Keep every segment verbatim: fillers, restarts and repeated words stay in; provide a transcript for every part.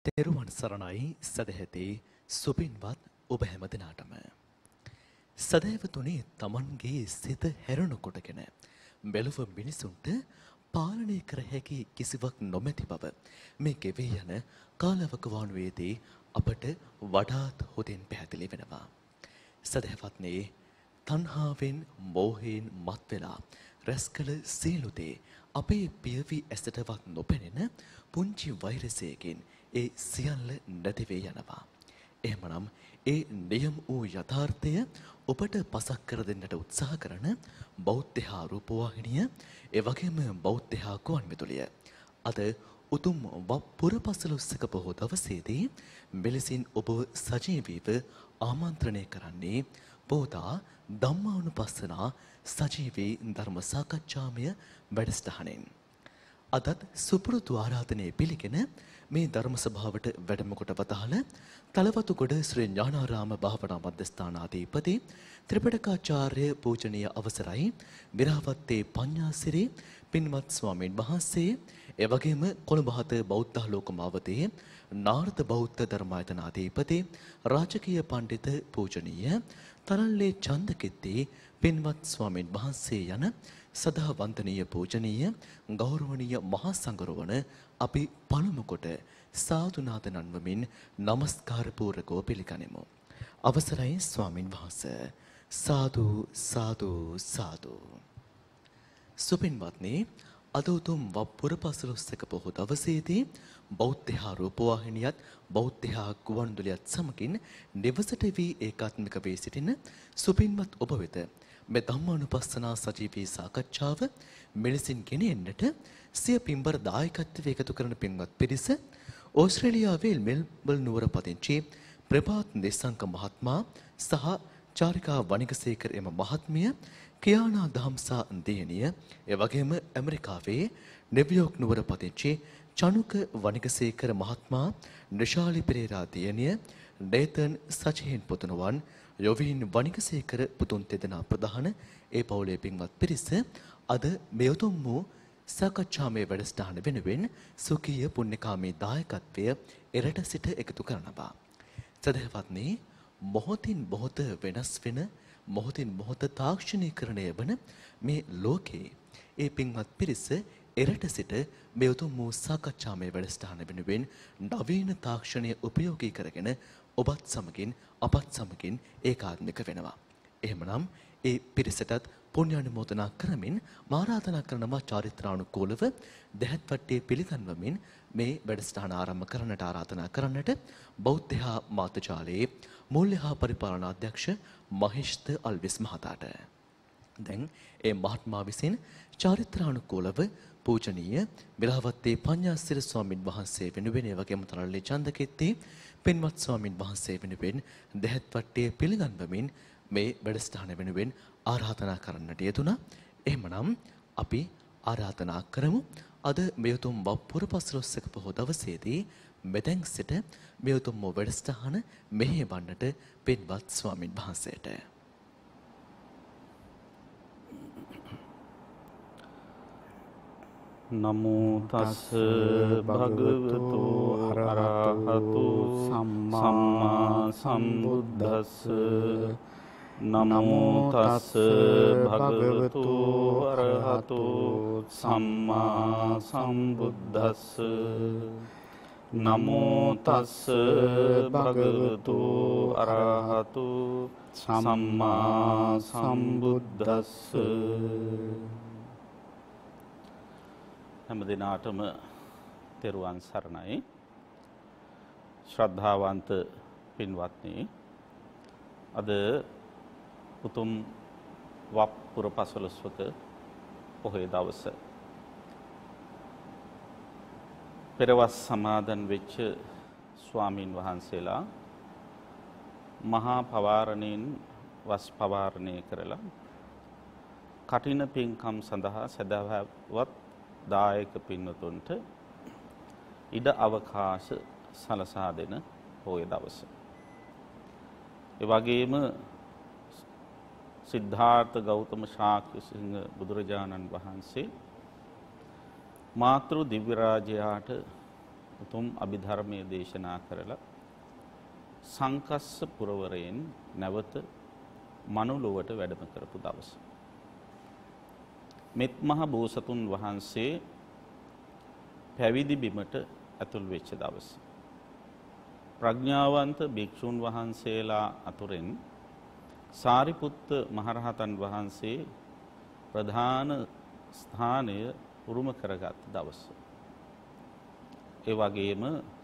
තෙරුවන් සරණයි සදැහැති සුපින්වත් ඔබ හැම දිනාටම. සදහැවතුනි, තමන්ගේ සිත හැරණු කොටගෙන මෙලොව මිනිසුන්ට පාලනය කර හැකි කිසිවක් නොමැති බව මේ ගෙවී යන කාලවක වානුවේදී අපට වඩාත් හොඳින් පැහැදිලි වෙනවා. සදහැවත්නි, තණ්හාවෙන් මෝහයෙන් මත් වෙලා රැස්කල සියලු දේ අපේ පියවි ඇසටවත් නොපෙනෙන පුංචි වෛරසයකින් ඒ සියල්ල නැති වේ යනවා. එහෙමනම් ඒ නියම වූ යථාර්ථය ඔබට පසක් කර දෙන්නට උත්සාහ කරන බෞද්ධ රූපවාහිනිය, ඒ වගේම බෞද්ධ ගුවන්විදුලිය අද උතුම් පුරපසළොස්වක පොහොය දවසේදී මෙලෙසින් ඔබ සජීවීව ආමන්ත්‍රණය කරන්නේ බෝධා ධම්මානුපස්සනා සජීවී ධර්ම සාකච්ඡාමය වැඩසටහනෙන්. අදත් සුපුරුදු ආරාධනය පිළිගෙන මේ ධර්ම සභාවට වැඩම කොට වදාළ තලවතුගොඩ ශ්‍රී ඥානාරාම භාවනා මධ්‍යස්ථානාධිපති ත්‍රිපිටකාචාර්ය පූජනීය අවසරයි විරාවත්තේ පඤ්ඤාසිරි පින්වත් ස්වාමීන් වහන්සේ, ඒ වගේම කොළඹ හත බෞද්ධාලෝක මාවතේ නාරද බෞද්ධ ධර්මායතනාධිපති රාජකීය පඬිත පූජනීය තරල්ලේ චන්දකිත්ති පින්වත් ස්වාමීන් වහන්සේ යන සදා වන්දනීය පූජනීය ගෞරවනීය මහා සංඝරවණ අපි පළමු කොට සාදුනාද නන්වමින් নমස්කාර පූර්වකව පිළිගනිමු. අවසරයි ස්වාමින් වහන්සේ. සාදු සාදු සාදු. සුපින්වත්නි, අද උතුම් පුරපසළොස්වක පොහොය දවසේදී බෞද්ධ රූපවාහිනියත් බෞද්ධ ගුවන්විදුලියත් සමගින් නිවසට වී ඒකාත්මික වී සිටින සුපින්වත් ඔබ වෙත මේ ධම්මානුපස්සනා සජීවී සාකච්ඡාව මෙලෙසින් ගෙනෙන්නට සිය පින්බර දායකත්වයේ එකතු කරන පින්වත් පිරිස ඕස්ට්‍රේලියාවේ මෙල්බර්න් නුවර පදිංචි ප්‍රභාත් නිසංක මහත්මයා සහ චාරිකා වනිගසේකර එම මහත්මිය, කියානා දහම්සා දියණිය, ඒ වගේම ඇමරිකාවේ නිව්යෝක් නුවර පදිංචි චනුක වනිගසේකර මහත්මයා, නිශාලි පෙරේරා දියණිය, නේතන් සචින් පුතුණුවන්, යොවින් වනිගසේකර පුතුන් දෙදෙනා ප්‍රධාන ඒ පවුලේ පින්වත් පිරිස අද මේ උතුම් වූ සාකච්ඡාමය වැඩසටහන වෙනුවෙන් සුඛීය පුණ්‍යකාමී දායකත්වය එරට සිට එකතු කරනවා. සදහවත්නි, මොහොතින් මොහොත වෙනස් වෙන, මොහොතින් මොහොත තාක්ෂණීකරණය වන මේ ලෝකේ ඒ පින්වත් පිරිස එරට සිට මේ උතුම් වූ සාකච්ඡාමය වැඩසටහන වෙනුවෙන් නවීන තාක්ෂණය උපයෝගී කරගෙන ඔබත් සමගින් අපත් සමගින් ඒකාත්මික වෙනවා. එහෙමනම් ඒ පිරිසටත් පුණ්‍යානුමෝදනා කරමින් ආරාධනා කරනවා චාරිත්‍රානුකූලව දැහැත්වට්ටිය පිළිගන්වමින් මේ වැඩසටහන ආරම්භ කරන්නට ආරාධනා කරන්නට බෞද්ධ මාධ්‍යාලයේ මූල්‍ය හා පරිපාලන අධ්‍යක්ෂ මහේෂ්ත අල්විස් මහතාට. දැන් ඒ මහත්මයා විසින් චාරිත්‍රානුකූලව පූජනීය විරාවත්තේ පඤ්ඤාසිරි ස්වාමින් වහන්සේ වෙනුවෙන්, ඒ වගේම තරල්ලේ චන්දකිත්ති පින්වත් ස්වාමින් වහන්සේ වෙනුවෙන් දැහැත්වට්ටිය පිළිගන්වමින් මේ වැඩසටහන වෙනුවෙන් ආරාධනා කරන්නට යෙදුණා. එහෙමනම් අපි ආරාධනා කරමු. අද මේ උතුම් පුරපසළොස්වක පොහොය දවසේදී මෙතෙන් සිට මේ උතුම් වැඩසටහන මෙහෙයවන්නට පින්වත් ස්වාමින් වහන්සේට නමෝ තස් භගවතු අරහතු සම්මා සම්බුද්දස්ස. නමෝ තස් භගවතු අරහතු සම්මා සම්බුද්දස්ස. නමෝ තස් භගවතු අරහතු සම්මා සම්බුද්දස්ස. හැම දිනාටම තෙරුවන් සරණයි. ශ්‍රද්ධාවන්ත පින්වත්නි, අද උතුම් වප් පුරපසළොස්වක පොහොය දවස. පෙරවස් සමාදන් වෙච්ච ස්වාමින් වහන්සේලා මහා පවාරණයෙන් වස් පවාරණය කරලා කටින පින්කම් සඳහා සදහවත් දායක පින්වතුන්ට ඉඩ අවකාශ සලසා දෙන පොහොය දවස. ඒ වගේම සිද්ධාර්ථ ගෞතම ශාක්‍ය සිංහ බුදුරජාණන් වහන්සේ මාතෘ දිව්‍ය රාජයාට උතුම් අභිධර්මයේ දේශනා කරලා සංකස්ස පුරවරයෙන් නැවත මනුලොවට වැඩම කරපු දවස. මෙත් මහ බෝසතුන් වහන්සේ පැවිදි බිමට ඇතුල් වෙච්ච දවස. ප්‍රඥාවන්ත භික්ෂුන් වහන්සේලා අතුරෙන් සාරිපුත්ත මහරහතන් වහන්සේ ප්‍රධාන ස්ථානය උරුම කරගත් දවස. ඒ වගේම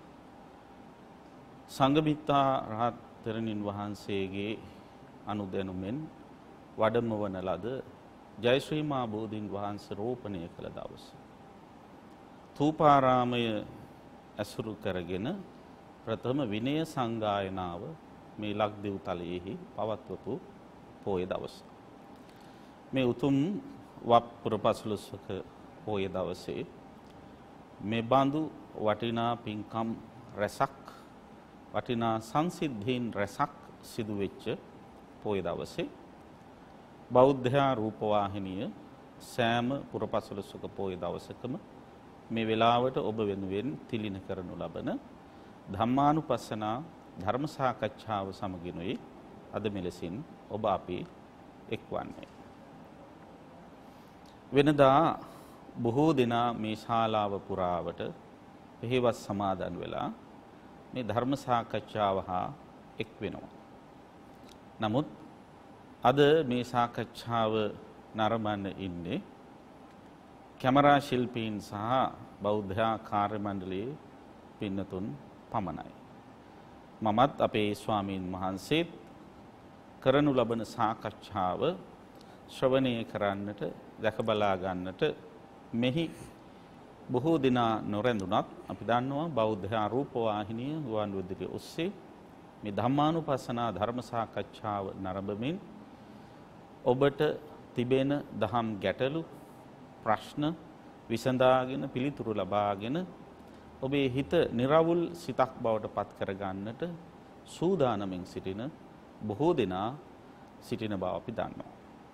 සංඝමිත්තා රහත් තෙරණින් වහන්සේගේ අනුදැනුමෙන් වඩමවන ලද ජයශ්‍රී මා බෝධීන් වහන්සේ රෝපණය කළ දවස. ථූපාරාමය ඇසුරු කරගෙන ප්‍රථම විනය සංගායනාව මේ ලක්දිව් තලයේහි පවත්වපු පෝය දවස. මේ උතුම් වප් පුරපසළොස්වක පෝය දවසේ මේ බඳු වටිනා පින්කම් රැසක් වටිනා සංසිද්ධීන් රැසක් සිදු වෙච්ච පෝය දවසේ බෞද්ධ රූපවාහිනිය සෑම පුරපසළොස්වක පෝය දවසකම මේ වෙලාවට ඔබ වෙනුවෙන් තිලින කරනු ලබන ධම්මානුපස්සනා ධර්ම සාකච්ඡාව සමගිනුයි අද මෙලෙසින් ඔබ අපි එක්වන්නේ. වෙනදා බොහෝ දෙනා මේ ශාලාව පුරාවට පෙහෙවස් සමාදන් වෙලා මේ ධර්ම සාකච්ඡාව හා එක් වෙනවා. නමුත් අද මේ සාකච්ඡාව නරඹන්න ඉන්නේ කැමරා ශිල්පීන් සහ බෞද්ධ කාර්ය මණ්ඩලයේ පින්නතුන් පමණයි. මමත් අපේ ස්වාමීන් වහන්සේත් කරනු ලබන සාකච්ඡාව ශ්‍රවණය කරන්නට දැක බලා ගන්නට මෙහි බොහෝ දිනා නොරැඳුණත් අපි දන්නවා බෞද්ධ රූපවාහිනිය ගුවන් විදුලිය ඔස්සේ මේ ධම්මානුපස්සනා ධර්ම සාකච්ඡාව නරඹමින් ඔබට තිබෙන දහම් ගැටලු ප්‍රශ්න විසඳාගෙන පිළිතුරු ලබාගෙන ඔබේ හිත නිර්වුල් සිතක් බවට පත් කරගන්නට සූදානමින් සිටින බොහෝ දෙනා සිටින බව අපි දන්නවා.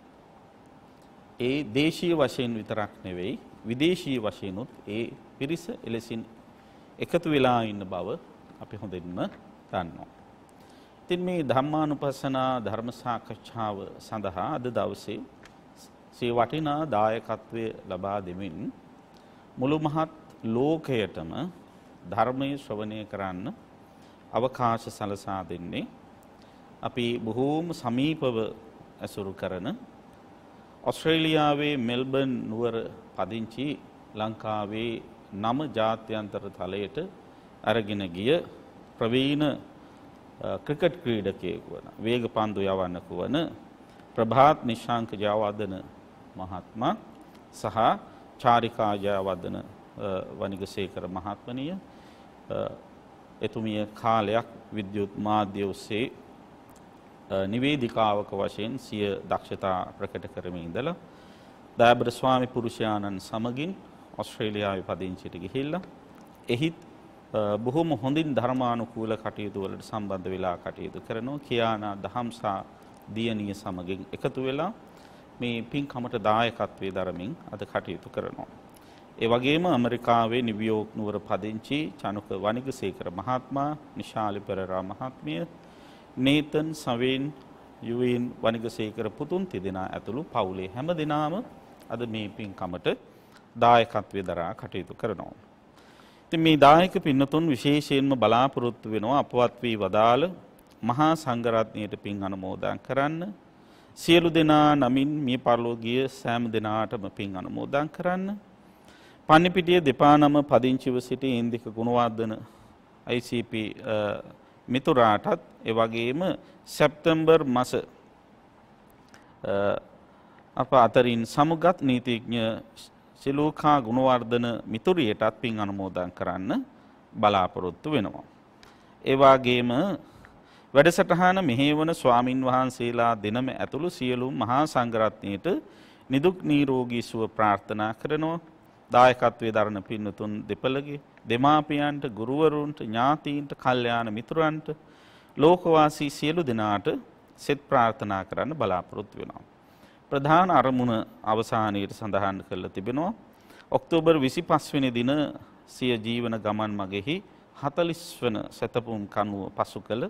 ඒ දේශීය වශයෙන් විතරක් නෙවෙයි විදේශීය වශයෙන්ුත් ඒ පිරිස එලෙසින් එකතු වෙලා ඉන්න බව අපි හොඳින්ම දන්නවා. ඉතින් මේ ධම්මානුපස්සනා ධර්ම සාකච්ඡාව සඳහා අද දවසේ සේ වටිනා දායකත්වය ලබා දෙමින් මුළු මහත් ලෝකයටම ධර්මයේ ශ්‍රවණය කරන්න අවකාශ සලසා දෙන්නේ අපි බොහෝම සමීපව ඇසුරු කරන ඔස්ට්‍රේලියාවේ මෙල්බර්න් නුවර පදිංචි ලංකාවේ නම ජාත්‍යන්තර තලයට අරගෙන ගිය ප්‍රවීණ ක්‍රිකට් ක්‍රීඩකයෙකු වන වේග පන්දු යවන්නකු වන ප්‍රභාත් නිශාංක ජයවර්ධන මහත්මයා සහ චාරිකා ජයවර්ධන වනිගසේකර මහත්මනිය එතුමිය කාලයක් විද්‍යුත් මාධ්‍ය ඔස්සේ නිවේදිකාවක වශයෙන් සිය දක්ෂතා ප්‍රකට කරමින් ඉඳලා දයාබර ස්වාමි පුරුෂයාණන් සමගින් ඔස්ට්‍රේලියාවේ පදිංචිට ගිහිල්ලා එහිත් බොහොම හොඳින් ධර්මානුකූල කටයුතු වලට සම්බන්ධ වෙලා කටයුතු කරනවා. කියානා දහම්සා දියණිය සමගින් එකතු වෙලා මේ පින්කමට දායකත්වයේ දරමින් අද කටයුතු කරනවා. ඒ වගේම ඇමරිකාවේ නිව්යෝක් නුවර පදිංචි චනුක වනිගසේකර මහත්මයා, නිශාලි පෙරේරා මහත්මිය, නේතන් සවෙන් යුවින් වනිගසේකර පුතුන් තිදෙනා ඇතුළු පවුලේ හැම දෙනාම අද මේ පින්කමට දායකත්වයේ දරා කටයුතු කරනවා. ඉතින් මේ දායක පින්නතුන් විශේෂයෙන්ම බලාපොරොත්තු වෙනවා අපවත් වී වදාළ මහා සංඝරත්නයට පින් අනුමෝදන් කරන්න. සියලු දෙනා නමින් මිය පරලෝකීය සෑම දෙනාටම පින් අනුමෝදන් කරන්න. පන්නිපිටිය දෙපා නම පදිංචිව සිටි Indika Gunawardena I C P මිතුරාටත් ඒ වගේම සැප්තැම්බර් මාස අප අතරින් සමුගත් නීතිඥ සිලෝකා ගුණවර්ධන මිතුරියටත් පින් අනුමෝදන් කරන්න බලාපොරොත්තු වෙනවා. ඒ වගේම වැඩසටහන මෙහෙවන ස්වාමින් වහන්සේලා දෙනම ඇතුළු සියලු මහා සංඝරත්නයට නිදුක් නිරෝගී සුව ප්‍රාර්ථනා කරනවා. දායකත්වයේ දරන පින්නතුන් දෙපළගේ දෙමාපියන්ට, ගුරුවරුන්ට, ඥාතීන්ට, කල්යාණ මිතුරන්ට, ලෝකවාසී සියලු දෙනාට සෙත් ප්‍රාර්ථනා කරන්න බලාපොරොත්තු වෙනවා. ප්‍රධාන අරමුණ අවසානයේ සඳහන් කරලා තිබෙනවා. ඔක්තෝබර් විසිපස් වෙනි දින සිය ජීවන ගමන් මගෙහි හතළිස් වන සැතපුම් කනුව පසු කළ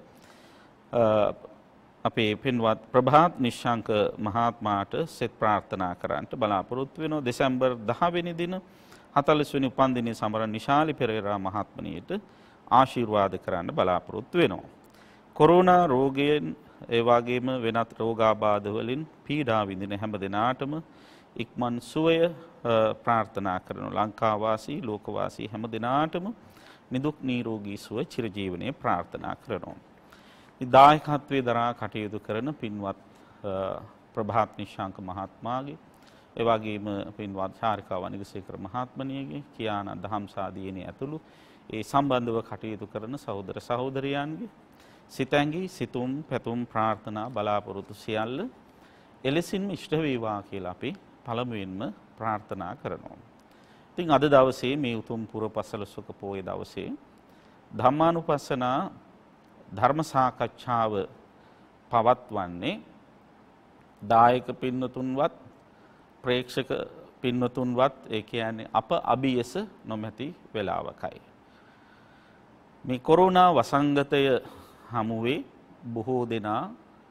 අපේ පින්වත් ප්‍රභාත් නිශ්ශංක මහත්මයාට සෙත් ප්‍රාර්ථනා කරන්නට බලාපොරොත්තු වෙනවා. දෙසැම්බර් දහ වෙනි දින හතළිස් වෙනි උපන්දිනයේ සමරන නිශාලි පෙරේරා මහත්මනියට ආශිර්වාද කරන්න බලාපොරොත්තු වෙනවා. කොරෝනා රෝගයෙන් ඒ වගේම වෙනත් රෝගාබාධ වලින් පීඩා විඳින හැම දිනාටම ඉක්මන් සුවය ප්‍රාර්ථනා කරන ලංකාවාසී ලෝකවාසී හැම දිනාටම නිදුක් නිරෝගී සුව චිරජීවනයේ ප්‍රාර්ථනා කරනවා. මේ දායකත්වයේ දරා කටයුතු කරන පින්වත් ප්‍රභාත් නිශ්ශංක මහත්මයාගේ ඒ වගේම පින්වත් චාරිකා වනිගසේකර මහත්මනියගේ කියානා දහම්සාදීනේ ඇතුළු ඒ සම්බන්ධව කටයුතු කරන සහෝදර සහෝදරියන්ගේ සිතැඟි සිතුම් පැතුම් ප්‍රාර්ථනා බලාපොරොත්තු සියල්ල එලෙසින්ම ඉෂ්ට වේවා කියලා අපි පළමුවෙන්ම ප්‍රාර්ථනා කරනවා. ඉතින් අද දවසේ මේ උතුම් පුරපසළොස්වක පොයේ දවසේ ධම්මානුපස්සනා ධර්ම සාකච්ඡාව පවත්වන්නේ දායක පින්වතුන්වත් ප්‍රේක්ෂක පින්වතුන්වත් ඒ කියන්නේ අප අභියස නොමැති වෙලාවකයි. මේ කොරෝනා වසංගතය හමුවේ බොහෝ දෙනා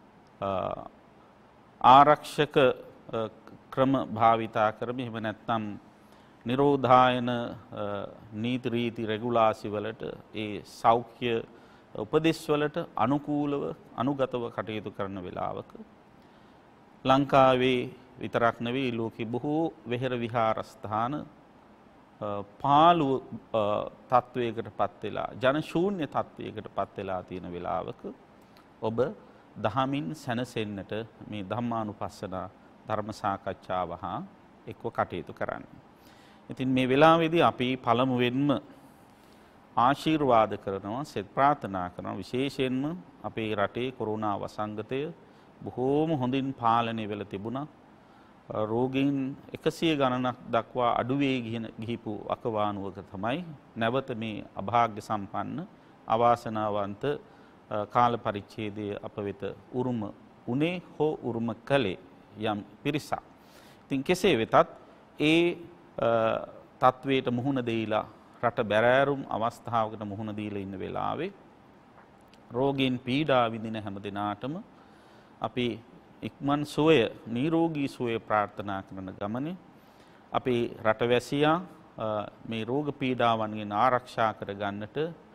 ආරක්ෂක ක්‍රම භාවිතා කරමින් එහෙම නැත්නම් නිරෝධායන නීති රීති රෙගුලාසි වලට ඒ සෞඛ්‍ය උපදෙස් වලට අනුකූලව අනුගතව කටයුතු කරන වෙලාවක ලංකාවේ විතරක් නෙවෙයි ලෝකෙ බොහෝ වෙහෙර විහාරස්ථාන පාළු තත්වයකට පත් වෙලා ජන ශූන්‍ය තත්වයකට පත් වෙලා තියෙන වෙලාවක ඔබ දහමින් සැනසෙන්නට මේ ධම්මානුපස්සන ධර්ම සාකච්ඡාව හා එක්ව කටයුතු කරන්න. ඉතින් මේ වෙලාවේදී අපි පළමුවෙන්ම ආශිර්වාද කරනවා සෙත් ප්‍රාර්ථනා කරනවා විශේෂයෙන්ම අපේ රටේ කොරෝනා වසංගතය බොහෝම හොඳින් පාලනය වෙලා තිබුණා. රෝගීන් එකසිය ගණනක් දක්වා අඩුවේ ගිහිපු අකවානුවක තමයි නැවත මේ අභාග්‍ය සම්පන්න අවාසනාවන්ත කාල පරිච්ඡේදයේ අප වෙත උරුම උනේ හෝ උරුම කළේ යම් පිරිසක්. ඉතින් කෙසේ වෙතත් ඒ තත්වයට මුහුණ දෙයිලා රට බැරෑරුම් අවස්ථාවකට මුහුණ දීලා ඉන්න වෙලාවේ රෝගීන් පීඩා විඳින හැම දිනාටම අපි ඉක්මන් සුවය නිරෝගී සුවය ප්‍රාර්ථනා කරන ගමනේ අපේ රටවැසියා මේ රෝග පීඩාවන්ගෙන් ආරක්ෂා කර ගන්නට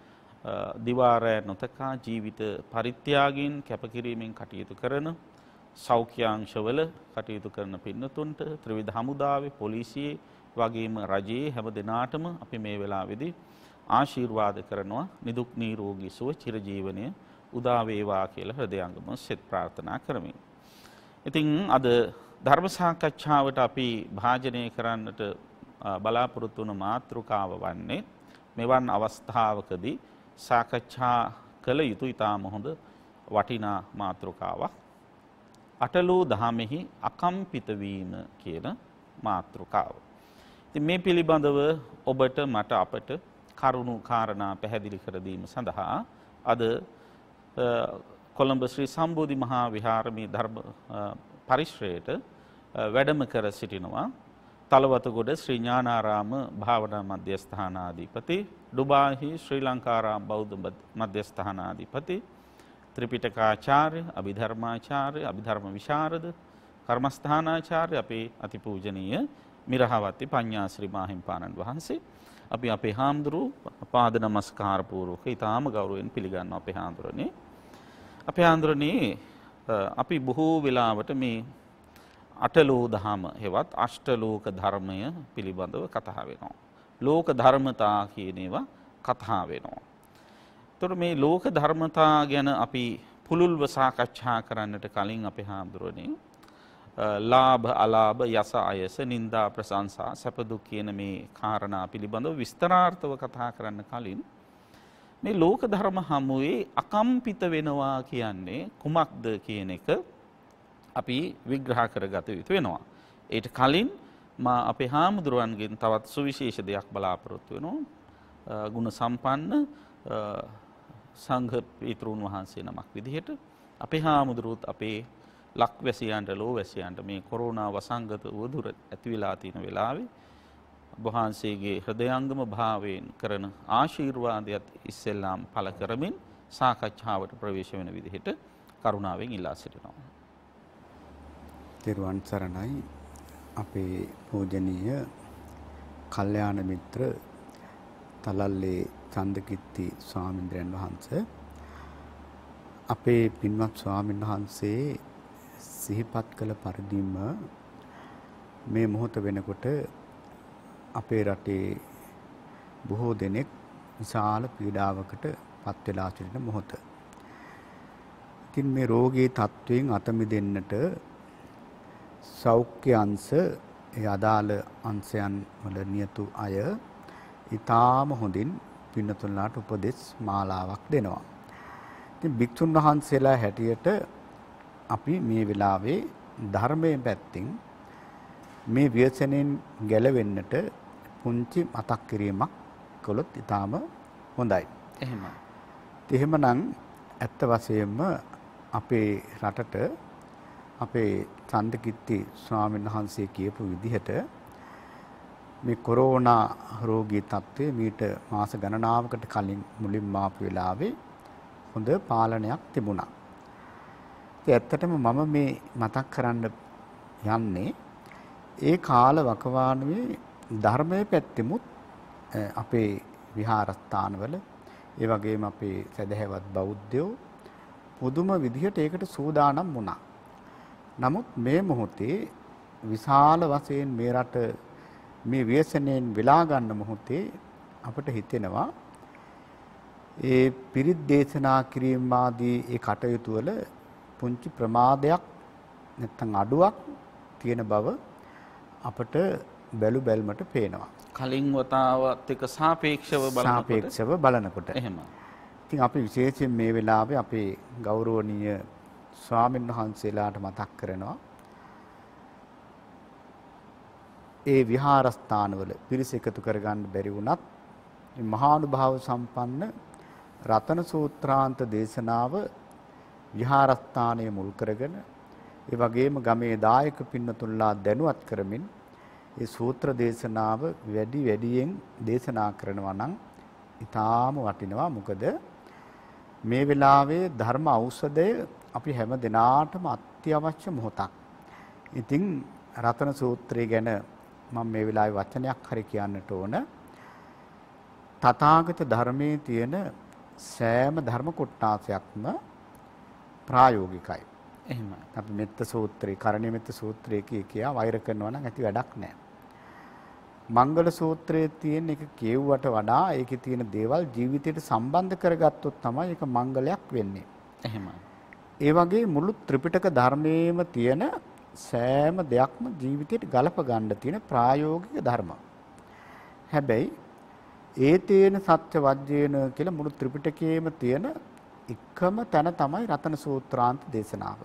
දිවාරය නොතකා ජීවිත පරිත්‍යාගයෙන් කැපකිරීමෙන් කටයුතු කරන සෞඛ්‍යාංශවල කටයුතු කරන පින්නතුන්ට ත්‍රිවිධ හමුදාවේ පොලිසියේ වගේම රජයේ හැම දිනාටම අපි මේ වෙලාවේදී ආශිර්වාද කරනවා නිදුක් නිරෝගී සුව චිරජීවනයේ උදා වේවා කියලා හෘදයාංගම සෙත් ප්‍රාර්ථනා කරමින්. ඉතින් අද ධර්ම සාකච්ඡාවට අපි භාජනය කරන්නට බලාපොරොත්තු වන මාතෘකාව වන්නේ මෙවන් අවස්ථාවකදී සාකච්ඡා කළ යුතු ඉතාම හොඳ වටිනා මාතෘකාවක්. අටලෝ දහමෙහි අකම්පිත වීම කියන මාතෘකාව. ඉතින් මේ පිළිබඳව ඔබට මට අපට කරුණු කාරණා පැහැදිලි කර දීම සඳහා අද කොළඹ ශ්‍රී සම්බෝධි මහා විහාරමේ ධර්ම පරිශ්‍රයට වැඩම කර සිටිනවා තලවතුගොඩ ශ්‍රී ඥානාරාම භාවනා මධ්‍යස්ථානාධිපති ඩුබායි ශ්‍රී ලංකාරාම බෞද්ධ මධ්‍යස්ථානාධිපති ත්‍රිපිටකාචාර්ය අභිධර්මාචාර්ය අභිධර්ම විශාරද කර්මස්ථානාචාර්ය අපේ අතිපූජනීය මිරහවති පඤ්ඤාශ්‍රී මාහිම්පාණන් වහන්සේ අපි අපේ හාමුදුරුවෝ පාද නමස්කාර පූර්වක ඊටාම ගෞරවයෙන් පිළිගන්නවා අපේ හාමුදුරනේ. අපේ හාමුදුරනේ අපි බොහෝ වෙලාවට මේ අටලෝ දහම හෙවත් අෂ්ටලෝක ධර්මය පිළිබඳව කතා වෙනවා. ලෝක ධර්මතා කියන ඒවා කතා වෙනවා. ඒතර මේ ලෝක ධර්මතා ගැන අපි පුළුල්ව සාකච්ඡා කරන්නට කලින් අපේ හාමුදුරනේ ලාභ අලාභ යස අයස නිന്ദා ප්‍රශංසා සැප දුක් කියන මේ කාරණා පිළිබඳව විස්තරාර්ථව කතා කරන්න කලින් මේ ලෝක ධර්ම හමුවේ අකම්පිත වෙනවා කියන්නේ කුමක්ද කියන එක අපි විග්‍රහ කරගත යුතු වෙනවා. ඒට කලින් මා අපේ හාමුදුරුවන්ගෙන් තවත් සුවිශේෂ දෙයක් බලාපොරොත්තු වෙනවා. ගුණ සම්පන්න සංඝ පිතෘන් වහන්සේ නමක් විදිහට අපේ හාමුදුරුවොත් අපේ ලක්වැසියන්ට ලෝවැසියන්ට මේ කොරෝනා වසංගත උවදුර ඇති වෙලා තියෙන වෙලාවේ වහන්සේගේ හෘදයාංගම භාවයෙන් කරන ආශිර්වාදයත් ඉස්සෙල්ලාම් පළ කරමින් සාකච්ඡාවට ප්‍රවේශ වෙන විදිහට කරුණාවෙන් ඉල්ලා සිටිනවා. තෙරුවන් සරණයි අපේ පූජනීය කල්යාණ මිත්‍ර තලල්ලේ චන්දකිත්ති ස්වාමීන් වහන්සේ අපේ පින්වත් ස්වාමීන් වහන්සේ සිහිපත් කළ පරිදිම මේ මොහොත වෙනකොට අපේ රටේ බොහෝ දෙනෙක් විශාල පීඩාවකට පත් වෙලා සිටින මොහොත. ඉතින් මේ රෝගී තත්වයෙන් අත මිදෙන්නට සෞඛ්‍ය අංශ ඒ අදාළ අංශයන් වල නියතු අය ඊටාම හොඳින් පින්නතුන්ලාට උපදෙස් මාලාවක් දෙනවා. ඉතින් භික්ෂුන් වහන්සේලා හැටියට අපි මේ වෙලාවේ ධර්මයේ පැත්තෙන් මේ ව්‍යසනයෙන් ගැලවෙන්නට පුංචි මතක් කිරීමක් කළොත් ඊටාම හොඳයි. එහෙමයි. එහෙමනම් ඇත්ත වශයෙන්ම අපේ රටට අපේ චන්දකිත්ති ස්වාමීන් වහන්සේ කියපු විදිහට මේ කොරෝනා රෝගී තත්ත්වය මීට මාස ගණනාවකට කලින් මුලින්ම ආපු වෙලාවේ හොඳ පාලනයක් තිබුණා. ඒ ඇත්තටම මම මේ මතක් කරන්න යන්නේ ඒ කාල වකවානුවේ ධර්මයේ පැත්තෙමුත් අපේ විහාරස්ථානවල ඒ වගේම අපේ සදහැවත් බෞද්ධයෝ පුදුම විදිහට ඒකට සූදානම් වුණා. නමුත් මේ මොහොතේ විශාල වශයෙන් මේ රට මේ ව්‍යසනයෙන් වෙලා ගන්න මොහොතේ අපිට හිතෙනවා ඒ පිරිත් දේශනා කිරීම ආදී ඒ කටයුතු වල පුංචි ප්‍රමාදයක් නැත්නම් අඩුවක් තියෙන බව අපට බැලු බැල්මට පේනවා. කලින් වතාවත් එක්ක සාපේක්ෂව බලනකොට සාපේක්ෂව බලනකොට එහෙම. ඉතින් අපි විශේෂයෙන් මේ වෙලාවේ අපේ ගෞරවනීය ස්වාමීන් වහන්සේලාට මතක් කරනවා ඒ විහාරස්ථානවල පිරිස එකතු කරගන්න බැරි වුණත් මේ මහානුභාව සම්පන්න රතන සූත්‍රාන්ත දේශනාව විහාරස්ථානයේ මුල් කරගෙන ඒ වගේම ගමේ දායක පින්නතුන්ලා දැනුවත් කරමින් ඒ සූත්‍ර දේශනාව වැඩි වැඩියෙන් දේශනා කරනවා නම් ඊටාම වටිනවා. මොකද මේ වෙලාවේ ධර්ම ඖෂධය අපි හැම දිනාටම අත්‍යවශ්‍ය මොහොතක්. ඉතින් රතන සූත්‍රය ගැන මම මේ වෙලාවේ වචනයක් හරි කියන්නට ඕන. තථාගත ධර්මයේ තියෙන සෑම ධර්ම කොටාසයක්ම ප්‍රායෝගිකයි. එහෙමයි. අපි මෙත්ත සූත්‍රය, කරණීය මෙත්ත සූත්‍රය කිය කියා වෛර කරනවා නම් ඇති වැඩක් නැහැ. මංගල සූත්‍රයේ තියෙන එක කියුවට වඩා ඒකේ තියෙන දේවල් ජීවිතයට සම්බන්ධ කරගත්තොත් තමයි ඒක මංගලයක් වෙන්නේ. එහෙමයි. ඒ වගේ මුළු ත්‍රිපිටක ධර්මයේම තියෙන සෑම දෙයක්ම ජීවිතයට ගලප ගන්න තියෙන ප්‍රායෝගික ධර්ම. හැබැයි ඒ තේන සත්‍ය වජ්ජේන කියලා මුළු ත්‍රිපිටකයේම තියෙන එකම තැන තමයි රතන සූත්‍රාන්ත දේශනාව.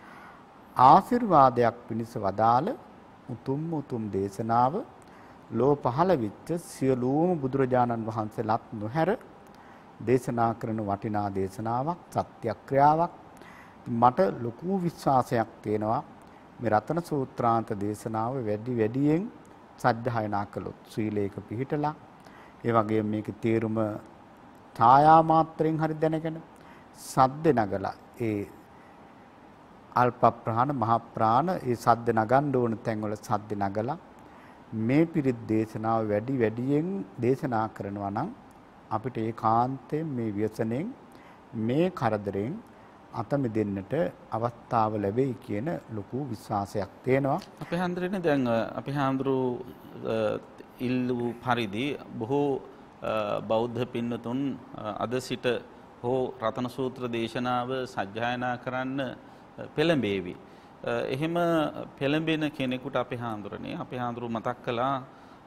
ආශිර්වාදයක් පිණිස වදාළ උතුම් උතුම් දේශනාව ලෝ පහළ විච්ච සියලුම බුදුරජාණන් වහන්සේලාත් නොහැර දේශනා කරන වටිනා දේශනාවක්, සත්‍යක්‍රියාවක්. මට ලොකු විශ්වාසයක් තියෙනවා මේ රතන සූත්‍රාන්ත දේශනාව වැඩි වැඩියෙන් සජ්ජායනා කළොත් සීලේක පිහිටලා ඒ වගේම මේකේ තේරුම ඡායා මාත්‍රෙන් හරි දැනගෙන සද්ද නගලා ඒ අල්ප ප්‍රාණ මහ ප්‍රාණ ඒ සද්ද නගන්න ඕන තැන්වල සද්ද නගලා මේ පිරිත් දේශනාව වැඩි වැඩියෙන් දේශනා කරනවා නම් අපිට ඒකාන්තයෙන් මේ ව්‍යසනයෙන් මේ කරදරෙන් අත මිදෙන්නට අවස්ථාව ලැබෙයි කියන ලොකු විශ්වාසයක් තියෙනවා. අපේ හන්දරනේ දැන් අපේ හාමුදුරු ඉල්ලු පරිදි බොහෝ බෞද්ධ පින්නතුන් අද සිට හෝ රතන සූත්‍ර දේශනාව සජ්ජායනා කරන්න පෙළඹේවි. එහෙම පෙළඹෙන කෙනෙකුට අපේ හාමුදුරනේ අපේ හාමුදුරු මතක් කළා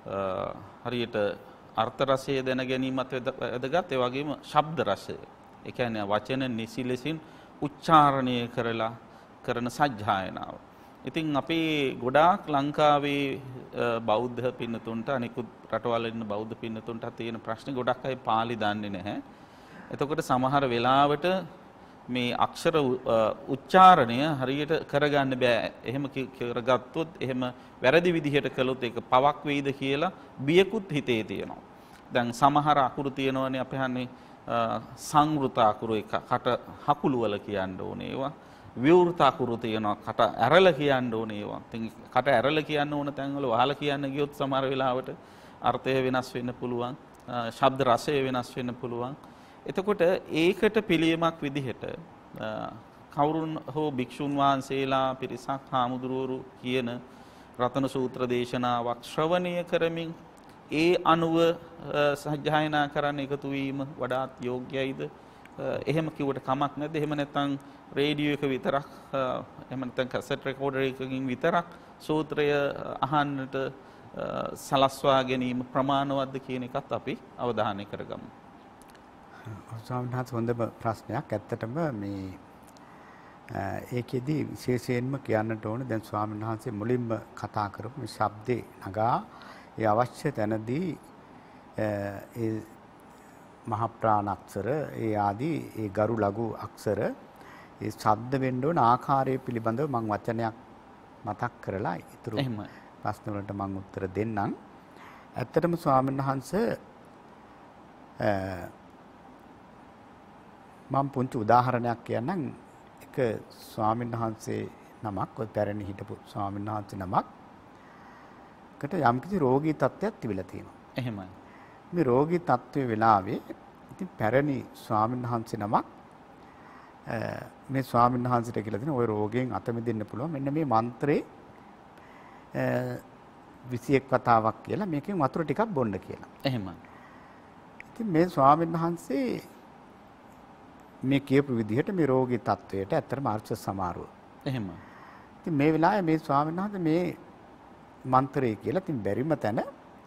හරියට අර්ථ රසය දැන ගැනීමත් වැදගත්. ඒ වගේම ශබ්ද රසය. ඒ කියන්නේ වචන නිසි ලෙසින් උච්චාරණය කරලා කරන සජ්ජායනාව. ඉතින් අපේ ගොඩාක් ලංකාවේ බෞද්ධ පින්නතුන්ට අනිකුත් රටවල ඉන්න බෞද්ධ පින්නතුන්ට තියෙන ප්‍රශ්නේ ගොඩක් අය පාලි දන්නේ නැහැ. එතකොට සමහර වෙලාවට මේ අක්ෂර උච්චාරණය හරියට කරගන්න බෑ. එහෙම කරගත්තොත් එහෙම වැරදි විදිහට කළොත් ඒක පවක් වෙයිද කියලා බියකුත් හිතේ තියෙනවා. දැන් සමහර අකුරු තියෙනවනේ අපි හන්නේ සංවෘත අකුරු එක කට හකුළු වල කියන්න ඕනේ ඒවා. විවෘත අකුරු තියෙනවා කට ඇරලා කියන්න ඕනේ ඒවා. ඉතින් කට ඇරලා කියන්න ඕන තැන්වල වහලා කියන්න ගියොත් සමහර වෙලාවට අර්ථය වෙනස් වෙන්න පුළුවන්. ශබ්ද රසය වෙනස් වෙන්න පුළුවන්. එතකොට ඒකට පිළියමක් විදිහට කවුරුන් හෝ භික්ෂුන් වහන්සේලා පිරිසක් හාමුදුරුවරු කියන රතන සූත්‍ර දේශනාවක් ශ්‍රවණය කරමින් ඒ අනුව සජ්ජායනා කරන්න එකතු වීම වඩාත් යෝග්‍යයිද? එහෙම කිව්වට කමක් නැද්ද? එහෙම නැත්නම් රේඩියෝ එක විතරක් එහෙම නැත්නම් කැසට් රෙකෝඩර් එකකින් විතරක් සූත්‍රය අහන්නට සලස්වා ගැනීම ප්‍රමාණවත්ද කියන එකත් අපි අවධානය කරගමු. ස්වාමීන් වහන්සේ හොඳම ප්‍රශ්නයක්. ඇත්තටම මේ ඒකෙදි විශේෂයෙන්ම කියන්නට ඕන දැන් ස්වාමීන් වහන්සේ මුලින්ම කතා කරපු මේ ශබ්දේ නගා ඒ අවශ්‍ය තැනදී ඒ මහ ප්‍රාණ අක්ෂර ඒ ආදී ඒ ගරු ලඝු අක්ෂර ඒ ශබ්ද වෙන්න ඕන ආකාරය පිළිබඳව මම වචනයක් මතක් කරලා ඊටු ප්‍රශ්න වලට මම උත්තර දෙන්නම්. ඇත්තටම ස්වාමීන් වහන්සේ මම පුංචි උදාහරණයක් කියන්නම්. එක ස්වාමීන් වහන්සේ නමක් ඔය පැරණි හිටපු ස්වාමීන් වහන්සේ නමක් කට යම්කිසි රෝගී තත්ත්වයක් තිබිලා තියෙනවා. එහෙමයි. මේ රෝගී තත්ත්වයේ වෙලාවේ ඉතින් පැරණි ස්වාමීන් වහන්සේ නමක් මේ ස්වාමීන් වහන්සේට කියලා දෙන ওই රෝගයෙන් අත මිදෙන්න පුළුවන් මෙන්න මේ මන්ත්‍රේ විසි එක් වතාවක් කියලා මේකෙන් වතුර ටිකක් බොන්න කියලා. එහෙමයි. ඉතින් මේ ස්වාමීන් වහන්සේ මේ කියපු විදිහට මේ රෝගී තත්වයට ඇත්තටම ආර්ථ සමාරුව. එහෙමයි. ඉතින් මේ වෙලාවේ මේ ස්වාමීන් වහන්සේ මේ මන්ත්‍රය කියලා ඉතින් බැරිම තැන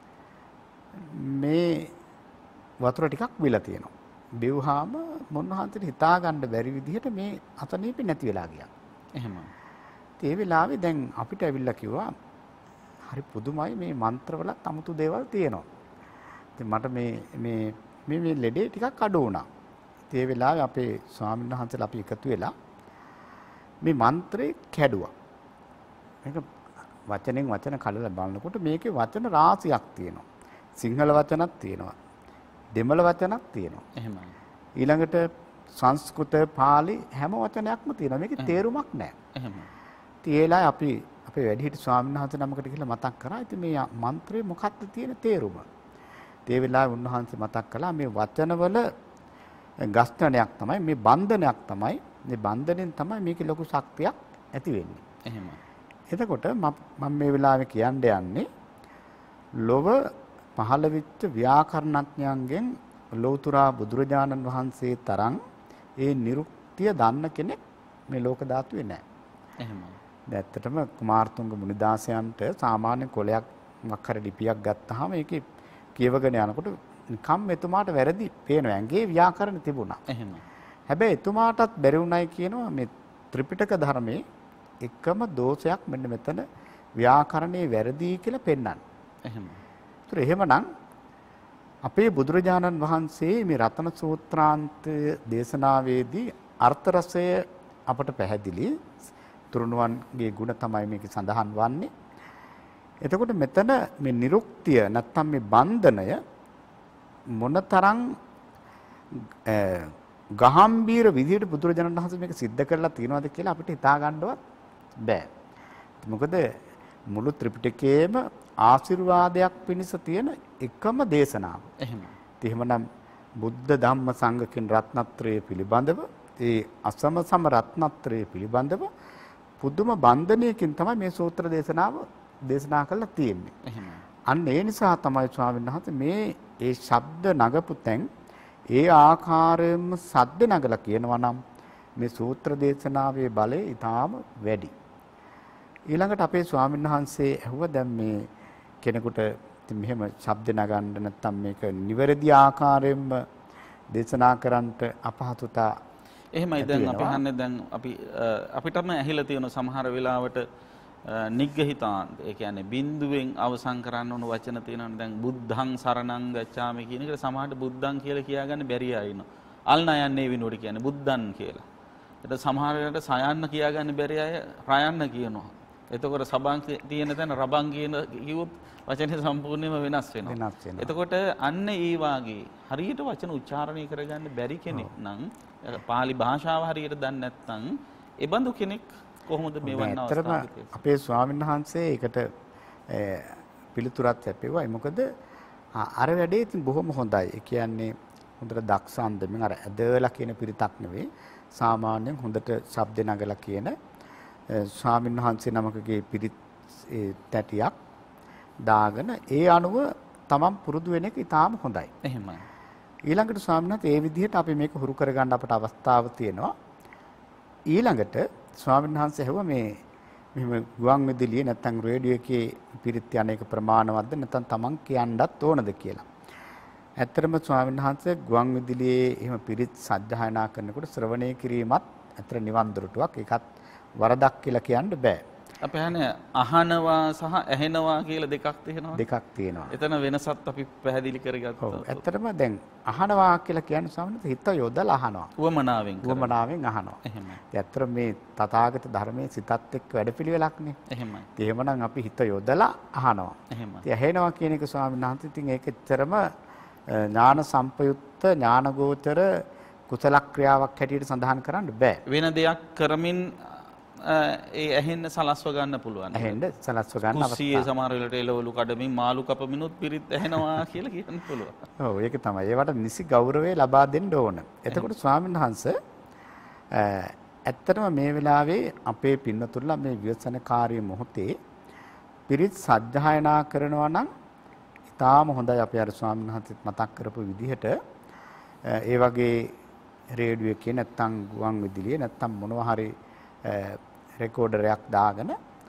මේ වතුර ටිකක් බිලා තියෙනවා. බිව්හාම මොන්වහන්සේට හිතා ගන්න බැරි විදිහට මේ අතනීපි නැති වෙලා ගියා. එහෙමයි. ඒ වෙලාවේ දැන් අපිට ඇවිල්ලා කිව්වා හරි පුදුමයි මේ මන්ත්‍රවල 아무තු දේවල් තියෙනවා. ඉතින් මට මේ මේ මේ මේ ලෙඩේ ටිකක් අඩු වුණා. ඒ වෙලාවේ අපේ ස්වාමීන් වහන්සේලා අපි එකතු වෙලා මේ මන්ත්‍රේ කැඩුවා. මේක වචනෙන් වචන කඩලා බලනකොට මේකේ වචන රාශියක් තියෙනවා. සිංහල වචනක් තියෙනවා. දෙමළ වචනක් තියෙනවා. එහෙමයි. ඊළඟට සංස්කෘත පාලි හැම වචනයක්ම තියෙනවා. මේකේ තේරුමක් නැහැ. එහෙමයි. තියලා අපි අපේ වැඩිහිටි ස්වාමීන් වහන්සේ නමකට කියලා මතක් කරා. ඉතින් මේ මන්ත්‍රේ මොකක්ද තියෙන තේරුම? ඒ වෙලාවේ උන්වහන්සේ මතක් කළා මේ වචනවල ගස්තනයක් තමයි මේ බන්ධනයක් තමයි මේ බන්ධනෙන් තමයි මේකේ ලොකු ශක්තියක් ඇති වෙන්නේ. එහෙමයි. එතකොට මම මේ වෙලාවේ කියන්න යන්නේ ලොව පහළ වෙච්ච ව්‍යාකරණඥයන්ගෙන් ලෞතුරා බුදුරජාණන් වහන්සේ තරම් ඒ නිරුක්තිය දන්න කෙනෙක් මේ ලෝක ධාතුවේ නැහැ. එහෙමයි. දැන් ඇත්තටම කුමාරතුංග මුනිදාසයන්ට සාමාන්‍ය කොලයක් මොකක් හරි ලිපියක් ගත්තාම ඒකේ කියවගෙන යනකොට නිකම් එතුමාට වැරදි පේනවා. ඇඟේ ව්‍යාකරණ තිබුණා. එහෙමයි. හැබැයි එතුමාටත් බැරි වුණයි කියනවා මේ ත්‍රිපිටක ධර්මයේ එකම දෝෂයක් මෙන්න මෙතන ව්‍යාකරණේ වැරදි කියලා පෙන්වන්න. එහෙමයි. ඒතර එහෙමනම් අපේ බුදුරජාණන් වහන්සේ මේ රතන සූත්‍රාන්ත දේශනාවේදී අර්ථ රසය අපට පැහැදිලි තුරුණුවන්ගේ ගුණ තමයි මේක සඳහන් වන්නේ. එතකොට මෙතන මේ නිරුක්තිය නැත්තම් මේ බන්ධනය මොනතරම් ගහම්බීර විදියට බුදුරජාණන් වහන්සේ මේක सिद्ध කරලා තියනවාද කියලා අපිට හිතා ගන්නවත් බෑ. මොකද මුළු ත්‍රිපිටකයේම ආශිර්වාදයක් පිණිස තියෙන එකම දේශනාව. එහෙමයි. එහෙමනම් බුද්ධ ධම්ම සංඝ කියන රත්නත්‍රය පිළිබඳව ඒ අසම සම රත්නත්‍රය පිළිබඳව පුදුම බන්ධනයකින් තමයි මේ සූත්‍ර දේශනාව දේශනා කරලා තියෙන්නේ. එහෙමයි. අන්න ඒ නිසා තමයි ස්වාමීන් වහන්සේ මේ ඒ ශබ්ද නගපු තැන් ඒ ආකාරයෙන්ම සද්ද නගලා කියනවා නම් මේ සූත්‍ර දේශනාවේ බලය ඊටාම වැඩි. ඊළඟට අපේ ස්වාමීන් වහන්සේ ඇහුවා දැන් මේ කෙනෙකුට ඉතින් මෙහෙම ශබ්ද නගන්න නැත්නම් මේක නිවැරදි ආකාරයෙන්ම දේශනා කරන්නට අපහසුතා එහෙමයි. දැන් අපි හන්නේ දැන් අපි අපිටම ඇහිලා තියෙන සමහර වෙලාවට නිග්ගහිතාන් ඒ කියන්නේ බිඳුවෙන් අවසන් කරන්න ඕන වචන තියෙනවනේ. දැන් බුද්ධං සරණං ගච්ඡාමි කියන එකට සමහරට බුද්ධං කියලා කියාගන්න බැරි අය ඉන්නවා. අල්නා යන්නේ විනෝඩ කියන්නේ බුද්ධන් කියලා. ඒක සමහර වෙලාවට සයන්න කියාගන්න බැරි අය රයන්න කියනවා. එතකොට සබන් තියෙන තැන රබන් කියන කිව්වොත් වචනේ සම්පූර්ණයෙන්ම වෙනස් වෙනවා. වෙනස් වෙනවා. එතකොට අන්න ඒ වාගේ හරියට වචන උච්චාරණය කරගන්න බැරි කෙනෙක් නම් පාලි භාෂාව හරියට දන්නේ නැත්නම් ඒ බඳු කෙනෙක් කොහොමද මේ වන්න අවස්ථාවේ අපේ ස්වාමීන් වහන්සේ ඒකට පිළිතුරක් ලැබෙව්වා. මොකද අර වැඩේ ඉතින් බොහොම හොඳයි. ඒ කියන්නේ හොඳට දක්ෂ අන්දමින් අර ඇදලා කියන පිරිතක් නෙවෙයි. සාමාන්‍යයෙන් හොඳට ශබ්ද නගලා කියන ස්වාමීන් වහන්සේ නමකගේ පිරිත් තැටියක් දාගෙන ඒ අනුව තමන් පුරුදු වෙන එක ඉතාම හොඳයි. එහෙමයි. ඊළඟට ස්වාමීන් වහන්සේ ඒ විදිහට අපි මේක හුරු කරගන්න අපට අවස්ථාව තියෙනවා. ඊළඟට ස්වාමීන් වහන්සේ ඇහුවා මේ මෙහෙම ගුවන් විදුලියේ නැත්නම් රේඩියෝ එකේ පිරිත් යන එක ප්‍රමාණවත්ද නැත්නම් තමන් කියන්නත් ඕනද කියලා. ඇත්තටම ස්වාමීන් වහන්සේ ගුවන් විදුලියේ එහෙම පිරිත් සජ්ජායනා කරනකොට ශ්‍රවණය කිරීමත් අතර නිවන් දොරටුවක්. ඒකත් වරදක් කියලා කියන්න බෑ. අපි හන්නේ අහනවා සහ ඇහෙනවා කියලා දෙකක් තියෙනවා. දෙකක් තියෙනවා. එතන වෙනසත් අපි පැහැදිලි කරගත්තා. ඔව්. ඇත්තටම දැන් අහනවා කියලා කියන්නේ සාමාන්‍යයෙන් හිත යොදලා අහනවා. උවමනාවෙන් උවමනාවෙන් අහනවා. එහෙමයි. ඒ ඇත්තට මේ තථාගත ධර්මයේ සිතත් එක්ක වැඩපිළිවෙලක්නේ. එහෙමයි. ඒ එහෙමනම් අපි හිත යොදලා අහනවා. එහෙමයි. ඉතින් ඇහෙනවා කියන එක ස්වාමීන් වහන්සේ ඉතින් ඒක එච්චරම ඥාන සම්පයුක්ත ඥානගෝචර කුසල ක්‍රියාවක් හැටියට සඳහන් කරන්න බෑ. වෙන දෙයක් කරමින් ඒ ඇහෙන්න සලස්ව ගන්න පුළුවන්. ඇහෙන්න සලස්ව ගන්න අවස්ථාව. කුස්සියේ සමහර වෙලට එළවලු කඩමින් මාළු කපමිනුත් පිරිත් ඇහෙනවා කියලා කියන්න පුළුවන්. ඔව් ඒක තමයි. ඒවට නිසි ගෞරවය ලබා දෙන්න ඕන. එතකොට ස්වාමීන් වහන්සේ ඇත්තටම මේ වෙලාවේ අපේ පින්නතුල්ලා මේ ව්‍යසනකාරී මොහොතේ පිරිත් සජ්ජායනා කරනවා නම් ඉතාම හොඳයි. අපි අර ස්වාමීන් වහන්සේත් මතක් කරපු විදිහට ඒ වගේ රේඩියෝ එකේ නැත්තම් ගුවන් විදුලියේ නැත්තම් මොනවා හරි රෙකෝඩරයක් දාගෙන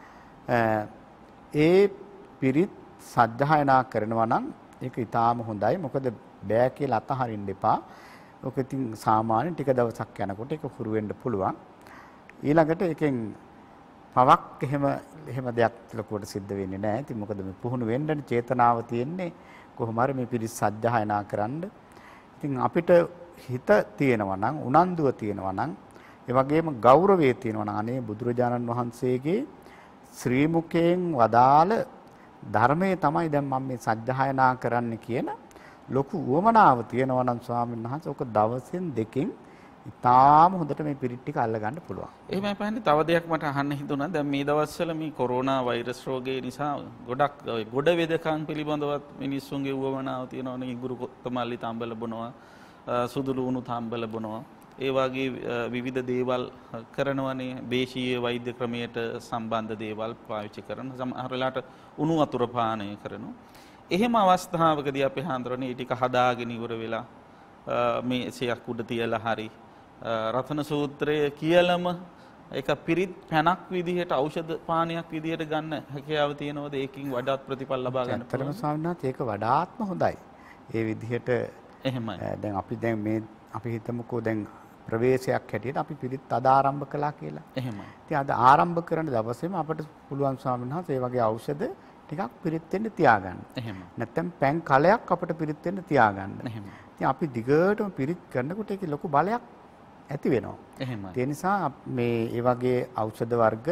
ඒ පිරිත් සජ්ජායනා කරනවා නම් ඒක ඊටාම හොඳයි. මොකද බෑ කියලා අතහරින්න එපා. ඔක ඉතින් සාමාන්‍ය ටික දවසක් යනකොට ඒක හුරු වෙන්න පුළුවන්. ඊළඟට ඒකෙන් පවක් එහෙම එහෙම දෙයක් ලකුවට සිද්ධ වෙන්නේ නැහැ. ඉතින් මොකද මේ පුහුණු වෙන්න චේතනාව තියෙන්නේ කොහොම හරි මේ පිරිත් සජ්ජායනා කරන්න. ඉතින් අපිට හිත තියෙනවා නම් උනන්දුව තියෙනවා නම් ඒ වගේම ගෞරවය තියෙනවා නම් අනේ බුදුරජාණන් වහන්සේගේ ශ්‍රී මුඛයෙන් වදාළ ධර්මයේ තමයි දැන් මම මේ සජ්ජායනා කරන්න කියන ලොකු උවමනාව තියෙනවා නම් ස්වාමීන් වහන්සේ ඔක දවසෙන් දෙකෙන් ඉතාලම හොඳට මේ පිරිත් ටික අල්ල ගන්න පුළුවන්. එහෙමයි පහන්නේ. තව දෙයක් මට අහන්න හිතුණා. දැන් මේ දවස්වල මේ කොරෝනා වෛරස් රෝගය නිසා ගොඩක් ගොඩ වෙදකම් පිළිබඳවත් මිනිස්සුන්ගේ උවමනාව තියෙනවනේ. ඉඟුරු කොත්තමල්ලි තාම්බල බොනවා, සුදු ලුණු තාම්බල බොනවා. ඒ වගේ විවිධ දේවල් කරනවනේ. දේශීය වෛද්‍ය ක්‍රමයට සම්බන්ධ දේවල් පාවිච්චි කරන සමහර වෙලාවට උණු වතුර පානය කරනවා. එහෙම අවස්ථාවකදී අපි හඳුරන්නේ ඒ ටික හදාගෙන ඉවර වෙලා මේ සියක් උඩ තියලා හරි රතන සූත්‍රය කියලම ඒක පිරිත් පැනක් විදිහට ඖෂධ පානයක් විදිහට ගන්න හැකියාව තියෙනවද? ඒකින් වඩාත් ප්‍රතිඵල ලබා ගන්න පුළුවන්. ඇත්තටම ස්වාමීන් වහන්සේ ඒක වඩාත්ම හොඳයි. ඒ විදිහට එහෙමයි. දැන් අපි දැන් මේ අපි හිතමුකෝ දැන් ප්‍රවේශයක් හැටියට අපි පිරිත් අද ආරම්භ කළා කියලා. එහෙමයි. ඉතින් අද ආරම්භ කරන දවසේම අපිට පුළුවන් ස්වාමීන් වහන්සේ මේ වගේ ඖෂධ ටිකක් පිරිත් වෙන්න තියාගන්න. එහෙමයි. නැත්තම් පැන් කලයක් අපිට පිරිත් වෙන්න තියාගන්න. එහෙමයි. ඉතින් අපි දිගටම පිරිත් කරනකොට ඒකේ ලොකු බලයක් ඇති වෙනවා. එහෙමයි. ඒ නිසා මේ ඒ වගේ ඖෂධ වර්ග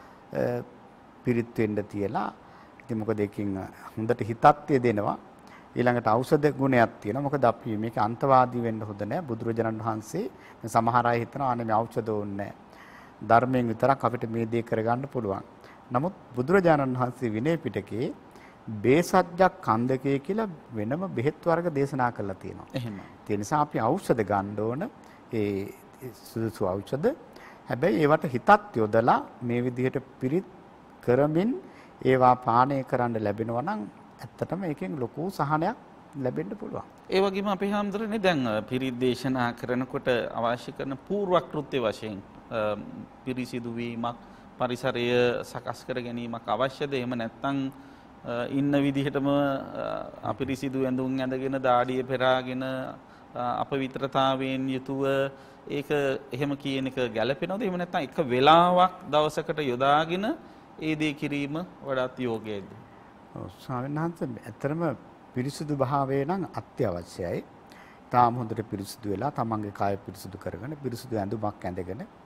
පිරිත් වෙන්න තියලා ඉතින් මොකද ඒකෙන් හොඳට හිතත් දෙනවා. ඊළඟට ඖෂධ ගුණයක් තියෙනවා. මොකද අපි මේක අන්තවාදී වෙන්න හොඳ නැහැ. බුදුරජාණන් වහන්සේ සමහර අය හිතනවා අනේ මේ ඖෂධ ඕනේ නැහැ. ධර්මයෙන් විතරක් අපිට මේ දේ කරගන්න පුළුවන්. නමුත් බුදුරජාණන් වහන්සේ විනය පිටකේ බේසජ්ජක් කන්දකේ කියලා වෙනම බෙහෙත් වර්ග දේශනා කරලා තියෙනවා. එහෙමයි. ඒ නිසා අපි ඖෂධ ගන්න ඕන. ඒ සුදුසු ඖෂධ. හැබැයි ඒවට හිතත් යොදලා මේ විදිහට පිරිත් කරමින් ඒවා පානය කරන්න ලැබෙනවා නම් ඇත්තටම ඒකෙන් ලොකු සහනයක් ලැබෙන්න පුළුවන්. ඒ වගේම අපි හැමදෙරනේ දැන් පිරිත් දේශනා කරනකොට අවශ්‍ය කරන පූර්ව කෘත්‍ය වශයෙන් පිරිසිදු වීමක්, පරිසරය සකස් කර ගැනීමක් අවශ්‍යද? එහෙම නැත්නම් ඉන්න විදිහටම අපිරිසිදු ඇඳුම් ඇඳගෙන දාඩිය පෙරාගෙන අපවිත්‍රතාවයෙන් යුතුව ඒක එහෙම කියන එක ගැළපෙනවද? එහෙම නැත්නම් එක වෙලාවක් දවසකට යොදාගෙන ඒ දේ කිරීම වඩාත් යෝග්‍යයිද? ඔව් ස්වාමීන් වහන්සේ ඇත්තටම පිරිසුදු භාවය නම් අත්‍යවශ්‍යයි. තාම හොඳට පිරිසුදු වෙලා තමන්ගේ කාය පිරිසුදු කරගෙන පිරිසුදු ඇඳුමක් ඇඳගෙන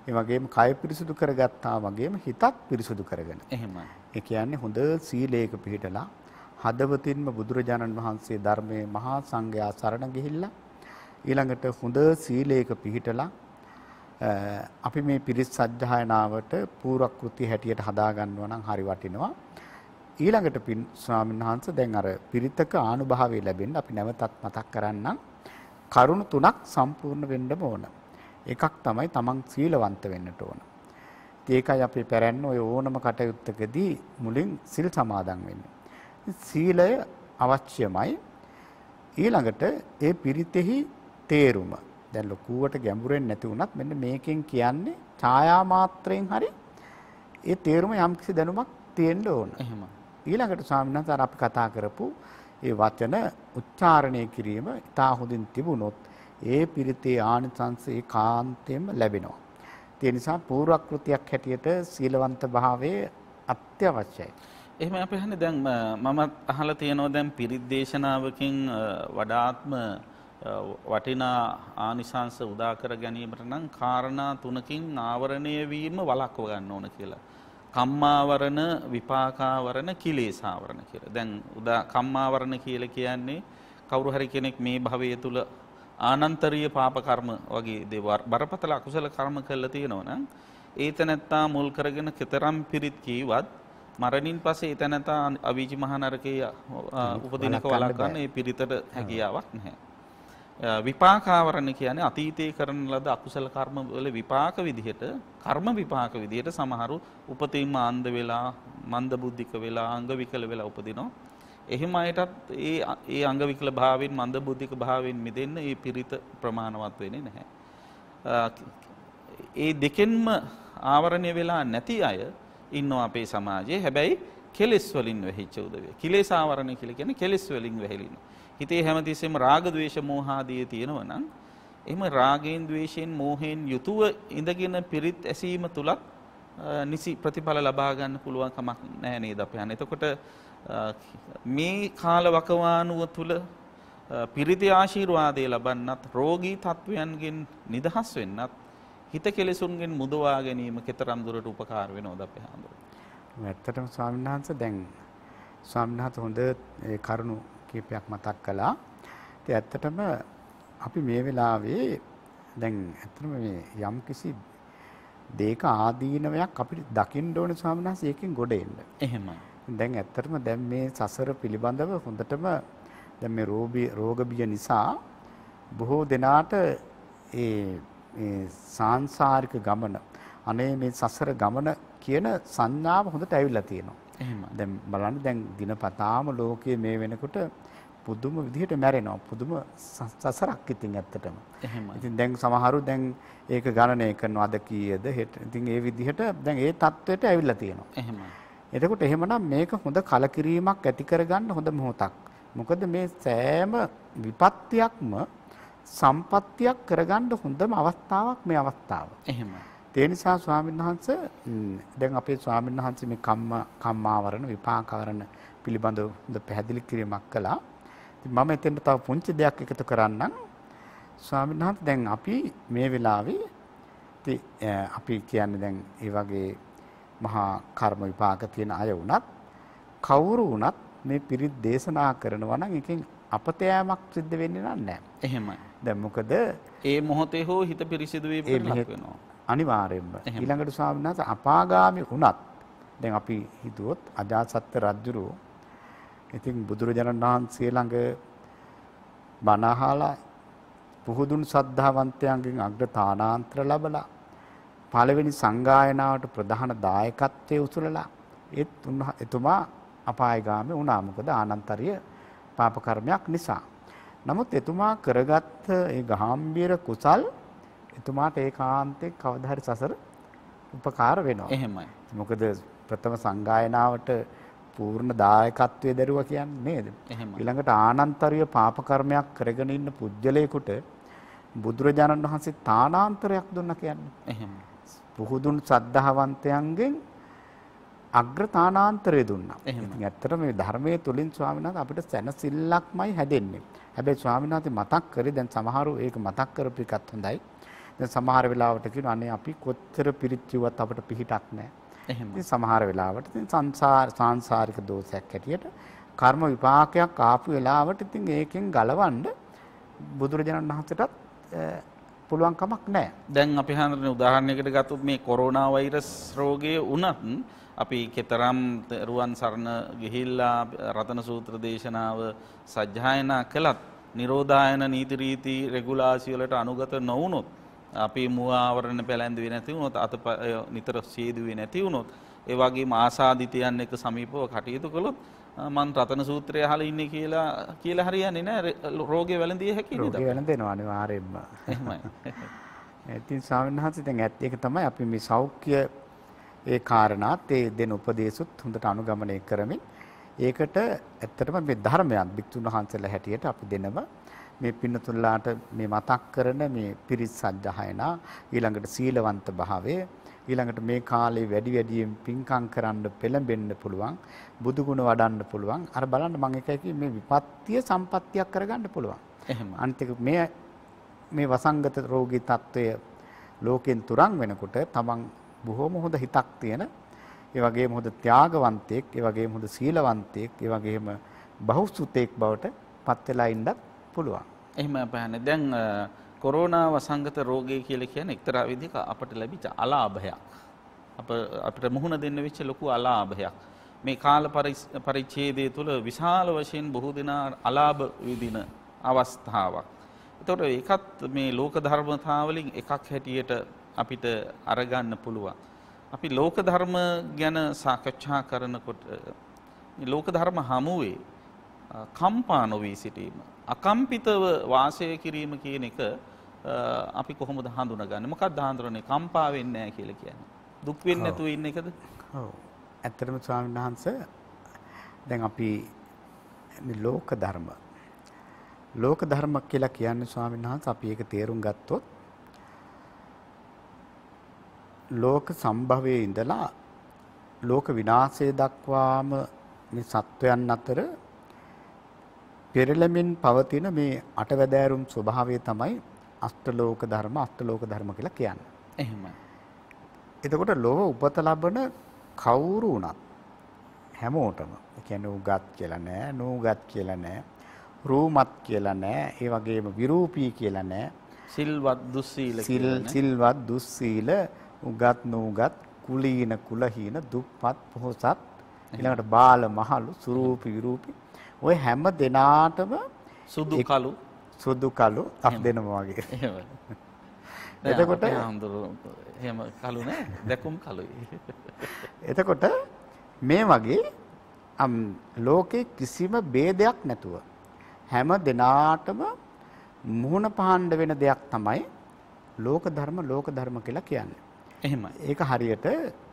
ඒ වගේම කය පිරිසුදු කරගත්තා වගේම හිතත් පිරිසුදු කරගෙන. එහෙමයි. ඒ කියන්නේ හොඳ සීලයක පිළිපදලා හදවතින්ම බුදුරජාණන් වහන්සේ ධර්මයේ මහා සංඝයා සරණ ගිහිල්ලා ඊළඟට හොඳ සීලයක පිළිපදලා අපි මේ පිරිස් සජ්ජායනාවට පූර්වක්‍ෘති හැටියට හදා ගන්නවා නම් හරි වටිනවා. ඊළඟට පින් ස්වාමීන් වහන්සේ දැන් අර පිරිතක ආනුභාවය ලැබෙන්න අපි නැවතත් මතක් කරන්නම් කරුණු තුනක් සම්පූර්ණ වෙන්න ඕන. එකක් තමයි තමන් සීලවන්ත වෙන්නට ඕන. ඒකයි අපි පැරැන්න ඔය ඕනම කටයුත්තකදී මුලින් සිල් සමාදන් වෙන්නේ. සීලය අවශ්‍යමයි. ඊළඟට ඒ පිරිතෙහි තේරුම දැන් ලොකුවට ගැඹුරෙන් නැති වුණත් මෙන්න මේකෙන් කියන්නේ ඡායා මාත්‍රයෙන් හරි ඒ තේරුම යම්කිසි දැනුමක් තියෙන්න ඕන. එහෙම. ඊළඟට ස්වාමීන් වහන්සේ අපි කතා කරපු ඒ වචන උච්චාරණය කිරීම ඉතා හොඳින් තිබුණොත් ඒ පිරිතේ ආනිසංස ඒකාන්තයෙන්ම ලැබෙනවා. ඒ නිසා පූර්වක්‍ෘතියක් හැටියට සීලවන්ත භාවයේ අත්‍යවශ්‍යයි. එහෙම අපි අහන්නේ දැන් මම අහලා තියෙනවා දැන් පිරිත් දේශනාවකින් වඩාත්ම වටිනා ආනිසංස උදා කර ගැනීමට නම් කාරණා තුනකින් ආවරණය වීම වළක්ව ගන්න ඕන කියලා. කම්මාවරණ, විපාකාවරණ, කිලේශාවරණ කියලා. දැන් උදා කම්මාවරණ කියලා කියන්නේ කවුරු හරි කෙනෙක් මේ භවයේ තුල ආනන්තරීය පාප කර්ම වගේ දේවල් බරපතල අකුසල කර්ම කළා තියෙනවා නම් ඒතනත්තා මුල් කරගෙන කතරම් පිරිත් කීවත් මරණින් පස්සේ ඒතනත්තා අවීචි මහ නරකයේ උපදිනක වළක්වන්න ඒ පිරිතට හැකියාවක් නැහැ. විපාකාවරණ කියන්නේ අතීතයේ කරන ලද අකුසල කර්ම වල විපාක විදිහට කර්ම විපාක විදිහට සමහරු උපතින්ම අන්ධ වෙලා මන්ද බුද්ධික වෙලා අංග විකල වෙලා උපදිනවා. එහෙම අයටත් ඒ ඒ අංග විකල භාවයෙන් මන්ද බුද්ධික භාවයෙන් මිදෙන්න ඒ පිරිත ප්‍රමාණවත් වෙන්නේ නැහැ. ඒ දෙකෙන්ම ආවරණය වෙලා නැති අය ඉන්නවා අපේ සමාජයේ. හැබැයි කෙලෙස් වලින් වෙහිච්ච උදවිය. කිලේශ ආවරණය කියලා කියන්නේ කෙලෙස් වලින් වෙහෙලින. හිතේ හැමතිස්සෙම රාග ద్వේෂ මෝහ ආදී තියෙනවා නම් එහෙම රාගයෙන් ద్వේෂයෙන් මෝහයෙන් යුතුව ඉඳගෙන පිරිත් ඇසීම තුලත් නිසි ප්‍රතිඵල ලබා ගන්න පුළුවන් කමක් නැහැ නේද අපි හන්නේ. එතකොට මේ කාල වකවානුව තුල පිරිති ආශිර්වාදය ලබන්නත් රෝගී තත්වයන්ගෙන් නිදහස් වෙන්නත් හිත කෙලෙසුන්ගෙන් මුදවා ගැනීම කතරම් දුරට උපකාර වෙනවද අපි හඳුනන. ඇත්තටම ස්වාමීන් වහන්සේ දැන් ස්වාමීන් වහන්සේ හොඳ ඒ කරුණු කීපයක් මතක් කළා. ඒ ඇත්තටම අපි මේ වෙලාවේ දැන් ඇත්තටම මේ යම් කිසි දේක ආදීනවයක් අපිට දකින්න ඕනේ ස්වාමීන් වහන්සේ ඒකෙන් ගොඩ එන්න. එහෙමයි. දැන් ඇත්තටම දැන් මේ සසර පිළිබඳව හොඳටම දැන් මේ රෝගී රෝග බිය නිසා බොහෝ දෙනාට ඒ ඒ සාංශාරික ගමන අනේ මේ සසර ගමන කියන සංඥාව හොඳට ඇවිල්ලා තියෙනවා. එහෙමයි. දැන් බලන්න දැන් දිනපතාම ලෝකයේ මේ වෙනකොට පුදුම විදිහට මැරෙනවා. පුදුම සසරක් ඉතින් ඇත්තටම. එහෙමයි. ඉතින් දැන් සමහරු දැන් ඒක ගණනය කරනවා අද කීයද හෙට. ඉතින් ඒ විදිහට දැන් ඒ தത്വෙට ඇවිල්ලා තියෙනවා. එහෙමයි. එතකොට එහෙමනම් මේක හොඳ කලකිරීමක් ඇති කරගන්න හොඳ මොහොතක්. මොකද මේ සෑම විපත්තියක්ම සම්පත්තියක් කරගන්න හොඳම අවස්ථාවක් මේ අවස්ථාව. එහෙමයි. ඒ නිසා ස්වාමීන් වහන්සේ දැන් අපේ ස්වාමීන් වහන්සේ මේ කම්ම කම්මාවරණ විපාකාවරණ පිළිබඳව හොඳ පැහැදිලි කිරීමක් කළා. ඉතින් මම එතෙන්ට තව පුංචි දෙයක් එකතු කරන්නම්. ස්වාමීන් වහන්සේ දැන් අපි මේ වෙලාවේ ඉතින් අපි කියන්නේ දැන් ඒ වගේ මහා කර්ම විපාක තියෙන අය වුණත් කවුරු වුණත් මේ පිරිත් දේශනා කරනවා නම් එකෙන් අපතෑමක් සිද්ධ වෙන්නේ නැහැ. එහෙමයි. දැන් මොකද ඒ මොහොතේ හෝ හිත පිරිසිදු වීමකට ලක් වෙනවා. අනිවාර්යෙන්ම. ඊළඟට ස්වාමීන් වහන්සේ අපාගාමි වුණත් දැන් අපි හිතුවොත් අජාසත් රජුරෝ ඉතින් බුදුරජාණන් වහන්සේ ළඟ බණ අහලා පුහුදුන් ශ්‍රද්ධාවන්තයන්ගෙන් අග්‍රතානාන්තර ලැබලා පළවෙනි සංගායනාවට ප්‍රධාන දායකත්වයේ උසුලලා ඒත් එතුමා අපායගාමී වුණා. මොකද ආනන්තරීය පාප කර්මයක් නිසා. නමුත් එතුමා කරගත්ත ඒ ගාම්භීර කුසල් එතුමාට ඒකාන්තයෙන් කවදා හරි සසර උපකාර වෙනවා. එහෙමයි. මොකද ප්‍රථම සංගායනාවට පූර්ණ දායකත්වයේ දරුවා කියන්නේ නේද? එහෙමයි. ඊළඟට ආනන්තරීය පාප කර්මයක් කරගෙන ඉන්න පුජ්‍යලයකට බුදුරජාණන් වහන්සේ තානාන්තරයක් දුන්නා කියන්නේ. එහෙමයි. පුහුදුන් ශ්‍රද්ධාවන්තයන්ගෙන් අග්‍ර තානාන්තරය දුන්නා. එහෙමයි. ඉතින් ඇත්තටම මේ ධර්මයේ තුලින් ස්වාමීන් වහන්සේ අපිට සැනසෙල්ලක්මයි හැදෙන්නේ. හැබැයි ස්වාමීන් වහන්සේ මතක් කරේ දැන් සමහරු ඒක මතක් කරපු එකත් හොඳයි. දැන් සමහර වෙලාවට කියනවා අනේ අපි කොච්චර පිරිච්චුවත් අපිට පිහිටක් නැහැ. එහෙම. ඉතින් සමහර වෙලාවට ඉතින් සංසාර සාංශාරික දෝෂයක් හැටියට කර්ම විපාකයක් ආපු වෙලාවට ඉතින් ඒකෙන් ගලවන්න බුදුරජාණන් වහන්සේටත් පුළුවන් කමක් නැහැ. දැන් අපි හඳුනන උදාහරණයකට ගත්තොත් මේ කොරෝනා වෛරස් රෝගය වුණත් අපි කෙතරම් රුවන් සරණ ගිහිල්ලා රතන සූත්‍ර දේශනාව සජ්ජායනා කළත් නිරෝධායන නීති රීති රෙගුලාසි වලට අනුගත නොවුනොත් අපි මුව ආවරණ පැලැන්දුවේ නැති වුණොත් අතපය නිතර සීදුවේ නැති වුණොත් ඒ වගේම ආසාදිතයන් එක්ක සමීපව කටයුතු කළොත් මම රතන සූත්‍රය අහලා ඉන්නේ කියලා කියලා හරියන්නේ නැහැ රෝගේ වැළඳිය හැකි නේද? රෝගේ වැළඳෙනවා අනිවාර්යයෙන්ම. එහෙමයි. ඉතින් ස්වාමීන් වහන්සේ දැන් ඇත්ත ඒක තමයි අපි මේ සෞඛ්‍ය ඒ කාරණාත් ඒ දෙන උපදේශුත් හොඳට අනුගමනය කරමින් ඒකට ඇත්තටම මේ ධර්මයන් භික්ෂුන් වහන්සේලා හැටියට අපි දෙනම මේ පින්නතුල්ලාට මේ මතක් කරන මේ පිරිත් සජ්ජායනා ඊළඟට සීලවන්ත භාවය ඊළඟට මේ කාලේ වැඩි වැඩියෙන් පින්කම් කරන්න පෙළඹෙන්න පුළුවන් බුදු ගුණ වඩන්න පුළුවන් අර බලන්න මම එකයි කිව්වේ මේ විපත්තිය සම්පත්තියක් කරගන්න පුළුවන් එහෙම අනිත් මේ මේ වසංගත රෝගී තත්වය ලෝකෙන් තුරන් වෙනකොට තමන් බොහොම හොඳ හිතක් තියෙන ඒ වගේම හොඳ ත්‍යාගවන්තයෙක් ඒ වගේම හොඳ සීලවන්තයෙක් ඒ වගේම බහුසුතෙක් බවට පත් වෙලා ඉන්නත් පුළුවන්. එහෙම අපහන්නේ දැන් කොරෝනා වසංගත රෝගය කියලා කියන්නේ එක්තරා විදිහක අපට ලැබිච්ච අලාභයක්. අප අපිට මුහුණ දෙන්න වෙච්ච ලොකු අලාභයක්. මේ කාල පරිච්ඡේදය තුළ විශාල වශයෙන් බොහෝ දෙනා අලාභ විඳින අවස්ථාවක්. ඒතකොට ඒකත් මේ ලෝක ධර්මතාවලින් එකක් හැටියට අපිට අරගන්න පුළුවන්. අපි ලෝක ධර්ම ගැන සාකච්ඡා කරනකොට මේ ලෝක ධර්ම හමුවේ කම්පා නොවී සිටීම අකම්පිතව වාසය කිරීම කියන එක අපි කොහොමද හඳුනගන්නේ? මොකක්ද හඳුනන්නේ? කම්පා වෙන්නේ නැහැ කියලා කියන්නේ. දුක් වෙන්නේ නැතුව ඉන්න එකද? ඔව්. ඇත්තටම ස්වාමීන් වහන්සේ දැන් අපි මේ ලෝක ධර්ම ලෝක ධර්ම කියලා කියන්නේ ස්වාමීන් වහන්සේ අපි ඒක තේරුම් ගත්තොත් ලෝක සම්භවයේ ඉඳලා ලෝක විනාශය දක්වාම මේ සත්වයන් අතර පෙරළමින් පවතින මේ අටවැදෑරුම් ස්වභාවය තමයි අෂ්ටලෝක ධර්ම අෂ්ටලෝක ධර්ම කියලා කියන්නේ. එහෙමයි. එතකොට ලෝක උපත ලබන කවුරු වුණත් හැමෝටම ඒ කියන්නේ උගත් කියලා නෑ, නූගත් කියලා නෑ, රූමත් කියලා නෑ, ඒ වගේම විරූපී කියලා නෑ, සිල්වත් දුස්සීල කියලා නෑ. සිල්වත් දුස්සීල උගත් නූගත් කුලීන කුලහීන දුප්පත් පොහොසත් ඊළඟට බාල මහලු සුරූපී විරූපී ඔය හැම දෙනාටම සුදු කළු සුදු කළු අත් දෙනවා වගේ. එහෙමයි. එතකොට එහෙම කළු නෑ දැකුම් කළුයි. එතකොට මේ වගේ ලෝකේ කිසිම ભેදයක් නැතුව හැම දෙනාටම මුහුණ පාණ්ඩ වෙන දෙයක් තමයි ලෝක ධර්ම ලෝක ධර්ම කියලා කියන්නේ. එහෙමයි. ඒක හරියට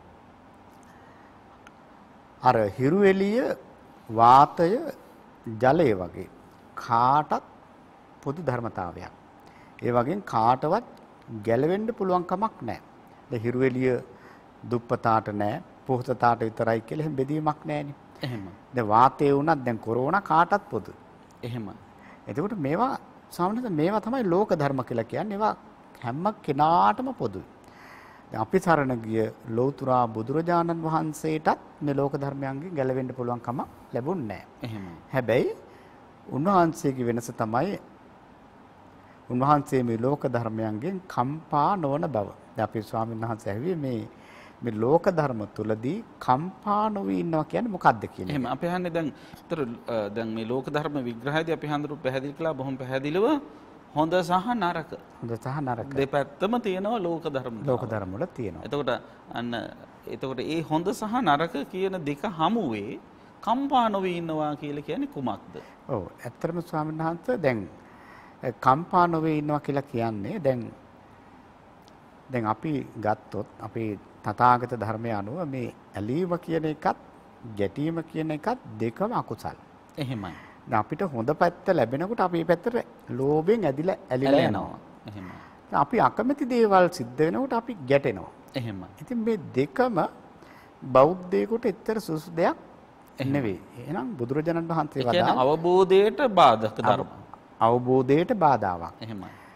අර හිරු එළිය වාතය ජලය වගේ කාටත් පොදු ධර්මතාවයක්. ඒ වගේම කාටවත් ගැලවෙන්න පුළුවන් කමක් නැහැ. දැන් හිරු එළිය දුප්පතාට නැහැ, පොහොසතාට විතරයි කියලා එහෙම බෙදීමක් නැහැනේ. එහෙම. දැන් වාතය වුණත් දැන් කොරෝනා කාටත් පොදුයි. එහෙම. එතකොට මේවා සාමාන්‍යයෙන් මේවා තමයි ලෝක ධර්ම කියලා කියන්නේ. ඒවා හැම කෙනාටම පොදුයි. දැන් අපි සරණ ගිය ලෞතුරා බුදුරජාණන් වහන්සේටත් මේ ලෝක ධර්මයන්ගෙන් ගැලවෙන්න පුළුවන් කම ලැබුණේ නැහැ. එහෙම. හැබැයි උන්වහන්සේගේ වෙනස තමයි උන්වහන්සේ මේ ලෝක ධර්මයන්ගෙන් කම්පා නොවන බව. දැන් අපේ ස්වාමීන් වහන්සේ ඇහුවේ මේ මේ ලෝක ධර්ම තුලදී කම්පා නොවී ඉන්නවා කියන්නේ මොකක්ද කියන එක. එහෙම අපි අහන්නේ දැන් ඒතර දැන් මේ ලෝක ධර්ම විග්‍රහයේදී අපි හඳුරු පැහැදිලි කළා බොහොම පැහැදිලිව හොඳ සහ නරක. හොඳ සහ නරක. දෙපැත්තම තියෙනවා ලෝක ධර්ම. ලෝක ධර්ම වල තියෙනවා. එතකොට අන්න එතකොට ඒ හොඳ සහ නරක කියන දෙක හමුවේ කම්පා නොවී ඉන්නවා කියලා කියන්නේ කුමක්ද? ඔව් ඇත්තටම ස්වාමීන් වහන්සේ දැන් කම්පා නොවේ ඉන්නවා කියලා කියන්නේ දැන් දැන් අපි ගත්තොත් අපේ තථාගත ධර්මය අනුව මේ ඇලීම කියන එකත් ගැටීම කියන එකත් දෙකම අකුසල්. එහෙමයි. දැන් අපිට හොඳ පැත්ත ලැබෙනකොට අපි මේ පැත්තට ලෝභයෙන් ඇදිලා ඇලිලා යනවා. එහෙමයි. අපි අකමැති දේවල් සිද්ධ වෙනකොට අපි ගැටෙනවා. එහෙමයි. ඉතින් මේ දෙකම බෞද්ධයෙකුට එච්චර සුසු දෙයක් නෙවෙයි. එහෙනම් බුදුරජාණන් වහන්සේ වදාළ අවබෝධයට බාධක ධර්ම. අවබෝධයට බාධාවක්. එහෙමයි.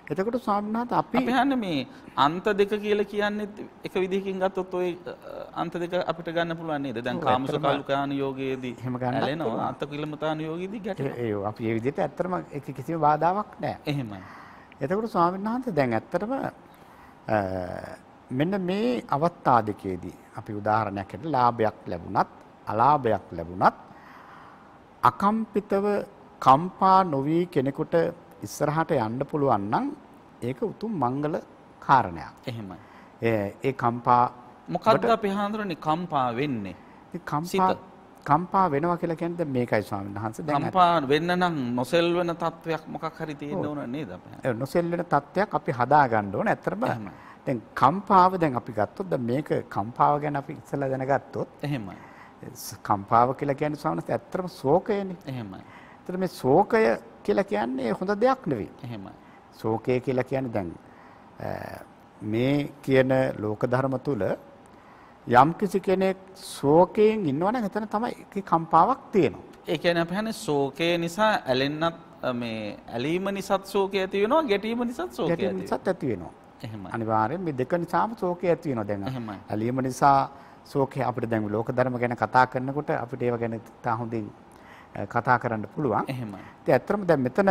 එතකොට ස්වාමීන් වහන්සේ අපි අපි හන්නේ මේ අන්ත දෙක කියලා කියන්නේ එක විදිහකින් ගත්තොත් ඔය අන්ත දෙක අපිට ගන්න පුළුවන් නේද? දැන් කාමසුඛාලුකාන යෝගයේදී ඇලෙනවා අන්ත කිලමතාන යෝගයේදී ගැටෙනවා. ඒ අපි මේ විදිහට ඇත්තටම ඒක කිසිම බාධාවක් නැහැ. එහෙමයි. එතකොට ස්වාමීන් වහන්සේ දැන් ඇත්තටම මෙන්න මේ අවස්ථා දෙකේදී අපි උදාහරණයක් හැටියට ලාභයක් ලැබුණත් අලාභයක් ලැබුණත් අකම්පිතව කම්පා නොවි කෙනෙකුට ඉස්සරහට යන්න පුළුවන් නම් ඒක උතුම් මංගල කාරණයක්. එහෙමයි. ඒ ඒ කම්පා මොකද්ද අපි හඳුනන්නේ කම්පා වෙන්නේ? කම්පා කම්පා වෙනවා කියලා කියන්නේ මේකයි ස්වාමීන් වහන්සේ. දැන් කම්පා වෙන්න නම් නොසෙල් වෙන තත්වයක් මොකක් හරි තියෙන්න ඕන නේද අපි? ඒ නොසෙල් වෙන තත්වයක් අපි හදා ගන්න ඕන. ඇත්තටම දැන් කම්පාව දැන් අපි ගත්තොත් දැන් මේක කම්පාව ගැන අපි ඉස්සෙල්ලා දැනගත්තොත් එහෙමයි. කම්පාව කියලා කියන්නේ ස්වාමීන් වහන්සේ ඇත්තටම ශෝකයනේ. එහෙමයි. ඒතර මේ ශෝකය කියලා කියන්නේ හොඳ දෙයක් නෙවෙයි. එහෙමයි. ශෝකය කියලා කියන්නේ දැන් මේ කියන ලෝක ධර්ම තුල යම් කිසි කෙනෙක් ශෝකයෙන් ඉන්නවනම් එතන තමයි ඒකේ කම්පාවක් තියෙනවා. ඒ කියන්නේ අපි හන්නේ ශෝකය නිසා ඇලෙන්නත් මේ ඇලීම නිසාත් ශෝකය ඇති වෙනවා, ගැටීම නිසාත් ශෝකය ඇති වෙනවා. ගැටීම නිසාත් ඇති වෙනවා. එහෙමයි. අනිවාර්යෙන් මේ දෙක නිසාම ශෝකය ඇති වෙනවා. දැන් එහෙමයි. ඇලීම නිසා ශෝකය අපිට දැන් ලෝක ධර්ම ගැන කතා කරනකොට අපිට ඒව ගැන තා හොඳින් කතා කරන්න පුළුවන්. එහෙමයි. ඉතින් ඇත්තටම දැන් මෙතන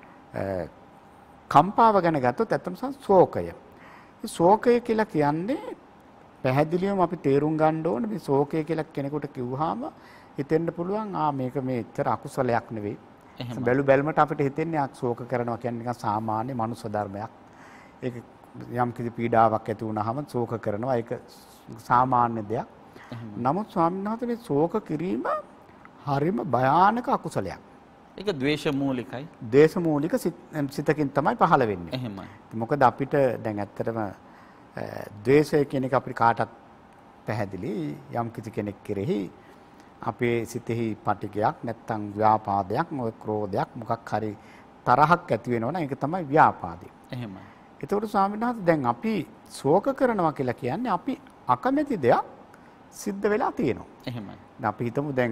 කම්පාව ගැන ගත්තොත් ඇත්තටම ශෝකය. මේ ශෝකය කියලා කියන්නේ පැහැදිලිවම අපි තේරුම් ගන්න ඕනේ මේ ශෝකය කියලා කෙනෙකුට කිව්වහම හිතෙන්න පුළුවන් ආ මේක මේ ඇත්තට අකුසලයක් නෙවෙයි. බැලු බැලමට අපිට හිතෙන්නේ ආ ශෝක කරනවා කියන්නේ නිකන් සාමාන්‍ය මනුෂ්‍ය ධර්මයක්. ඒක යම් කිසි පීඩාවක් ඇති වුනහම ශෝක කරනවා. ඒක සාමාන්‍ය දෙයක්. නමුත් ස්වාමීන් වහන්සේ මේ ශෝක කිරීම හරිම භයානක අකුසලයක්. ඒක ද්වේෂ මූලිකයි. ද්වේෂ මූලික සිතකින් තමයි පහළ වෙන්නේ. එහෙමයි. මොකද අපිට දැන් ඇත්තටම ද්වේෂය කියන එක අපිට කාටත් පැහැදිලි. යම් කිසි කෙනෙක් කෙරෙහි අපේ සිතෙහි පටිගයක් නැත්තම් ව්‍යාපාදයක් මොක ක්‍රෝධයක් මොකක් හරි තරහක් ඇති වෙනවනම් ඒක තමයි ව්‍යාපාදේ. එහෙමයි. ඒතකොට ස්වාමීන් වහන්සේ දැන් අපි ශෝක කරනවා කියලා කියන්නේ අපි අකමැති දෙයක් සිද්ධ වෙලා තියෙනවා. එහෙමයි. දැන් අපි හිතමු දැන්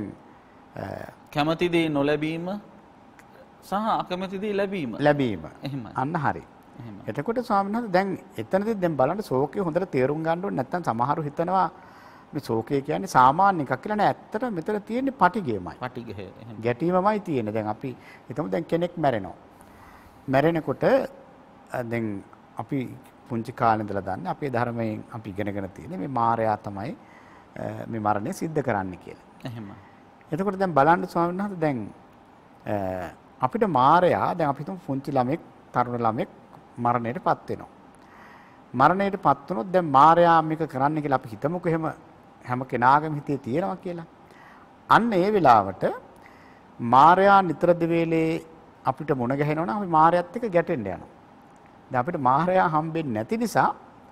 කැමති දේ නොලැබීම සහ අකමැති දේ ලැබීම. ලැබීම. එහෙමයි. අන්න හරි. එහෙමයි. එතකොට ස්වාමීන් වහන්සේ දැන් එතනදී දැන් බලන්න ශෝකය හොඳට තේරුම් ගන්න ඕනේ. නැත්නම් සමහරු හිතනවා මේ ශෝකය කියන්නේ සාමාන්‍ය එකක් කියලා නෑ. ඇත්තට මෙතන තියෙන්නේ පටිගයමයි. පටිගය. එහෙමයි. ගැටීමමයි තියෙන්නේ. දැන් අපි හිතමු දැන් කෙනෙක් මැරෙනවා. මැරෙනකොට දැන් අපි පුංචි කාලේ ඉඳලා දන්නේ අපේ ධර්මයෙන් අපි ඉගෙනගෙන තියෙන්නේ මේ මායя තමයි මේ මරණය සිද්ධ කරන්න කියලා. එහෙමයි. එතකොට දැන් බලන්න ස්වාමීන් වහන්සේ දැන් අපිට මායя දැන් අපි හිතමු පුංචි ළමෙක් තරුණ ළමෙක් මරණයටපත් වෙනවා. මරණයටපත් වුණොත් දැන් මායя මේක කරන්න කියලා අපි හිතමුකෝ එහෙම හැම කෙනාගේම හිතේ තියෙනවා කියලා. අන්න ඒ වෙලාවට මායя නිතර දෙවේලේ අපිට මුණ ගැහෙනවා නම් අපි මායයත් එක්ක ගැටෙන්න යනවා. දැන් අපිට මායя හම්බෙන්නේ නැති නිසා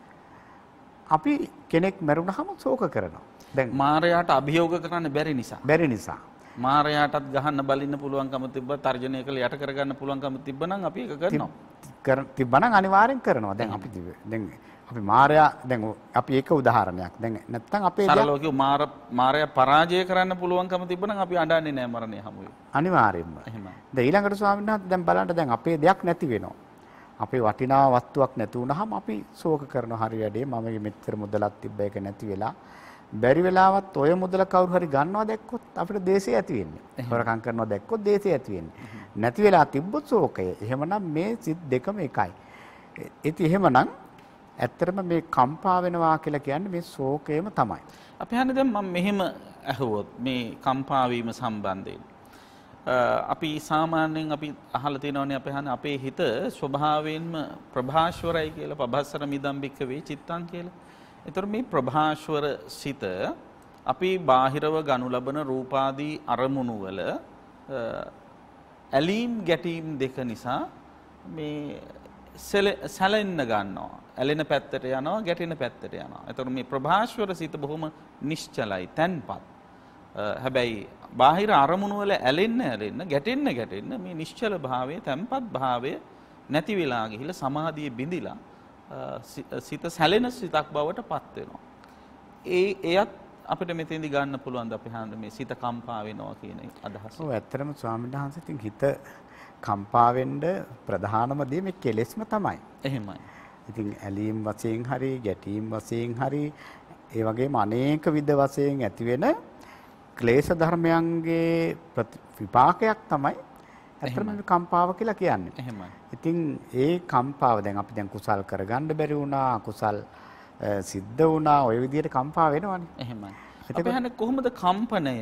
අපි කෙනෙක් මැරුණාම ශෝක කරනවා. දැන් මායයට අභියෝග කරන්න බැරි නිසා. බැරි නිසා. මායයටත් ගහන්න බලින්න පුළුවන්කම තිබ්බ තර්ජනය කළ යට කරගන්න පුළුවන්කම තිබ්බනම් අපි ඒක කරනවා. කර තිබ්බනම් අනිවාර්යෙන් කරනවා. දැන් අපි දැන් අපි මායя දැන් අපි ඒක උදාහරණයක්. දැන් නැත්තම් අපේ සරලව කිව්ව මාර මායя පරාජය කරන්න පුළුවන්කම තිබ්බනම් අපි අඬන්නේ නැහැ මරණය හමුවේ. අනිවාර්යෙන්ම. එහෙමයි. දැන් ඊළඟට ස්වාමීන් වහන්සේ දැන් බලන්න දැන් අපේ දෙයක් නැති වෙනවා. අපේ වටිනා වස්තුවක් නැති වුනහම අපි ශෝක කරනවා. හරි වැඩේ මම මෙච්චර මුදලක් තිබ්බ එක නැති වෙලා බැරි වෙලාවත් ඔය මුදල කවුරු හරි ගන්නවා දැක්කොත් අපිට දේශය ඇති වෙන්නේ. හොරකම් කරනවා දැක්කොත් දේශය ඇති වෙන්නේ. නැති වෙලා තිබ්බොත් ශෝකය. එහෙමනම් මේ සිත් දෙකම එකයි. ඉතින් එහෙමනම් ඇත්තටම මේ කම්පා වෙනවා කියලා කියන්නේ මේ ශෝකයම තමයි. අපි හන්නේ දැන් මම මෙහෙම අහුවොත් මේ කම්පා වීම සම්බන්ධයෙන් අපි සාමාන්‍යයෙන් අපි අහලා තියෙනවනේ අපි හන්නේ අපේ හිත ස්වභාවයෙන්ම ප්‍රභාස්වරයි කියලා පබස්සර මිදම් බික්කවේ චිත්තං කියලා. ඒතර මේ ප්‍රභාස්වර සිත අපි බාහිරව ගනු ලබන රූපාදී අරමුණු වල ඇලීම් ගැටීම් දෙක නිසා මේ සැලෙන්න ගන්නවා. ඇලෙන පැත්තට යනවා, ගැටෙන පැත්තට යනවා. ඒතර මේ ප්‍රභාස්වර සිත බොහොම නිශ්චලයි, තැන්පත්. හැබැයි බාහිර අරමුණු වල ඇලෙන්න ඇලෙන්න, ගැටෙන්න ගැටෙන්න මේ නිශ්චල භාවය, තැන්පත් භාවය නැති වෙලා ගිහිල්ලා සමාධිය බිඳිලා සිත සැලෙන සිතක් බවට පත් වෙනවා. ඒ එයත් අපිට මෙතෙන්දි ගන්න පුළුවන් ද අපි හඳ මේ සිත කම්පා වෙනවා කියන අදහස. ඔව් ඇත්තටම ස්වාමීන් වහන්සේ ඉතින් හිත කම්පා වෙන්න ප්‍රධානම දේ මේ කෙලෙස්ම තමයි. එහෙමයි. ඉතින් ඇලීම් වශයෙන් හරි ගැටීම් වශයෙන් හරි ඒ වගේම අනේක විද වශයෙන් ඇති වෙන ක්ලේශ ධර්මයන්ගේ විපාකයක් තමයි ඇත්තම කම්පාව කියලා කියන්නේ. එහෙමයි. ඉතින් ඒ කම්පාව දැන් අපි දැන් කුසල් කරගන්න බැරි වුණා, අකුසල් සිද්ධ වුණා, ওই විදිහට කම්පා වෙනවනේ. එහෙමයි. අපි හන්නේ කොහොමද කම්පනය,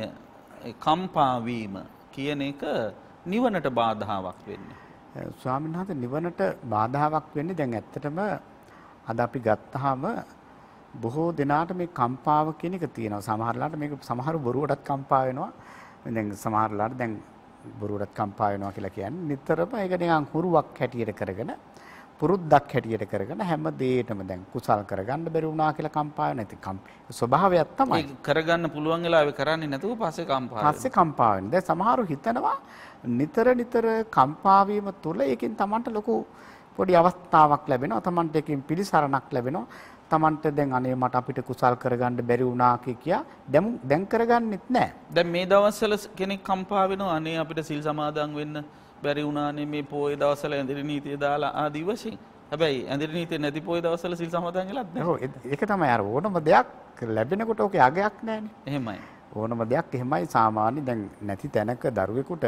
කම්පා වීම කියන එක නිවනට බාධාවක් වෙන්නේ? ස්වාමීන් වහන්සේ නිවනට බාධාවක් වෙන්නේ දැන් ඇත්තටම අද අපි ගත්තාම බොහෝ දෙනාට මේ කම්පාව කියන එක තියෙනවා. සමහරලාට මේක සමහර බොරුවටත් කම්පා වෙනවා. දැන් සමහරලාට දැන් බොරුවටත් කම්පා වෙනවා කියලා කියන්නේ නිතරම ඒක නිකන් හුරුවක් හැටියට කරගෙන පුරුද්දක් හැටියට කරගෙන හැම දෙයකටම දැන් කුසල් කරගන්න බැරි වුණා කියලා කම්පා වෙන. ඉතින් ස්වභාවයක් තමයි. ඒක කරගන්න පුළුවන් වෙලාවෙ කරන්නේ නැතුව පස්සේ කම්පා වෙනවා. පස්සේ කම්පා වෙනවා. දැන් සමහරු හිතනවා නිතර නිතර කම්පා වීම තුළ ඒකෙන් Tamanට ලොකු පොඩි අවස්ථාවක් ලැබෙනවා. Tamanට එකකින් පිළිසරණක් ලැබෙනවා. Tamanට දැන් අනේ මට අපිට කුසල් කරගන්න බැරි වුණා කියා දැන් දැන් කරගන්නෙත් නැහැ. දැන් මේ දවස්වල කෙනෙක් කම්පා වෙනවා අනේ අපිට සිල් සමාදන් වෙන්න බැරි වුණානේ මේ පොයේ දවස්වල ඇඳිරි නීතිය දාලා ආදී වශයෙන්. හැබැයි ඇඳිරි නීතිය නැති පොයේ දවස්වල සිල් සමාදන් වෙලත් නැහැ. ඔව් ඒක තමයි අර ඕනම දෙයක් ලැබෙනකොට ඔකේ අගයක් නැහැනේ. එහෙමයි. ඕනම දෙයක් එහෙමයි සාමාන්‍ය දැන් නැති තැනක දරුවෙකුට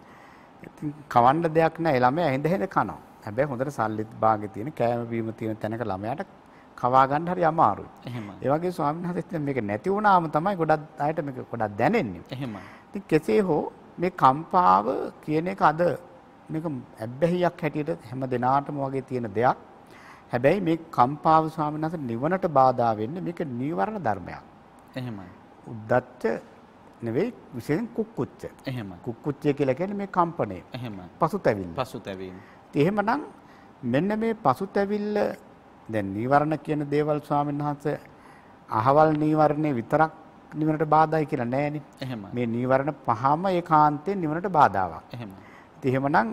ඉතින් කවන්න දෙයක් නැහැ. ළමයා හිඳ හිඳ කනවා. හැබැයි හොඳට සල්ලිත් භාගෙ තියෙන කෑම බීම තියෙන තැනක ළමයාට කවා ගන්න හරි අමාරුයි. එහෙමයි. ඒ වගේ ස්වාමීන් වහන්සේ මේක නැති වුණාම තමයි ගොඩක් අයට මේක ගොඩක් දැනෙන්නේ. එහෙමයි. ඉතින් කෙසේ හෝ මේ කම්පාව කියන එක අද මේක ඇබ්බැහියක් හැටියට හැම දිනාටම වගේ තියෙන දෙයක්. හැබැයි මේ කම්පාව ස්වාමීන් වහන්සේ නිවනට බාධා වෙන්නේ මේක නීවරණ ධර්මයක්. එහෙමයි. උද්දච්ච නෙවෙයි විශේෂයෙන් කුක්කුච්ච. එහෙමයි. කුක්කුච්චය කියලා කියන්නේ මේ කම්පණය. එහෙමයි. පසුතැවිල්ල. පසුතැවීම. එහෙමනම් මෙන්න මේ පසුතැවිල්ල දැන් නීවරණ කියන දේවල් ස්වාමීන් වහන්සේ අහවල් නීවරණේ විතරක් නිවනට බාධායි කියලා නෑනේ. එහෙමයි. මේ නීවරණ පහම ඒකාන්තයෙන් නිවනට බාධාවක්. එහෙමයි. ඉතින් එහෙමනම්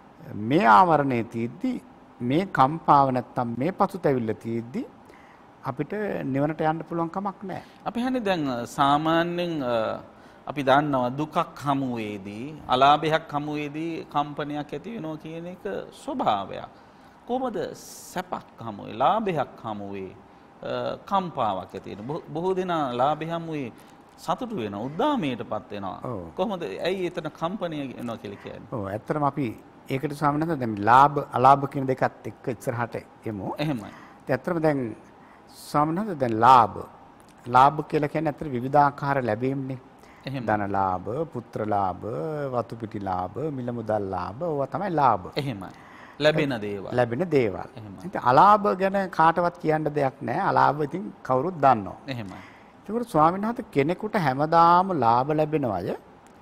මේ ආවරණයේ තීද්දි මේ කම්පාව නැත්තම් මේ පසුතැවිල්ල තීද්දි අපිට නිවනට යන්න පුළුවන් කමක් නැහැ. අපි හන්නේ දැන් සාමාන්‍යයෙන් අපි දන්නවා දුකක් හමුවේදී අලාභයක් හමුවේදී කම්පනයක් ඇති වෙනවා කියන එක ස්වභාවයක්. කොහොමද සැපක් හමුවේ ලාභයක් හමුවේ කම්පාවක් ඇති වෙන බොහෝ දෙනා ලාභය හමුවේ සතුටු වෙනවා උද්දාමයටපත් වෙනවා. කොහොමද ඇයි එතන කම්පනය එනවා කියලා කියන්නේ? ඔව් ඇත්තටම අපි ඒකට ස්වාමීන් වහන්සේ දැන් ලාභ අලාභ කියන දෙකත් එක්ක ඉස්සරහට එමු. එහෙමයි. ඇත්තටම දැන් ස්වාමීන් වහන්සේ දැන් ලාභ ලාභ කියලා කියන්නේ ඇත්තට විවිධාකාර ලැබීම්නේ. එහෙම. ධන ලාභ, පුත්‍ර ලාභ, වතු පිටි ලාභ, මිල මුදල් ලාභ ඕවා තමයි ලාභ. එහෙමයි. ලැබෙන දේවල්. ලැබෙන දේවල්. ඉතින් අලාභ ගැන කාටවත් කියන්න දෙයක් නැහැ. අලාභ ඉතින් කවුරුත් දන්නවා. එහෙමයි. ඒකට ස්වාමීන් වහන්සේ කෙනෙකුට හැමදාම ලාභ ලැබෙනවය.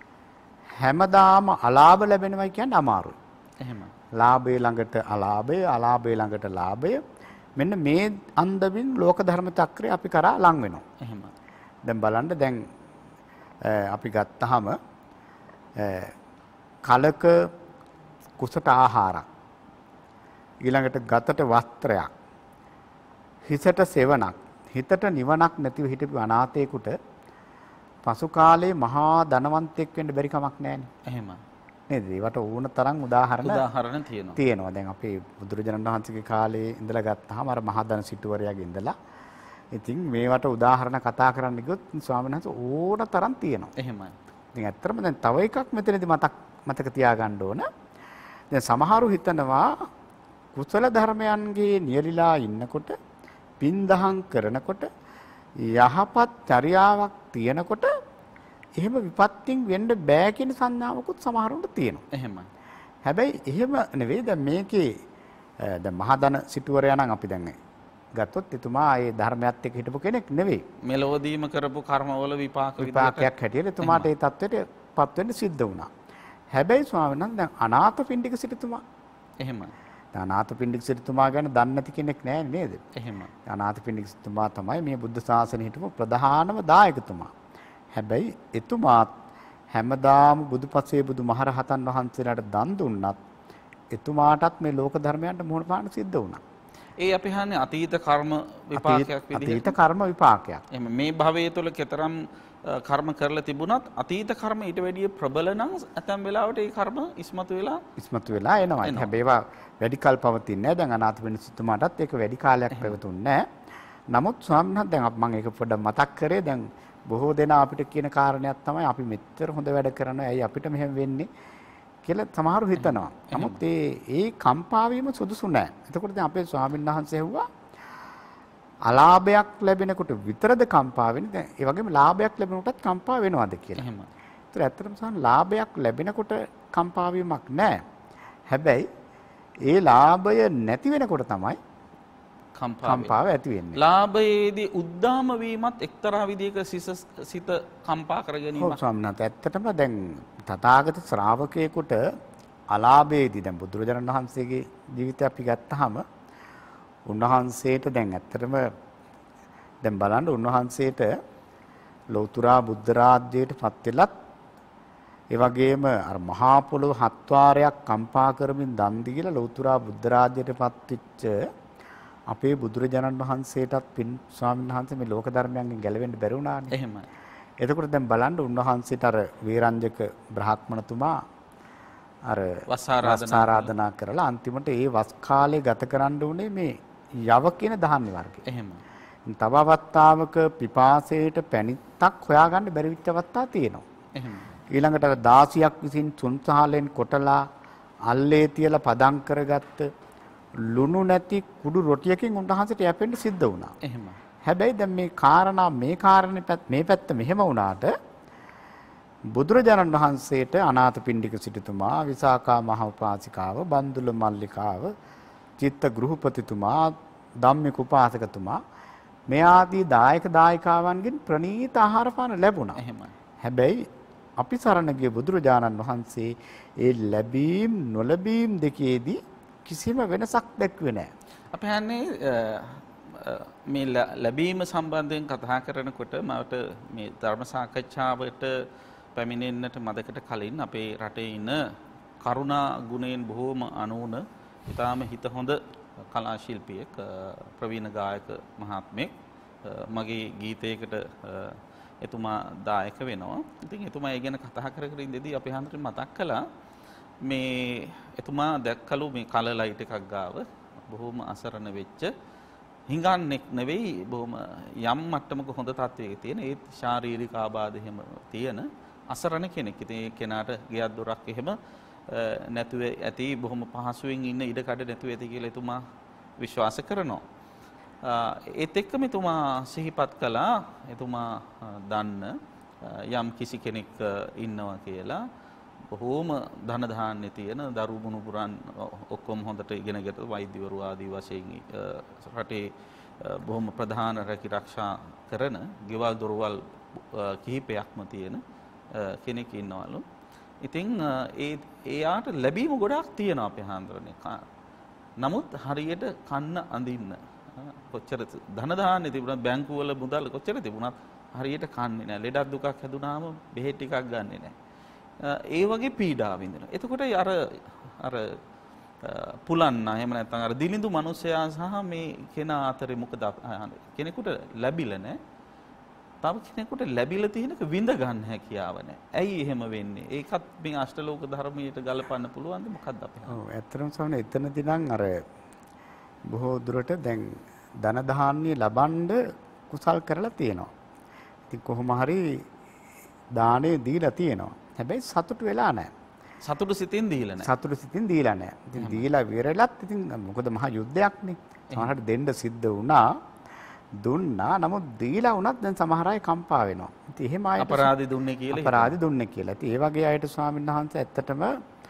හැමදාම අලාභ ලැබෙනවයි කියන්නේ අමාරුයි. එහෙමයි. ලාභය ළඟට අලාභය, අලාභය ළඟට ලාභය. මෙන්න මේ අන්දමින් ලෝක ධර්ම චක්‍රය අපි කරා ලං වෙනවා. එහෙමයි. දැන් බලන්න දැන් අපි ගත්තාම කලක කුසට ආහාරයක් ඊළඟට ගතට වස්ත්‍රයක් හිසට සෙවණක් හිතට නිවනක් නැතිව හිටපු අනාථයෙකුට පසු කාලේ මහා ධනවන්තයෙක් වෙන්න බැරි කමක් නැහැනේ. එහෙමයි. නේද? ඒවට ඕන තරම් උදාහරණ උදාහරණ තියෙනවා. තියෙනවා. දැන් අපේ බුදුරජාණන් වහන්සේගේ කාලේ ඉඳලා ගත්තාම අර මහා ධන සිටුවරයාගේ ඉඳලා ඉතින් මේවට උදාහරණ කතා කරන්න ගියොත් ස්වාමීන් වහන්සේ ඕන තරම් තියෙනවා. එහෙමයි. ඉතින් ඇත්තටම දැන් තව එකක් මෙතනදී මතක් මතක තියාගන්න ඕන. දැන් සමහරු හිතනවා කුසල ධර්මයන්ගේ නියලිලා ඉන්නකොට පින් දහම් කරනකොට යහපත් චර්යාවක් තියනකොට එහෙම විපත්තින් වෙන්න බෑ කියන සංඥාවකුත් සමහරුන්ට තියෙනවා. එහෙමයි. හැබැයි එහෙම නෙවෙයි දැන් මේකේ දැන් මහා ධන සිටුවරයා නම් අපි දැන් ගත්තොත් එතුමා ඒ ධර්මයත් එක්ක හිටපු කෙනෙක් නෙවෙයි. මෙලොවදීම කරපු කර්මවල විපාක විපාකයක් හැටියට එතුමාට ඒ தത്വෙටපත් වෙන්න සිද්ධ වුණා. හැබැයි ස්වාමීන් වහන්සේ දැන් අනාථපිණ්ඩික සිටුතුමා එහෙමයි. අනාථපිණ්ඩික සිටුතුමා ගැන දන්නේ නැති කෙනෙක් නෑ නේද? එහෙමයි. අනාථපිණ්ඩික සිටුතුමා තමයි මේ බුද්ධ ශාසනය හිටපු ප්‍රධානම දායකතුමා. හැබැයි එතුමාත් හැමදාම බුදුපසේ බුදුමහරහතන් වහන්සේලාට දන් දුන්නත් එතුමාටත් මේ ලෝක ධර්මයන්ට මුහුණ පාන්න සිද්ධ වුණා. ඒ අපි හන්නේ අතීත කර්ම විපාකයක් විදිහට. අතීත කර්ම විපාකයක්. එහෙනම් මේ භවයේ තුල කතරම් කර්ම කරලා තිබුණත් අතීත කර්ම ඊට වැඩිය ප්‍රබල නම් ඇතැම් වෙලාවට ඒ කර්ම ඉස්මතු වෙලා ඉස්මතු වෙලා එනවා. හැබැයි ඒවා වැඩි කල් පවතින්නේ නැහැ. දැන් අනාථපිණ්ඩික සිටුමාටත් ඒක වැඩි කාලයක් පැවතුන්නේ නැහැ. නමුත් ස්වාමීන් වහන්සේ දැන් මම ඒක පොඩ්ඩක් මතක් කරේ. දැන් බොහෝ දෙනා අපිට කියන කාරණයක් තමයි අපි මෙච්චර හොඳ වැඩ කරනවා. ඇයි අපිට මෙහෙම වෙන්නේ කියලා සමහරව හිතනවා. නමුත් ඒ ඒ කම්පා වීම සුදුසු නැහැ. එතකොට දැන් අපේ ස්වාමීන් වහන්සේ ඇහුවා අලාභයක් ලැබෙනකොට විතරද කම්පා වෙන්නේ? දැන් ඒ වගේම ලාභයක් ලැබෙනකොටත් කම්පා වෙනවද කියලා. එහෙම. ඒතර ඇත්තටම සාන ලාභයක් ලැබෙනකොට කම්පා වීමක් නැහැ. හැබැයි ඒ ලාභය නැති වෙනකොට තමයි කම්පාව ඇති වෙන්නේ. ලාභයේදී උද්දාම වීමත් එක්තරා විදිහක සිත කම්පා කර ගැනීමක්. ඔව් ස්වාමීන් වහන්සේ ඇත්තටම දැන් තථාගත ශ්‍රාවකයෙකුට අලාභයේදී දැන් බුදුරජාණන් වහන්සේගේ ජීවිතය අපි ගත්තාම උන්වහන්සේට දැන් ඇත්තටම දැන් බලන්න උන්වහන්සේට ලෞතුරා බුද්ධ රාජ්‍යයට පත් වෙලත් ඒ වගේම අර මහා පොළොව හත් වාරයක් කම්පා කරමින් දන් දීලා ලෞතුරා බුද්ධ රාජ්‍යයට පත් වෙච්ච අපේ බුදුරජාණන් වහන්සේටත් පින් ස්වාමීන් වහන්සේ මේ ලෝක ධර්මයන්ගෙන් ගැලවෙන්න බැරි වුණානේ. එහෙමයි. එතකොට දැන් බලන්න උන්වහන්සේට අර වේරංජක බ්‍රාහ්මණතුමා අර වස් ආරාධනා කරලා අන්තිමට ඒ වස් කාලේ ගත කරන්න උනේ මේ යව කියන ධාන්‍ය වර්ගය. එහෙමයි. තව අවස්ථාවක පිපාසයට පැණිත්තක් හොයාගන්න බැරි විච්ච අවස්ථා තියෙනවා. එහෙමයි. ඊළඟට අර දාසියක් විසින් තුන්සහලෙන් කොටලා අල්ලේ තියලා පදම් කරගත්ත ලුණු නැති කුඩු රොටියකින් උන්වහන්සේට යැපෙන්න සිද්ධ වුණා. එහෙමයි. හැබැයි දැන් මේ කාරණා මේ කාරණේ මේ පැත්ත මෙහෙම වුණාට බුදුරජාණන් වහන්සේට අනාථපිණ්ඩික සිටුතුමා, විසාකා මහ උපාසිකාව, බන්දුල මල්ලිකාව, චිත්ත ගෘහපතිතුමා, ධම්මික උපාසකතුමා මේ ආදී දායක දායිකාවන්ගෙන් ප්‍රණීත ආහාර පාන ලැබුණා. එහෙමයි. හැබැයි අපි සරණ ගිය බුදුරජාණන් වහන්සේ ඒ ලැබීම් නොලැබීම් දෙකේදී කිසිම වෙනසක් දැක්වේ නැහැ. අපි හන්නේ මේ ලැබීම සම්බන්ධයෙන් කතා කරනකොට මට මේ ධර්ම සාකච්ඡාවට පැමිණෙන්නට මදකට කලින් අපේ රටේ ඉන්න කරුණා ගුණයෙන් බොහෝම අනුන ඉතාම හිත හොඳ කලා ශිල්පියෙක් ප්‍රවීණ ගායක මහත්මයෙක් මගේ ගීතයකට එතුමා දායක වෙනවා. ඉතින් එතුමා ඒ ගැන කතා කර කර ඉඳදී අපි හන්දට මතක් කළා මේ එතුමා දැක්කලු මේ කල ලයිට් එකක් ගාව බොහොම අසරණ වෙච්ච හිඟන්නෙක් නෙවෙයි බොහොම යම් මට්ටමක හොඳ තත්වයක තියෙන ඒත් ශාරීරික ආබාධ එහෙම තියෙන අසරණ කෙනෙක්. ඉතින් ඒ කෙනාට ගියක් දොරක් එහෙම නැතුව ඇති බොහොම පහසුවෙන් ඉන්න ඉඩ කඩ නැතුව ඇති කියලා එතුමා විශ්වාස කරනවා. ඒත් එක්කම එතුමා සිහිපත් කළා එතුමා දන්න යම් කිසි කෙනෙක් ඉන්නවා කියලා බොහෝම ධන ධාන්‍ය තියෙන දරු මුණුපුරන් ඔක්කොම හොඳට ඉගෙනගත්ත වෛද්‍යවරු ආදී වශයෙන් රටේ බොහොම ප්‍රධාන රැකිරක්ෂා කරන ගෙවල් දොරවල් කිහිපයක්ම තියෙන කෙනෙක් ඉන්නවලු. ඉතින් ඒ එයාට ලැබීම ගොඩාක් තියෙනවා අපේ හාන්දරනේ. නමුත් හරියට කන්න අඳින්න කොච්චර ධන ධාන්‍ය තිබුණත් බැංකුව වල මුදල් කොච්චර තිබුණත් හරියට කන්නේ නැහැ. ලෙඩක් දුකක් හැදුනාම බෙහෙත් ටිකක් ගන්නෙ නැහැ. ඒ වගේ පීඩා විඳිනවා. එතකොට අර අර පුලන්න එහෙම නැත්නම් අර දිලිඳු මිනිසයා සහ මේ කෙනා අතරේ මොකද කෙනෙකුට ලැබිලා නැහැ. තව කෙනෙකුට ලැබිලා තියෙනක විඳ ගන්න හැකියාව නැහැ. ඇයි එහෙම වෙන්නේ? ඒකත් මේ අෂ්ටලෝක ධර්මයට ගලපන්න පුළුවන්ද මොකක්ද අපේ? ඔව් ඇත්තටම සමහර එතනදී නම් අර බොහෝ දුරට දැන් ධන ධාන්‍ය ලබන්න කුසල් කරලා තියෙනවා. ඉතින් කොහොම හරි දානේ දීලා තියෙනවා. හැබැයි සතුටු වෙලා නැහැ. සතුටු සිතින් දීලා නැහැ. සතුටු සිතින් දීලා නැහැ. ඉතින් දීලා විරලත් ඉතින් මොකද මහා යුද්ධයක්නේ. සමහරට දෙන්න සිද්ධ වුණා. දුන්නා. නමුත් දීලා වුණත් දැන් සමහර අය කම්පා වෙනවා. ඉතින් එහෙම අයට අපරාධි දුන්නේ කියලා අපරාධි දුන්නේ කියලා. ඉතින් ඒ වගේ අයට ස්වාමීන් වහන්සේ ඇත්තටම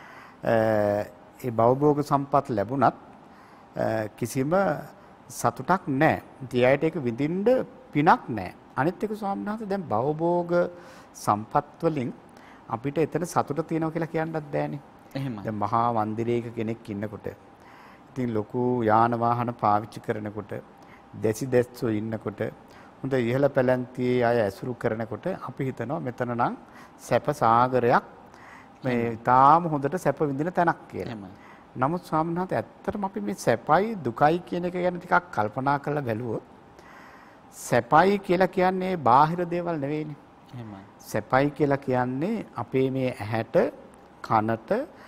ඒ භවභෝග සම්පත් ලැබුණත් කිසිම සතුටක් නැහැ. ඉතින් ඒ අයට ඒක විඳින්න පිනක් නැහැ. අනිත් එක ස්වාමීන් වහන්සේ දැන් භවභෝග සම්පත් වලින් අපිට එතන සතුට තියෙනවා කියලා කියන්නත් බෑනේ. එහෙමයි. දැන් මහා මන්දිරයක කෙනෙක් ඉන්නකොට ඉතින් ලොකු යාන වාහන පාවිච්චි කරනකොට දැසි දැස්සෝ ඉන්නකොට හොඳ ඉහළ පැලැන්තියේ අය ඇසුරු කරනකොට අපි හිතනවා මෙතන නම් සැප සාගරයක් මේ තාම හොඳට සැප විඳින තැනක් කියලා. එහෙමයි. නමුත් ස්වාමීන් වහන්සේ ඇත්තටම අපි මේ සැපයි දුකයි කියන එක ගැන ටිකක් කල්පනා කරලා බැලුවොත් සැපයි කියලා කියන්නේ බාහිර දේවල් නෙවෙයිනේ. එහෙමයි. සැපයි කියලා කියන්නේ අපේ මේ ඇහැට, කනට,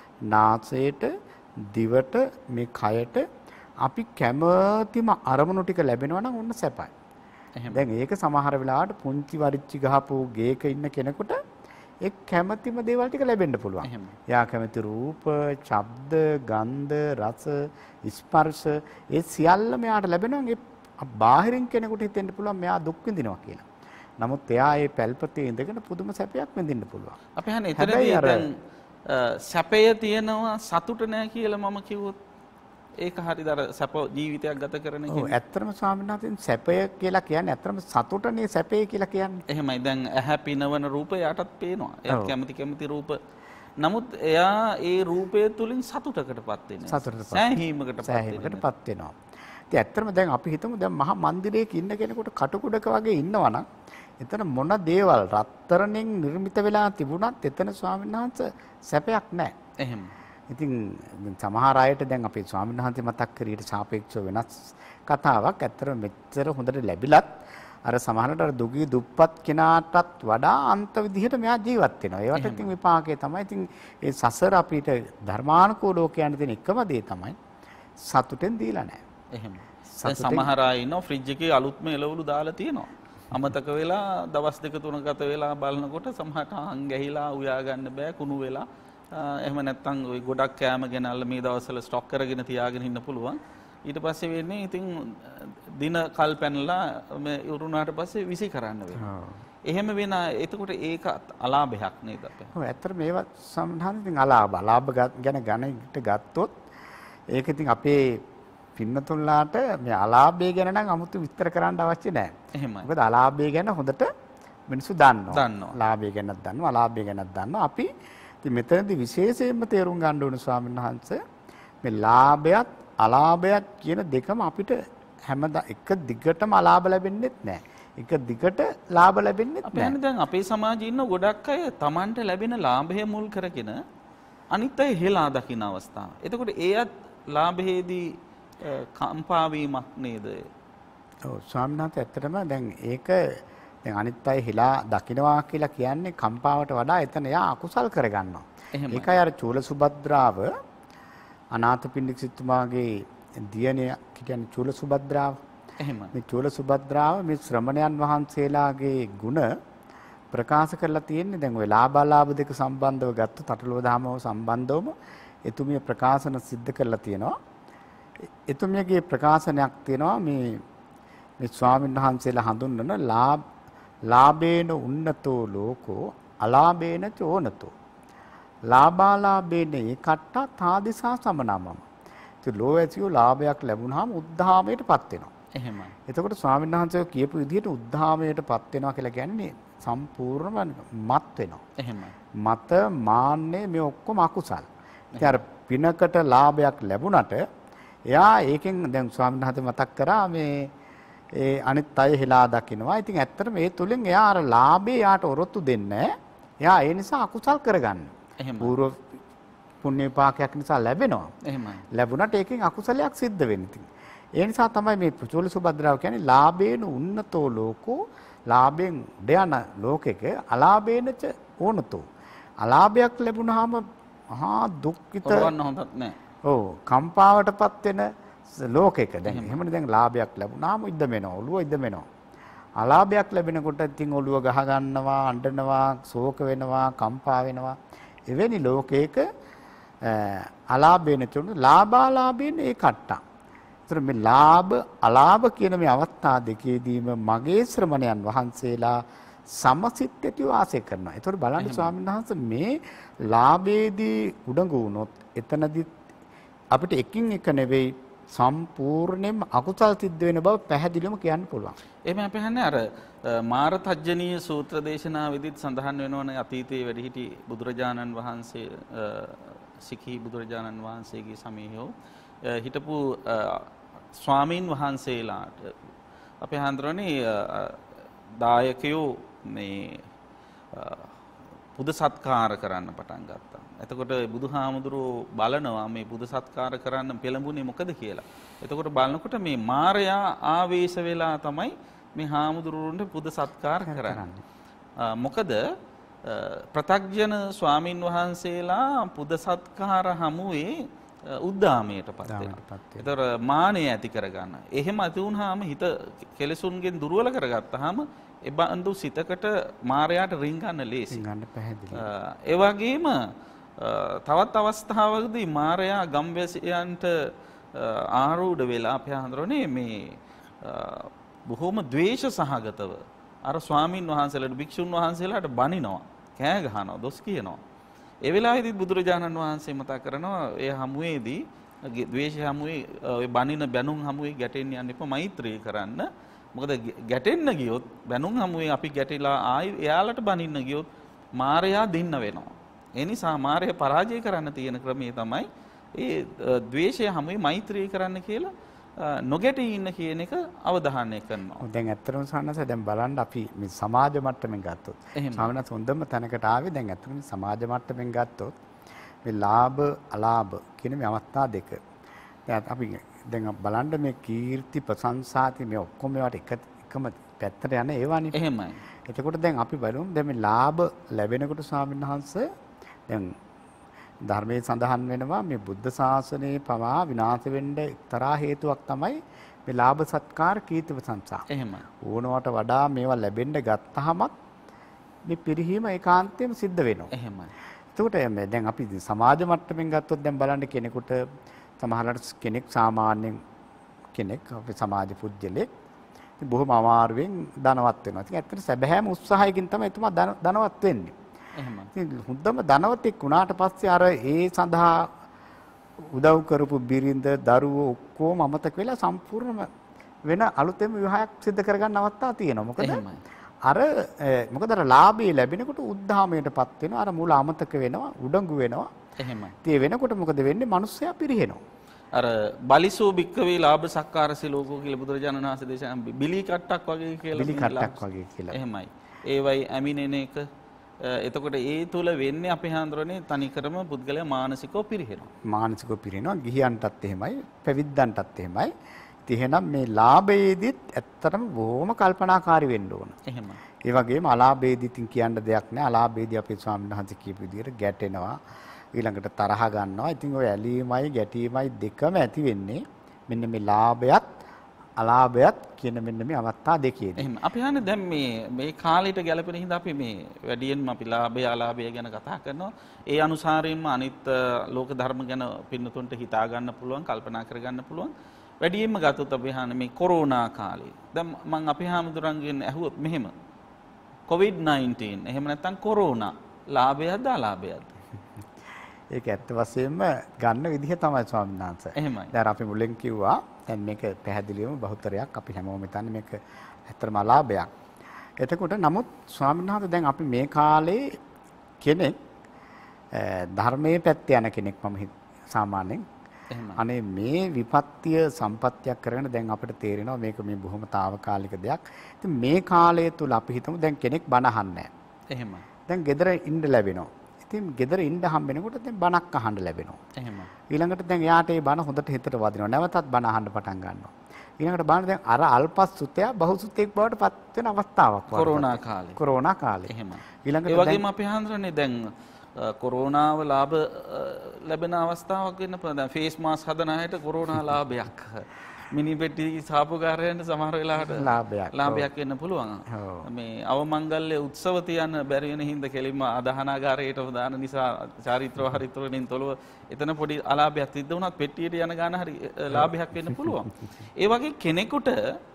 නාසයට, දිවට, මේ කයට අපි කැමතිම අරමුණු ටික ලැබෙනවා නම් ඔන්න සැපයි. දැන් ඒක සමහර වෙලාවට පුංචි වරිච්චි ගහපු ගේක ඉන්න කෙනෙකුට ඒ කැමැතිම දේවල් ටික ලැබෙන්න පුළුවන්. එයා කැමති රූප, ශබ්ද, ගන්ධ, රස, ස්පර්ශ ඒ සියල්ලම එයාට ලැබෙනවා. ඒ බාහිරින් කෙනෙකුට හිතෙන්න පුළුවන් මෙයා දුක් විඳිනවා කියලා. නමුත් එයා ඒ පැල්පතේ ඉඳගෙන පුදුම සැපයක් විඳින්න පුළුවන්. අපි හන්නේ එතනදී දැන් සැපය තියෙනවා සතුට නැහැ කියලා මම කිව්වොත් ඒක හරියද? අර සැප ජීවිතයක් ගත කරන කෙනෙක්. ඔව් ඇත්තටම ස්වාමීන් වහන්සේ සැපය කියලා කියන්නේ ඇත්තටම සතුටනේ සැපේ කියලා කියන්නේ. එහෙමයි. දැන් ඇහැ පිනවන රූපය යටත් පේනවා. එයාත් කැමති කැමති රූප. නමුත් එයා ඒ රූපය තුලින් සතුටකටපත් වෙනවා. සතුටටපත්. සෑහීමකටපත් සෑහීමකටපත් වෙනවා. ඉතින් ඇත්තටම දැන් අපි හිතමු දැන් මහා මන්දිරයක ඉන්න කෙනෙකුට කටුකුඩක වගේ ඉන්නවනම් එතන මොන දේවල් රත්තරණෙන් නිර්මිත වෙලා තිබුණත් එතන ස්වාමීන් වහන්සේ සැපයක් නැහැ. එහෙම. ඉතින් සමහර අයට දැන් අපේ ස්වාමීන් වහන්සේ මතක් කරීට සාපේක්ෂව වෙනස් කතාවක්. ඇත්තටම මෙච්චර හොඳට ලැබිලත් අර සමහරට අර දුගී දුප්පත් කෙනාටත් වඩා අන්ත විදිහට මෙයා ජීවත් වෙනවා. ඒවට ඉතින් විපාකේ තමයි. ඉතින් ඒ සසර අපිට ධර්මානුකූලව කියන්න තියෙන එකම දේ තමයි සතුටෙන් දීලා නැහැ. එහෙම. දැන් සමහර අය ඉන්නවා ෆ්‍රිජ් එකේ අලුත්ම එළවලු දාලා තියෙනවා. අමතක වෙලා දවස් දෙක තුන ගත වෙලා බලනකොට සමහරට හං ගැහිලා උයා ගන්න බෑ කුණු වෙලා. එහෙම නැත්නම් ওই ගොඩක් කෑම ගෙනල්ලා මේ දවස්වල ස්ටොක් කරගෙන තියාගෙන ඉන්න පුළුවන්. ඊට පස්සේ වෙන්නේ ඉතින් දින කල් පැනලා මේ උරුණාට පස්සේ විසි කරන්න වෙනවා. එහෙම වෙන එතකොට ඒක අලාභයක් නේද අපේ? ඔව් ඇත්තට මේවා සම්හන් ඉතින් අලාභ අලාභ ගැන ගණිත ගත්තොත් ඒක ඉතින් අපේ පින්නතුන්ලාට මේ අලාභය ගැන නම් 아무තු විස්තර කරන්න අවශ්‍ය නැහැ. එහෙමයි. මොකද අලාභය ගැන හොඳට මිනිස්සු දන්නවා. දන්නවා. ලාභය ගැනත් දන්නවා, අලාභය ගැනත් දන්නවා. අපි ඉතින් මෙතනදී විශේෂයෙන්ම තේරුම් ගන්න ඕන ස්වාමීන් වහන්සේ මේ ලාභයත් අලාභයත් කියන දෙකම අපිට හැමදා එක දිගටම අලාභ ලැබෙන්නේත් නැහැ. එක දිගට ලාභ ලැබෙන්නේත් නැහැ. අපි දැන් අපේ සමාජයේ ඉන්න ගොඩක් අය Tamanට ලැබෙන ලාභය මුල් කරගෙන අනිත් අය හෙලා දකින්න අවස්ථාව. එතකොට ඒත් ලාභයේදී කම්පා වීමක් නේද? ඔව් ස්වාමීන් වහන්සේ ඇත්තටම දැන් ඒක දැන් අනිත් අය හිලා දකින්නවා කියලා කියන්නේ කම්පාවට වඩා එතන යා අකුසල් කරගන්නවා. ඒකයි අර චූල සුභද්‍රාව අනාථපිණ්ඩික සිටුමාගේ දියණිය කියන්නේ චූල සුභද්‍රාව. එහෙමයි. මේ චූල සුභද්‍රාව මේ ශ්‍රමණයන් වහන්සේලාගේ ගුණ ප්‍රකාශ කරලා තියෙන්නේ දැන් ওই ලාභාලාභ දෙක සම්බන්ධව ගත්ත තටලුව දහමව සම්බන්ධවම එතුමිය ප්‍රකාශන සිද්ධ කරලා තියෙනවා. එතුමියගේ ප්‍රකාශනයක් තියෙනවා මේ මේ ස්වාමීන් වහන්සේලා හඳුන්වන ලාභ ලාභේන උන්නතෝ ලෝකෝ අලාභේන චෝනතෝ ලාභාලාභේන ඒකට්ඨා තාදිසා සමනමම. ඉතින් ලෝයසියෝ ලාභයක් ලැබුණාම උද්ධාමයටපත් වෙනවා. එහෙමයි. එතකොට ස්වාමීන් වහන්සේ කියපු විදිහට උද්ධාමයටපත් වෙනවා කියලා කියන්නේ සම්පූර්ණම මත් වෙනවා. එහෙමයි. මත මාන්නේ මේ ඔක්කොම අකුසල්. ඉතින් අර පිනකට ලාභයක් ලැබුණට එයා ඒකෙන් දැන් ස්වාමීන් වහන්සේ මතක් කරා මේ ඒ අනිත් අය හෙලා දකින්නවා. ඉතින් ඇත්තට මේ තුලින් එයා අර ලාභේ යාට ඔරොත්තු දෙන්නේ. එයා ඒ නිසා අකුසල් කරගන්න. එහෙමයි. පූර්ව පුණ්‍ය විපාකයක් නිසා ලැබෙනවා. එහෙමයි. ලැබුණට ඒකෙන් අකුසලයක් සිද්ධ වෙන්නේ. ඒ නිසා තමයි මේ චූල සුභද්‍රාව කියන්නේ ලාභේන උන්නතෝ ලෝකෝ ලාභෙන් ධාන ලෝකෙක අලාභේනච ඕනතෝ. අලාභයක් ලැබුණාම මහා දුක්ඛිත කරවන්න හොඳක් නැහැ. ඔව් කම්පාවටපත් වෙන ලෝකෙක දැන් එහෙමනේ දැන් ලාභයක් ලැබුණාම ඉද්ද වෙනවා ඔළුව ඉද්ද වෙනවා. අලාභයක් ලැබෙනකොට ඉතින් ඔළුව ගහ ගන්නවා, අඬනවා, ශෝක වෙනවා, කම්පා වෙනවා. එවැනි ලෝකයක අලාභේන චුණු ලාභාලාභේන ඒකට්ටා. ඒතර මේ ලාභ අලාභ කියන මේ අවස්ථා දෙකේදීම මගේ ශ්‍රමණයන් වහන්සේලා සමසිත ඇති වාසය කරනවා. ඒතර බලන්න ස්වාමීන් වහන්සේ මේ ලාභයේදී උඩඟු වුණොත් එතනදී අපිට එකින් එක නෙවෙයි සම්පූර්ණයෙන්ම අකුසල් සිද්ධ වෙන බව පැහැදිලිවම කියන්න පුළුවන්. එහෙම අපි හන්නේ අර මාර තජ්ජනීය සූත්‍ර දේශනාවෙදිත් සඳහන් වෙනවනේ අතීතයේ වැඩිහිටි බුදුරජාණන් වහන්සේ සිකී බුදුරජාණන් වහන්සේගේ සමීහව හිටපු ස්වාමීන් වහන්සේලාට අපේ හඳුරන්නේ දායකයෝ මේ පුද සත්කාර කරන්න පටන් ගත්තා. එතකොට බුදුහාමුදුරුවෝ බලනවා මේ පුද සත්කාර කරන්න පෙළඹුණේ මොකද කියලා. එතකොට බලනකොට මේ මාරයා ආවේශ වෙලා තමයි මේ හාමුදුරුවන්ට පුද සත්කාර කරන්නේ. මොකද ප්‍රතග්ජන ස්වාමින් වහන්සේලා පුද සත්කාර හමුවේ උද්දාමයටපත් වෙනවා. ඒතර මානය ඇති කරගන්න. එහෙම ඇති වුනහම හිත කෙලෙසුන්ගෙන් දුර්වල කරගත්තාම ඒ බඳු සිතකට මායයට රින්ගන්න ලේසි. රින්ගන්න පැහැදිලි. ඒ වගේම තවත් අවස්ථාවකදී මායයා ගම්වැසියන්ට ආරූඪ වෙලා අපි හඳුරන්නේ මේ බොහොම ද්වේෂ සහගතව අර ස්වාමින් වහන්සේලාට භික්ෂුන් වහන්සේලාට බනිනවා, කෑ ගහනවා, දොස් කියනවා. ඒ වෙලාවේදී බුදුරජාණන් වහන්සේ මතක් කරනවා ඒ හමුවේදී ද්වේෂ හමුවේ ඔය බනින බැනුම් හමුවේ ගැටෙන්න යන්න එපා, මෛත්‍රී කරන්න. මොකද ගැටෙන්න ගියොත් බැනුම් හමුවේ අපි ගැටිලා ආයි එයාලට බනින්න ගියොත් මායයා දෙන්න වෙනවා. ඒ නිසා මායය පරාජය කරන්න තියෙන ක්‍රමය තමයි ඒ ද්වේෂය හමුවේ මෛත්‍රී කරන්න කියලා නොගැටී ඉන්න කියන එක අවධානය කරනවා. දැන් ඇත්තටම සන්නස දැන් බලන්න අපි මේ සමාජ මට්ටමින් ගත්තොත් සාමාන්‍යයෙන් හොඳම තැනකට ආවේ දැන් ඇත්තටම සමාජ මට්ටමින් ගත්තොත් මේ ලාභ අලාභ කියන මේ අවස්ථා දෙක. දැන් අපි දැන් බලන්න මේ කීර්ති ප්‍රශංසාති මේ ඔක්කොම ඒවට එක එකම පැත්තට යන ඒවානේ. එහෙමයි. එතකොට දැන් අපි බලමු දැන් මේ ලාභ ලැබෙනකොට ස්වාමීන් වහන්සේ දැන් ධර්මයේ සඳහන් වෙනවා මේ බුද්ධ ශාසනයේ පවා විනාශ වෙන්න එක්තරා හේතුවක් තමයි මේ ලාභ සත්කාර කීර්ති ප්‍රශංසා. එහෙමයි. ඕනවට වඩා මේවා ලැබෙන්න ගත්තහමත් මේ පිරිහීම ඒකාන්තයෙන්ම සිද්ධ වෙනවා. එහෙමයි. එතකොට මේ දැන් අපි සමාජ මට්ටමින් ගත්තොත් දැන් බලන්න කෙනෙකුට සමහරවිට කෙනෙක් සාමාන්‍යයෙන් කෙනෙක් අපි සමාජ පුජ්‍යලෙක් බොහොම අමාරුවෙන් ධනවත් වෙනවා. ඉතින් ඇත්තට සැබෑම උත්සාහයකින් තමයි එතුමා ධනවත් වෙන්නේ. එහෙමයි. ඉතින් හුදම ධනවතෙක් වුණාට පස්සේ අර ඒ සඳහා උදව් කරපු බිරිඳ දරුවෝ ඔක්කොම අමතක වෙලා සම්පූර්ණම වෙන අලුතෙන් විවාහයක් සිදු කරගන්න අවස්ථා තියෙනවා. මොකද අර මොකද අර ලාභය ලැබෙනකොට උද්ධාමයටපත් වෙනවා. අර මූල අමතක වෙනවා, උඩඟු වෙනවා. එහෙමයි. ඉතින් වෙනකොට මොකද වෙන්නේ? මිනිස්සයා පිරිහෙනවා. අර බලිසෝ බික්කවේ ලාභ සක්කාර සිලෝකෝ කියලා බුදුරජාණන් වහන්සේ දේශනා බිලි කට්ටක් වගේ කියලා. බිලි කට්ටක් වගේ කියලා. එහෙමයි. ඒවයි ඇමිනෙන එක. එතකොට ඒ තුල වෙන්නේ අපි හඳුරන්නේ තනිකරම පුද්ගලයා මානසිකව පිරිහෙනවා. මානසිකව පිරිහෙනවා. ගිහියන්ටත් එහෙමයි, පැවිද්දන්ටත් එහෙමයි. ඉතින් එහෙනම් මේ ලාභයේදීත් ඇත්තටම බොහොම කල්පනාකාරී වෙන්න ඕන. එහෙමයි. ඒ වගේම අලාභයේදීත් කියන්න දෙයක් නැහැ. අලාභයේදී අපේ ස්වාමීන් වහන්සේ කියපු විදිහට ගැටෙනවා. ඊළඟට තරහ ගන්නවා. ඉතින් ඔය ඇලීමයි ගැටීමයි දෙකම ඇති වෙන්නේ මෙන්න මේ ලාභයත් අලාභයත් කියන මෙන්න මේ අවස්ථා දෙකේදී. එහෙනම් අපි හන්නේ දැන් මේ මේ කාලයට ගැලපෙන හින්දා අපි මේ වැඩියෙන්ම අපි ලාභය අලාභය ගැන කතා කරනවා. ඒ අනුසාරයෙන්ම අනිත් ලෝක ධර්ම ගැන පින්නතුන්ට හිතා ගන්න පුළුවන්, කල්පනා කර ගන්න පුළුවන්. වැඩියෙන්ම ගත්තොත් අපි හන්නේ මේ කොරෝනා කාලේ. දැන් මම අපි හැමදෙරන්ගෙන් ඇහුවොත් මෙහෙම කොවිඩ් නයින්ටීන් එහෙම නැත්නම් කොරෝනා ලාභයක්ද අලාභයක්ද? ඒක ඇත්ත වශයෙන්ම ගන්න විදිහ තමයි ස්වාමීන් වහන්සේ. එහෙමයි. දැන් අපි මුලින් කිව්වා දැන් මේක පැහැදිලිවම බහුතරයක් අපි හැමෝම හිතන්නේ මේක ඇත්තටම අලාභයක්. එතකොට නමුත් ස්වාමීන් වහන්සේ දැන් අපි මේ කාලේ කෙනෙක් ධර්මයේ පැත්තේ යන කෙනෙක් මම සාමාන්‍යයෙන් අනේ මේ විපත්තිය සම්පත්තියක් කරගෙන දැන් අපිට තේරෙනවා මේක මේ බොහොම తాවකාලික දෙයක්. ඉතින් මේ කාලය තුල අපි හිතමු දැන් කෙනෙක් බණ අහන්නේ නැහැ. එහෙමයි. දැන් ගෙදර ඉන්න ලැබෙනවා. ඉතින් ගෙදර ඉන්න හම්බෙනකොට දැන් බණක් අහන්න ලැබෙනවා. එහෙමයි. ඊළඟට දැන් එයාට ඒ බණ හොඳට හිතට වදිනවා. නැවතත් බණ අහන්න පටන් ගන්නවා. ඊළඟට බලන්න දැන් අර අල්පසුතයා බහුසුතෙක් බවට පත් වෙන අවස්ථාවක් වුණා. කොරෝනා කාලේ. කොරෝනා කාලේ. එහෙමයි. ඊළඟට ඒ වගේම අපි හඳුනන්නේ දැන් කොරෝනාව ලාභ ලැබෙන අවස්ථාවක් වෙන්න පුළුවන්. දැන් ෆේස් මාස්ක් හදන අයට කොරෝනා ලාභයක්. මිනි පෙට්ටි සාපකාරයන්ට සමහර වෙලාවට ලාභයක් ලාභයක් වෙන්න පුළුවන්. මේ අවමංගල්‍ය උත්සව තියන්න බැරි වෙන හින්දා කෙලින්ම අදහනාගාරයට දාන නිසා චාරිත්‍ර හරිත්‍ර වලින් තොලව එතන පොඩි අලාභයක් සිද්ධ වුණත් පෙට්ටියට යන ගාන හරි ලාභයක් වෙන්න පුළුවන්. ඒ වගේ කෙනෙකුට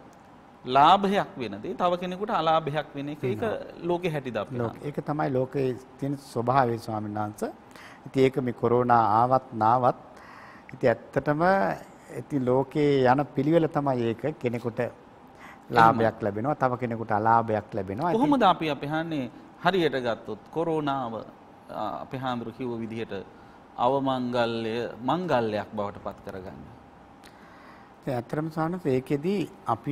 ලාභයක් වෙන දේ තව කෙනෙකුට අලාභයක් වෙන එක ඒක ලෝකේ හැටි දාපු. ඒක තමයි ලෝකයේ තියෙන ස්වභාවය ස්වාමීන් වහන්සේ. ඉතින් ඒක මේ කොරෝනා ආවත් නාවත් ඉතින් ඇත්තටම ඉතින් ලෝකේ යන පිළිවෙල තමයි ඒක කෙනෙකුට ලාභයක් ලැබෙනවා තව කෙනෙකුට අලාභයක් ලැබෙනවා. කොහොමද අපි අපි හන්නේ හරියට ගත්තොත් කොරෝනාව අපි හාමුදුරු කිව්ව විදිහට අවමංගල්‍ය මංගල්‍යයක් බවට පත් කරගන්නේ. ඒ ඇත්තටම සානස ඒකෙදී අපි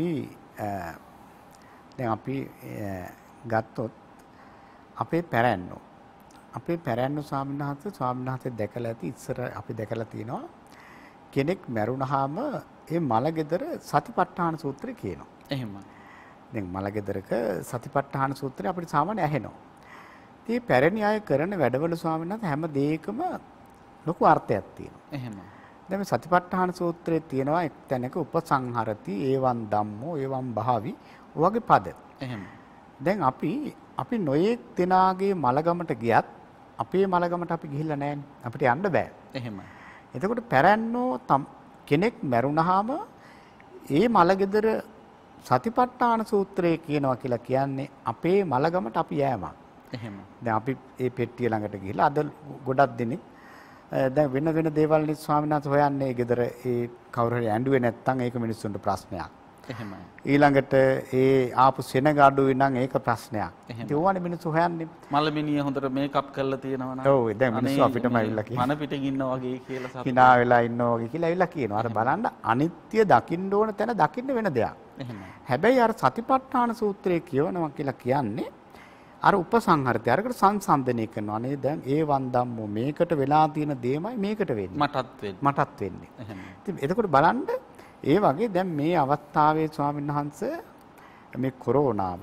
දැන් අපි ගත්තොත් අපේ පැරැන්නෝ අපේ පැරැන්නෝ ස්වාමීන් වහන්සේ ස්වාමීන් වහන්සේ දැකලා ඇති ඉස්සර අපි දැකලා තිනවා කෙනෙක් මැරුණාම ඒ මල ගෙදර සතිපට්ඨාන සූත්‍රය කියනවා. එහෙම. දැන් මලගෙදරක සතිපට්ඨාන සූත්‍රය අපිට සාමාන්‍ය ඇහෙනවා. ඉතින් පැරණි අය කරන වැඩවල ස්වාමීන් වහන්සේ හැම දෙයකම ලොකු අර්ථයක් තියෙනවා. එහෙම. දැන් මේ සතිපට්ඨාන සූත්‍රයේ තියෙනවා එක් තැනක උපසංහරති ඒවං ධම්මෝ ඒවං භාවි වගේ පද. එහෙම. දැන් අපි අපි නොයෙක් දෙනාගේ මලගමට ගියත් අපේ මලගමට අපි ගිහිල්ලා නැහැනේ. අපිට යන්න බෑ. එහෙමයි. එතකොට පැරැන්නෝ කෙනෙක් මැරුණාම ඒ මලගෙදර සතිපට්ඨාන සූත්‍රය කියනවා කියලා කියන්නේ අපේ මලගමට අපි යෑමක්. එහෙම. දැන් අපි ඒ පෙට්ටිය ළඟට ගිහිල්ලා අද ගොඩක් දෙනෙක් දැන් වෙන වෙන දේවල් නිත් ස්වාමීන් වහන්සේ හොයන්නේ ගෙදර ඒ කවුරු හරි ඇඬුවේ නැත්නම් ඒක මිනිස්සුන්ට ප්‍රශ්නයක්. එහෙමයි. ඊළඟට ඒ ආපු සෙනග අඩුවේ නම් ඒක ප්‍රශ්නයක්. ඒ ඕවානේ මිනිස්සු හොයන්නේ. මලමිනිය හොඳට මේකප් කරලා තියෙනවා නම්. ඔව් දැන් මිනිස්සු අපිටම ඇවිල්ලා කියනවා. මන පිටින් ඉන්නා වගේ කියලා සතුටු. hina වෙලා ඉන්නවා වගේ කියලා ඇවිල්ලා කියනවා. අර බලන්න අනිත්‍ය දකින්න ඕන තැන දකින්න වෙන දෙයක්. එහෙමයි. හැබැයි අර සතිපට්ඨාන සූත්‍රයේ කියවනවා කියලා කියන්නේ අර උපසංහරතය අරකට සංසන්දනය කරනවා නේ. දැන් ඒ වන්දම්මෝ මේකට වෙලා තියෙන දේමයි මේකට වෙන්නේ. මටත් වෙන්නේ. මටත් වෙන්නේ. එහෙමයි. ඉතින් එතකොට බලන්න ඒ වගේ දැන් මේ අවස්ථාවේ ස්වාමීන් වහන්සේ මේ කොරෝනාව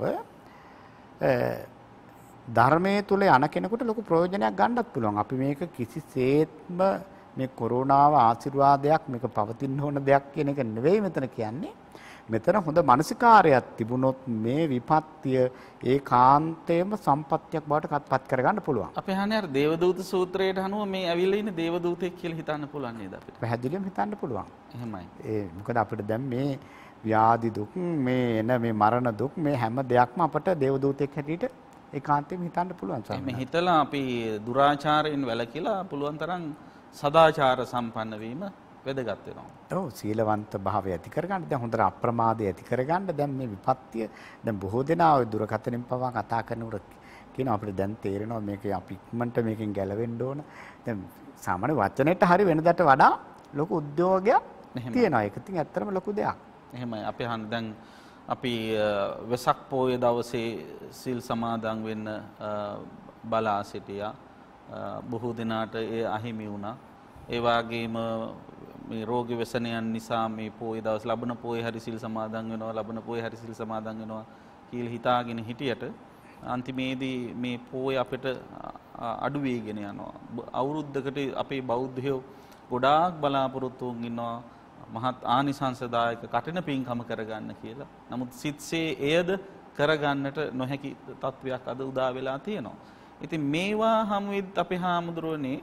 ධර්මයේ තුල යන කෙනෙකුට ලොකු ප්‍රයෝජනයක් ගන්නත් පුළුවන්. අපි මේක කිසිසේත්ම මේ කොරෝනාව ආශිර්වාදයක් මේක පවතින ඕන දෙයක් කියන එක නෙවෙයි මෙතන කියන්නේ. මෙතන හොඳ මානසිකාරයක් තිබුණොත් මේ විපත්තිය ඒකාන්තයෙන්ම සම්පත්තියක් බවට පත් කරගන්න පුළුවන්. අපි අහන්නේ අර දේවදූත සූත්‍රයට අනුව මේ ඇවිල්ලා ඉන්න දේවදූතෙක් කියලා හිතන්න පුළුවන් නේද අපිට? පැහැදිලිවම හිතන්න පුළුවන්. එහෙමයි. ඒ මොකද අපිට දැන් මේ ව්‍යාධි දුක් මේ එන මේ මරණ දුක් මේ හැම දෙයක්ම අපට දේවදූතෙක් හැටියට ඒකාන්තයෙන් හිතන්න පුළුවන්. මේ හිතලා අපි දුරාචාරයෙන් වැළකීලා පුළුවන් තරම් සදාචාර සම්පන්න වීම වැදගත් වෙනවා. ඔව් සීලවන්ත භාවය ඇති කරගන්න දැන් හොඳට අප්‍රමාදය ඇති කරගන්න දැන් මේ විපත්තිය දැන් බොහෝ දෙනා ඔය දුරකථනෙන් පවා කතා කරනකොට කියනවා අපිට දැන් තේරෙනවා මේක අපි ඉක්මනට මේකෙන් ගැලවෙන්න ඕන. දැන් සාමාන්‍ය වචනෙට හරි වෙනදට වඩා ලොකු උද්‍යෝගයක් තියෙනවා. ඒක ඉතින් ඇත්තටම ලොකු දෙයක්. එහෙමයි. අපි අහන්නේ දැන් අපි වෙසක් පොයේ දවසේ සිල් සමාදන් වෙන්න බලා සිටියා. බොහෝ දිනාට ඒ අහිමි වුණා. ඒ වගේම මේ රෝග ව්‍යසනයන් නිසා මේ පොයේ දවස් ලබන පොයේ හරි සිල් සමාදන් වෙනවා ලබන පොයේ හරි සිල් සමාදන් වෙනවා කියලා හිතාගෙන හිටියට අන්තිමේදී මේ පොය අපිට අඩු වෙගෙන යනවා. අවුරුද්දකට අපේ බෞද්ධයෝ ගොඩාක් බලාපොරොත්තු වුන් ඉන්නවා මහත් ආනිසංසදායක කටින පින්කම කරගන්න කියලා. නමුත් සිත්සේ එයද කරගන්නට නොහැකි තත්වයක් අද උදා වෙලා තියෙනවා. ඉතින් මේවා හැමුවෙත් අපේ හාමුදුරුවනේ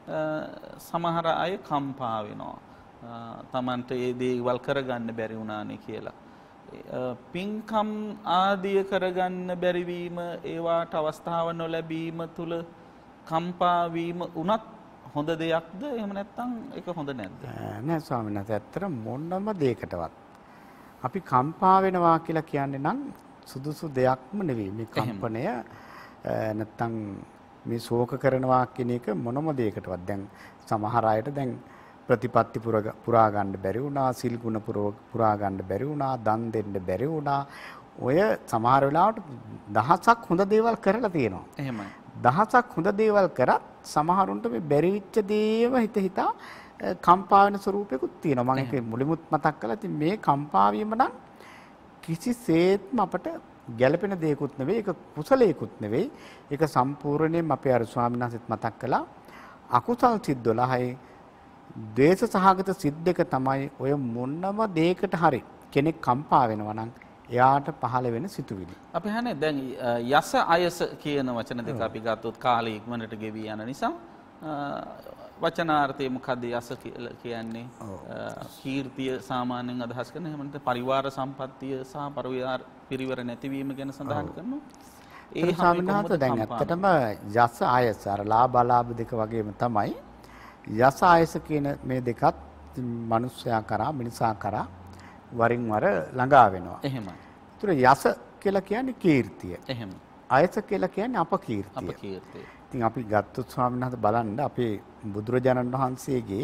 සමහර අය කම්පා වෙනවා. තමන්ට ඒ දේවල් කරගන්න බැරි වුණානේ කියලා. පින්කම් ආදිය කරගන්න බැරිවීම ඒවාට අවස්ථාව නොලැබීම තුල කම්පා වීම උනත් හොඳ දෙයක්ද එහෙම නැත්නම් ඒක හොඳ නැද්ද? නෑ ස්වාමීන් වහන්සේ ඇත්තට මොනම දෙයකටවත් අපි කම්පා වෙනවා කියලා කියන්නේ නම් සුදුසු දෙයක්ම නෙවෙයි. මේ කම්පනය නැත්නම් මේ ශෝක කරනවා කියන එක මොනම දෙයකටවත් දැන් සමහර අයට දැන් ප්‍රතිපත්ති පුරා ගන්න බැරි වුණා, සිල් ගුණ පුරා ගන්න බැරි වුණා, දන් දෙන්න බැරි වුණා. ඔය සමහර වෙලාවට දහසක් හොඳ දේවල් කරලා තියෙනවා. එහෙමයි. දහසක් හොඳ දේවල් කරත් සමහරුන්ට මේ බැරි වෙච්ච දේම හිත හිතා කම්පා වෙන ස්වරූපයකුත් තියෙනවා. මම ඒක මුලිමුත් මතක් කළා. ඉතින් මේ කම්පා වීම නම් කිසිසේත්ම අපට ගැළපෙන දෙයක්ුත් නෙවෙයි, ඒක කුසලයකුත් නෙවෙයි. ඒක සම්පූර්ණයෙන්ම අපේ අර ස්වාමීන් වහන්සේත් මතක් කළා. අකුසල් සිත් දොළහයි ද්වේෂ සහගත සිත් දෙක තමයි ඔය මොනම දෙයකට හරි කෙනෙක් කම්පා වෙනවා නම් එයාට පහළ වෙන සිතුවිලි. අපි හන්නේ දැන් යස අයස කියන වචන දෙක අපි ගත්තොත් කාලය ඉක්මනට ගෙවි යන නිසා වචනාර්ථය මොකද්ද යස කියන්නේ? කීර්තිය සාමාන්‍යයෙන් අදහස් කරන එහෙම නැත්නම් පරිවාර සම්පත්තිය සහ පරිවාර පිරිවර නැතිවීම ගැන සඳහන් කරනවා. ඒ සාමාන්‍යත දැන් ඇත්තටම යස අයස අර ලාභ අලාභ දෙක වගේම තමයි. යස අයස කියන මේ දෙකත් මිනිස්යා කරා මිනිසා කරා වරින් වර ළඟා වෙනවා. එහෙමයි. ඒතර යස කියලා කියන්නේ කීර්තිය. එහෙම. අයස කියලා කියන්නේ අපකීර්තිය. අපකීර්තිය. ඉතින් අපි ගත්තොත් ස්වාමීන් වහන්සේ බලන්න අපේ බුදුරජාණන් වහන්සේගේ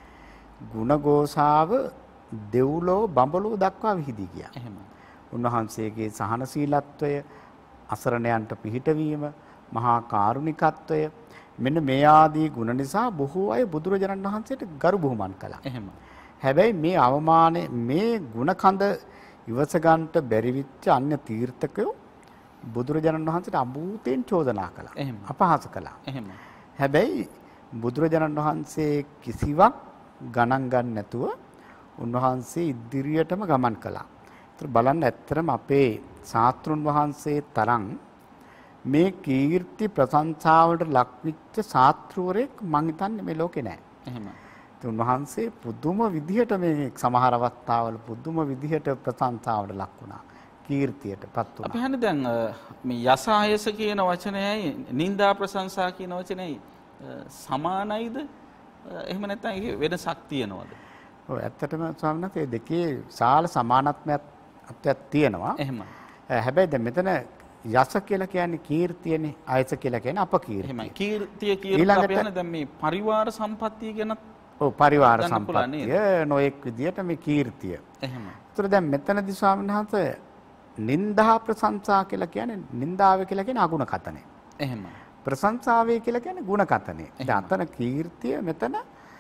ගුණഘോഷාව දෙව්ලොව බඹලොව දක්වා විහිදී ගියා. එහෙම. උන්වහන්සේගේ සහනශීලත්වය, අසරණයන්ට පිහිටවීම, මහා කාරුණිකත්වය මෙන්න මේ ආදී ගුණ නිසා බොහෝ අය බුදුරජාණන් වහන්සේට ගරු බුහුමන් කළා. එහෙම. හැබැයි මේ අවමානයේ මේ ගුණ කඳ ඉවස ගන්නට බැරි විච්ච අන්‍ය තීර්ථකයෝ බුදුරජාණන් වහන්සේට අභූතෙන් චෝදනා කළා. අපහාස කළා. එහෙම. හැබැයි බුදුරජාණන් වහන්සේ කිසිවක් ගණන් ගන්න නැතුව උන්වහන්සේ ඉදිරියටම ගමන් කළා. ඒතර බලන්න ඇත්තටම අපේ ශාස්ත්‍රුන් වහන්සේ තරම් මේ කීර්ති ප්‍රශංසාවට ලක්විච්ච ශාස්ත්‍රවරයෙක් මං හිතන්නේ මේ ලෝකේ නැහැ. එහෙම. උන්වහන්සේ පුදුම විදිහට මේ සමහර අවස්ථාවල පුදුම විදිහට ප්‍රශංසාවට ලක් වුණා. කීර්තියටපත් වුණා. අපි හන්නේ දැන් මේ යසායස කියන වචනයයි නිന്ദා ප්‍රශංසා කියන වචනයයි සමානයිද? එහෙම නැත්නම් ඒක වෙනසක් තියනවද? ඔව් ඇත්තටම ස්වාමීන් වහන්සේ දෙකේ සාල සමානත්වයක් තියෙනවා. එහෙමයි. හැබැයි දැන් මෙතන යස කියලා කියන්නේ කීර්තියනේ, ආයස කියලා කියන්නේ අපකීර්තිය. එහෙමයි. කීර්තිය කියලා අපි හන්නේ දැන් මේ පරිවාර සම්පත්තිය ගැන. ඔව් පරිවාර සම්පත්තිය නොඑක් විදියට මේ කීර්තිය. එහෙමයි. ඒතර දැන් මෙතනදී ස්වාමීන් වහන්සේ නිന്ദා ප්‍රශංසා කියලා කියන්නේ නිന്ദාව කියලා කියන්නේ අගුණ කතනේ. එහෙමයි. ප්‍රශංසාවේ කියලා කියන්නේ ගුණ කතනේ. දැන් අතන කීර්තිය මෙතන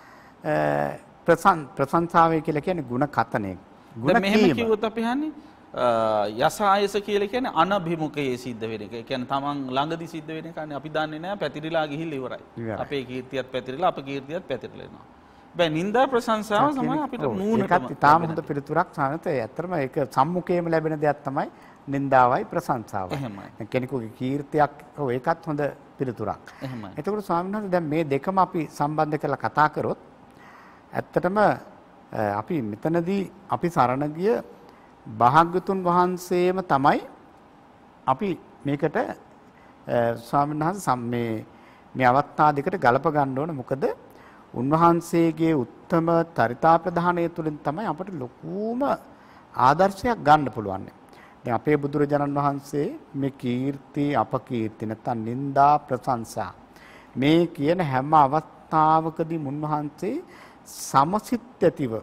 ප්‍රශංසාවේ කියලා කියන්නේ ගුණ කතනේ. ගුණ කීම. මෙහෙම කිව්වොත් අපි හන්නේ යසායස කියලා කියන්නේ අනභිමුඛයේ සිද්ධ වෙන එක. ඒ කියන්නේ තමන් ළඟදි සිද්ධ වෙන එක අනේ අපි දන්නේ නැහැ පැතිරිලා ගිහිල්ලා ඉවරයි. අපේ කීර්තියත් පැතිරිලා අපේ කීර්තියත් පැතිරිලා යනවා. බෑ නිന്ദා ප්‍රශංසාව තමයි අපිට මූණට ඒකත් තාම හොඳ පිළිතුරක් සානත. ඇත්තටම ඒක සම්මුඛයේම ලැබෙන දෙයක් තමයි නිന്ദාවයි ප්‍රශංසාවයි. එහෙමයි. කෙනෙකුගේ කීර්තියක් ඔව් ඒකත් හොඳ පිළිතුරක්. එහෙමයි. එතකොට ස්වාමීන් වහන්සේ දැන් මේ දෙකම අපි සම්බන්ධ කරලා කතා කරොත් ඇත්තටම අපි මෙතනදී අපි සරණ ගිය භාග්‍යතුන් වහන්සේම තමයි අපි මේකට ස්වාමීන් වහන්සේ මේ මේ අවස්ථා දෙකට ගලප ගන්න ඕන. මොකද උන්වහන්සේගේ උත්තම චරිතා ප්‍රදානය තුළින් තමයි අපට ලොකුම ආදර්ශයක් ගන්න පුළුවන්. දැන් අපේ බුදුරජාණන් වහන්සේ මේ කීර්ති අපකීර්ති නැත්නම් නිന്ദා ප්‍රශංසා මේ කියන හැම අවස්ථාවකදී උන්වහන්සේ සමසිත ඇතිව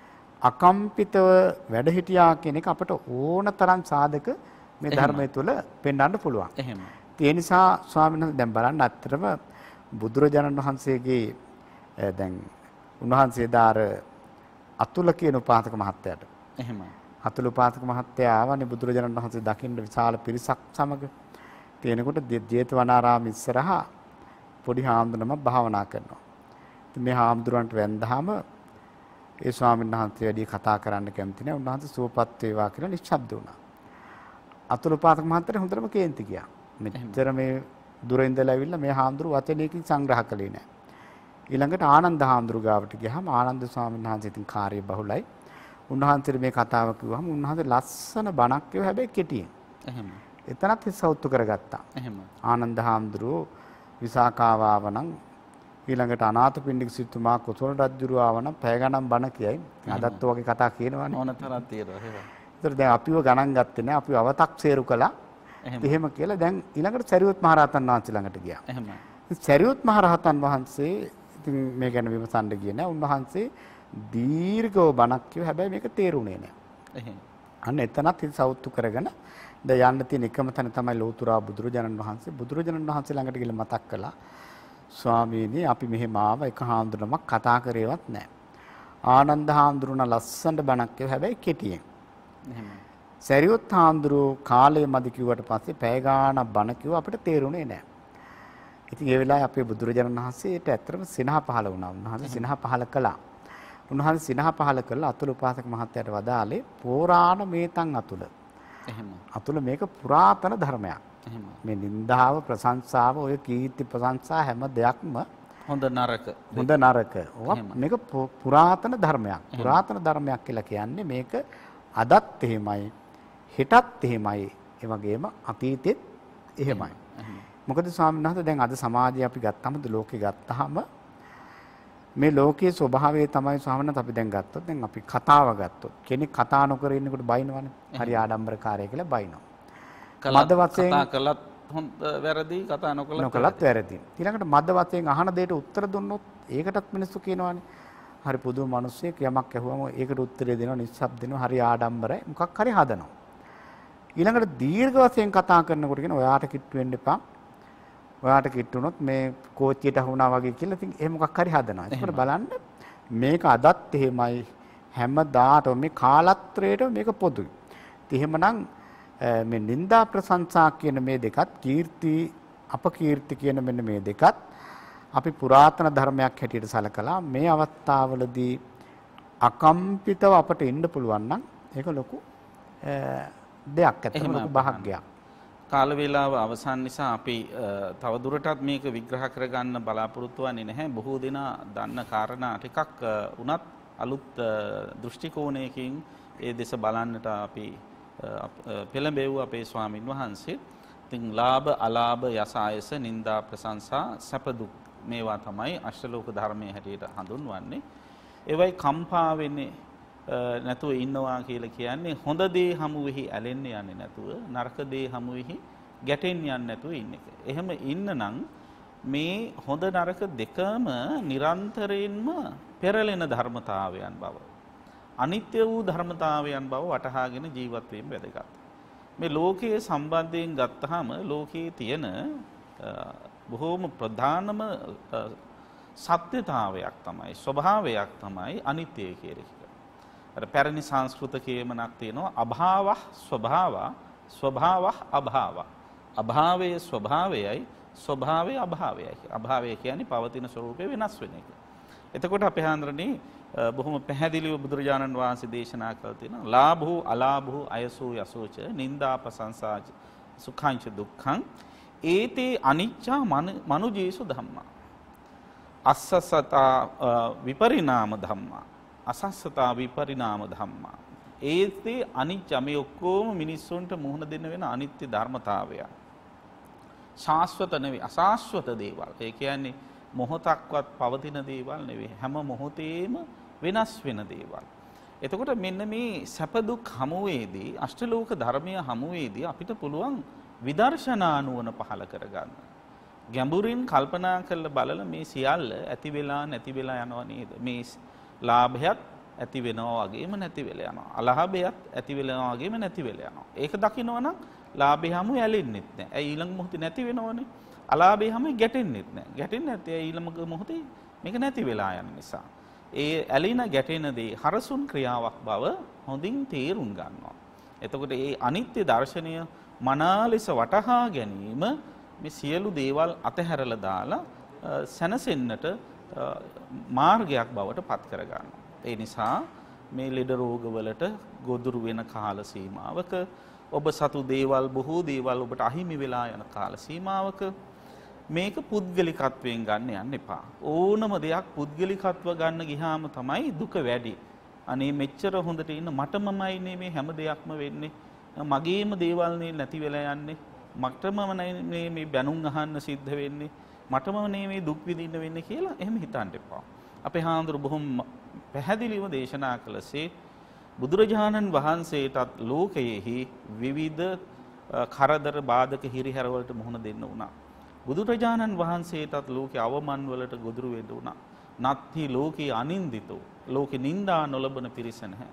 අකම්පිතව වැඩ හිටියා කියන එක අපට ඕන තරම් සාධක මේ ධර්මය තුළ පෙන්වන්න පුළුවන්. එහෙම. ඒ නිසා ස්වාමීන් වහන්සේ දැන් බලන්න අත්‍තරම බුදුරජාණන් වහන්සේගේ දැන් උන්වහන්සේ දාර අතුල කියන උපාසක මහත්තයාට. එහෙමයි. අතුල උපාසක මහත්තයා ආවනේ බුදුරජාණන් වහන්සේ දකින්න විශාල පිරිසක් සමග. තියෙනකොට ජේතවනාරාම ඉස්සරහා පොඩි හාමුදුරුවම භාවනා කරනවා. ඉතින් මේ හාමුදුරුවන්ට වැන්දහම ඒ ස්වාමීන් වහන්සේ වැඩි කතා කරන්න කැමති නැහැ. උන්වහන්සේ සුවපත් වේවා කියලා නිශ්ශබ්ද වුණා. අතුල උපාසක මහත්තයා හොඳටම කේන්ති ගියා. මෙච්චර මේ දුර ඉඳලා ඇවිල්ලා මේ හාමුදුරුව වචනයකින් සංග්‍රහ කළේ නැහැ. ඊළඟට ආනන්ද හාමුදුරුව ගාවට ගියාම ආනන්ද ස්වාමීන් වහන්සේ ඉතින් කාර්ය බහුලයි. උන්වහන්සේට මේ කතාව කිව්වම උන්වහන්සේ ලස්සන බණක් කිව්ව හැබැයි කෙටියෙන්. එහෙම. එතනත් හිස්සවුත්තු කරගත්තා. එහෙම. ආනන්ද හාමුදුරුව විසාකාව ආවනම් ඊළඟට අනාථපිණ්ඩික සිටුමා කුසල රජුරුව ආවනම් පැය ගණන් බණ කියයි. අදත් වගේ කතා කියනවනේ. ඕන තරම් තියෙනවා. එහෙම. ඒතර දැන් අපිව ගණන් ගත්තේ නැහැ. අපිව අව탁සේරු කළා. එහෙම කියලා දැන් ඊළඟට සරියුත් මහ රහතන් වහන්සේ ළඟට ගියා. එහෙමයි. සරියුත් මහ රහතන් වහන්සේ ඉතින් මේ ගැන විමසන්න ගියේ නැහැ. උන්වහන්සේ දීර්ඝව බණක් කිව්ව හැබැයි මේක තේරුණේ නැහැ. එහෙම. අන්න එතනත් හිත සවුත්තු කරගෙන දැන් යන්න තියෙන එකම තැන තමයි ලෝතුරා බුදුරජාණන් වහන්සේ. බුදුරජාණන් වහන්සේ ළඟට ගිහලා මතක් කළා. ස්වාමීනි අපි මෙහෙම ආව එක හාමුදුරුවමක් කතා කරේවත් නැහැ. ආනන්ද හාමුදුරුවන ලස්සනට බණක් කිව්ව හැබැයි කෙටියෙන්. එහෙමයි. සරියුත් හාමුදුරුවෝ කාලය මදි කිව්වට පස්සේ පැය ගාණක් බණ කිව්ව අපිට තේරුණේ නැහැ. ඉතින් ඒ වෙලාවේ අපේ බුදුරජාණන් වහන්සේට ඇත්තටම සිනහ පහළ වුණා. උන්වහන්සේ සිනහ පහළ කළා. උන්වහන්සේ සිනහ පහළ කළා අතුල උපාසක මහත්තයාට වදාළේ පුරාණ මේතන් අතුල. එහෙම. අතුල මේක පුරාතන ධර්මයක්. එහෙම. මේ නිന്ദාව ප්‍රශංසාව ඔය කීර්ති ප්‍රශංසා හැම දෙයක්ම හොඳ නරක. හොඳ නරක. මේක පුරාතන ධර්මයක්. පුරාතන ධර්මයක් කියලා කියන්නේ මේක අදත් එහෙමයි හෙටත් එහෙමයි ඒ වගේම අතීතෙත් එහෙමයි. මොකද ස්වාමීන් වහන්සේ දැන් අද සමාජය අපි ගත්තම ලෝකේ ගත්තාම මේ ලෝකයේ ස්වභාවය තමයි ස්වාමීන් වහන්සේ අපි දැන් ගත්තොත් දැන් අපි කතාව ගත්තොත් කෙනෙක් කතා නොකර ඉන්නකොට බයිනවනේ. හරි ආඩම්බරකාරය කියලා බයිනවා. මද වශයෙන් කතා කළත් හොඳ වැරදි කතා නොකළත් නොකළත් වැරදි. ඊළඟට මද වශයෙන් අහන දෙයට උත්තර දුන්නොත් ඒකටත් මිනිස්සු කියනවානේ. හරි පුදුම මිනිස්සෙක් යමක් ඇහුවම ඒකට උත්තරේ දෙනවා නිස්සබ්ද දෙනවා හරි ආඩම්බරයි මොකක් හරි හදනවා. ඊළඟට දීර්ඝ වශයෙන් කතා කරනකොට කියන ඔයාට කිට්ටු වෙන්න එපා. ඔයාට කිට්ටු වුණොත් මේ කෝච්චියට අහුණා වගේ කියලා ඉතින් එහෙම මොකක් හරි හදනවා. ඒකට බලන්න මේක අදත් එහෙමයි හැමදාටම මේ කාලත්‍රයට මේක පොදුයි. එහෙමනම් මේ නිന്ദා ප්‍රශංසා කියන මේ දෙකත් කීර්ති අපකීර්ති කියන මෙන්න මේ දෙකත් අපි පුරාතන ධර්මයක් හැටියට සැලකලා මේ අවස්ථාවවලදී අකම්පිතව අපට ඉන්න පුළුවන් නම් ඒක ලොකු දෙයක් ඇත්තම ලොකු භාග්යක්. කාල වේලාව අවසන් නිසා අපි තව දුරටත් මේක විග්‍රහ කරගන්න බලාපොරොත්තු වෙන්නේ නැහැ. බොහෝ දෙනා දන්න කාරණා ටිකක් උනත් අලුත් දෘෂ්ටි කෝණයකින් ඒ දෙස බලන්නට අපි පෙළඹෙව් අපේ ස්වාමින් වහන්සේ. ඉතින් ලාභ අලාභ යස ආයස නිന്ദා ප්‍රශංසා සැප දුක් මේවා තමයි අෂ්ටලෝක ධර්මයේ හැටියට හඳුන්වන්නේ. ඒවයි කම්පා වෙන්නේ නැතුව ඉන්නවා කියලා කියන්නේ හොඳ දේ හමුවෙහි ඇලෙන්න යන්නේ නැතුව නරක දේ හමුවෙහි ගැටෙන්න යන්නේ නැතුව ඉන්න එක. එහෙම ඉන්න නම් මේ හොඳ නරක දෙකම නිරන්තරයෙන්ම පෙරලෙන ධර්මතාවයන් බව අනිත්‍ය වූ ධර්මතාවයන් බව වටහාගෙන ජීවත් වීම වැදගත්. මේ ලෝකයේ සම්බන්ධයෙන් ගත්තාම ලෝකයේ තියෙන බොහෝම ප්‍රධානම සත්‍යතාවයක් තමයි ස්වභාවයක් තමයි අනිත්‍ය කියලා. අර පැරණි සංස්කෘත කියමනක් තියෙනවා අභාව ස්වභාව ස්වභාව අභාව. අභාවයේ ස්වභාවයයි ස්වභාවයේ අභාවයයි. අභාවය කියන්නේ පවතින ස්වરૂපේ වෙනස් වෙන එක. එතකොට අපේ හාන්දරනේ බොහොම පැහැදිලිව බුදුරජාණන් වහන්සේ දේශනා කළ තියෙනවා ලාභෝ අලාභෝ අයසෝ යසෝච නිന്ദා ප්‍රශංසා සුඛංච දුක්ඛං ඒතේ අනිච්චා මනුජේසු ධම්මා අස්සසතා විපරිණාම ධම්මා අසස්සතා විපරිණාම ධම්මා. ඒතේ අනිච්ච මේ ඔක්කොම මිනිස්සුන්ට මුහුණ දෙන්න වෙන අනිත්‍ය ධර්මතාවය. ශාස්වත නෙවෙයි අශාස්වත දේවල්. ඒ කියන්නේ මොහොතක්වත් පවතින දේවල් නෙවෙයි. හැම මොහොතේම වෙනස් වෙන දේවල්. එතකොට මෙන්න මේ සැප දුක් හමුවේදී අෂ්ටලෝක ධර්මීය හමුවේදී අපිට පුළුවන් විදර්ශනා නුවණ පහළ කරගන්න. ගැඹුරින් කල්පනා කරලා බලලා මේ සියල්ල ඇති වෙලා නැති වෙලා යනවා නේද? මේ ලාභයත් ඇති වෙනවා වගේම නැති වෙලා යනවා. අලාභයත් ඇති වෙනවා වගේම නැති වෙලා යනවා. ඒක දකින්නවනම් ලාභය හැම ඇලෙන්නෙත් නැහැ. ඒ ඊළඟ මොහොතේ නැති වෙනවනේ. අලාභය හැම ගැටෙන්නෙත් නැහැ. ගැටෙන්නේ නැත්තේ ඊළඟ මොහොතේ මේක නැති වෙලා යන නිසා. ඒ ඇලින ගැටෙන දේ හරසුන් ක්‍රියාවක් බව හොඳින් තේරුම් ගන්නවා. එතකොට මේ අනිත්‍ය දර්ශනය මනා ලෙස වටහා ගැනීම මේ සියලු දේවල් අතහැරලා දාලා සැනසෙන්නට මාර්ගයක් බවට පත් කර ගන්නවා. ඒ නිසා මේ ලෙඩ රෝගවලට ගොදුරු වෙන කාල සීමාවක ඔබ සතු දේවල් බොහෝ දේවල් ඔබට අහිමි වෙලා යන කාල සීමාවක මේක පුද්ගලිකත්වයෙන් ගන්න යන්න එපා. ඕනම දෙයක් පුද්ගලිකත්ව ගන්න ගියාම තමයි දුක වැඩි. අනේ මෙච්චර හොඳට ඉන්න මටමමයිනේ මේ හැම දෙයක්ම වෙන්නේ. මගේම දේවල් නේ නැති වෙලා යන්නේ. මටම නේ මේ බැනුම් අහන්න සිද්ධ වෙන්නේ. මටම නේ මේ දුක් විඳින්න වෙන්නේ කියලා එහෙම හිතන්න එපා. අපේ හාමුදුරු බොහොම පැහැදිලිව දේශනා කළසේ බුදුරජාණන් වහන්සේටත් ලෝකයේහි විවිධ කරදර බාධක හිරිහැර වලට මුහුණ දෙන්න වුණා. බුදුරජාණන් වහන්සේටත් ලෝකේ අවමන් වලට ගොදුරු වෙන්න වුණා. නත්ති ලෝකේ අනින්දිතෝ ලෝකේ නිന്ദා නොලබන පිරිස නැහැ.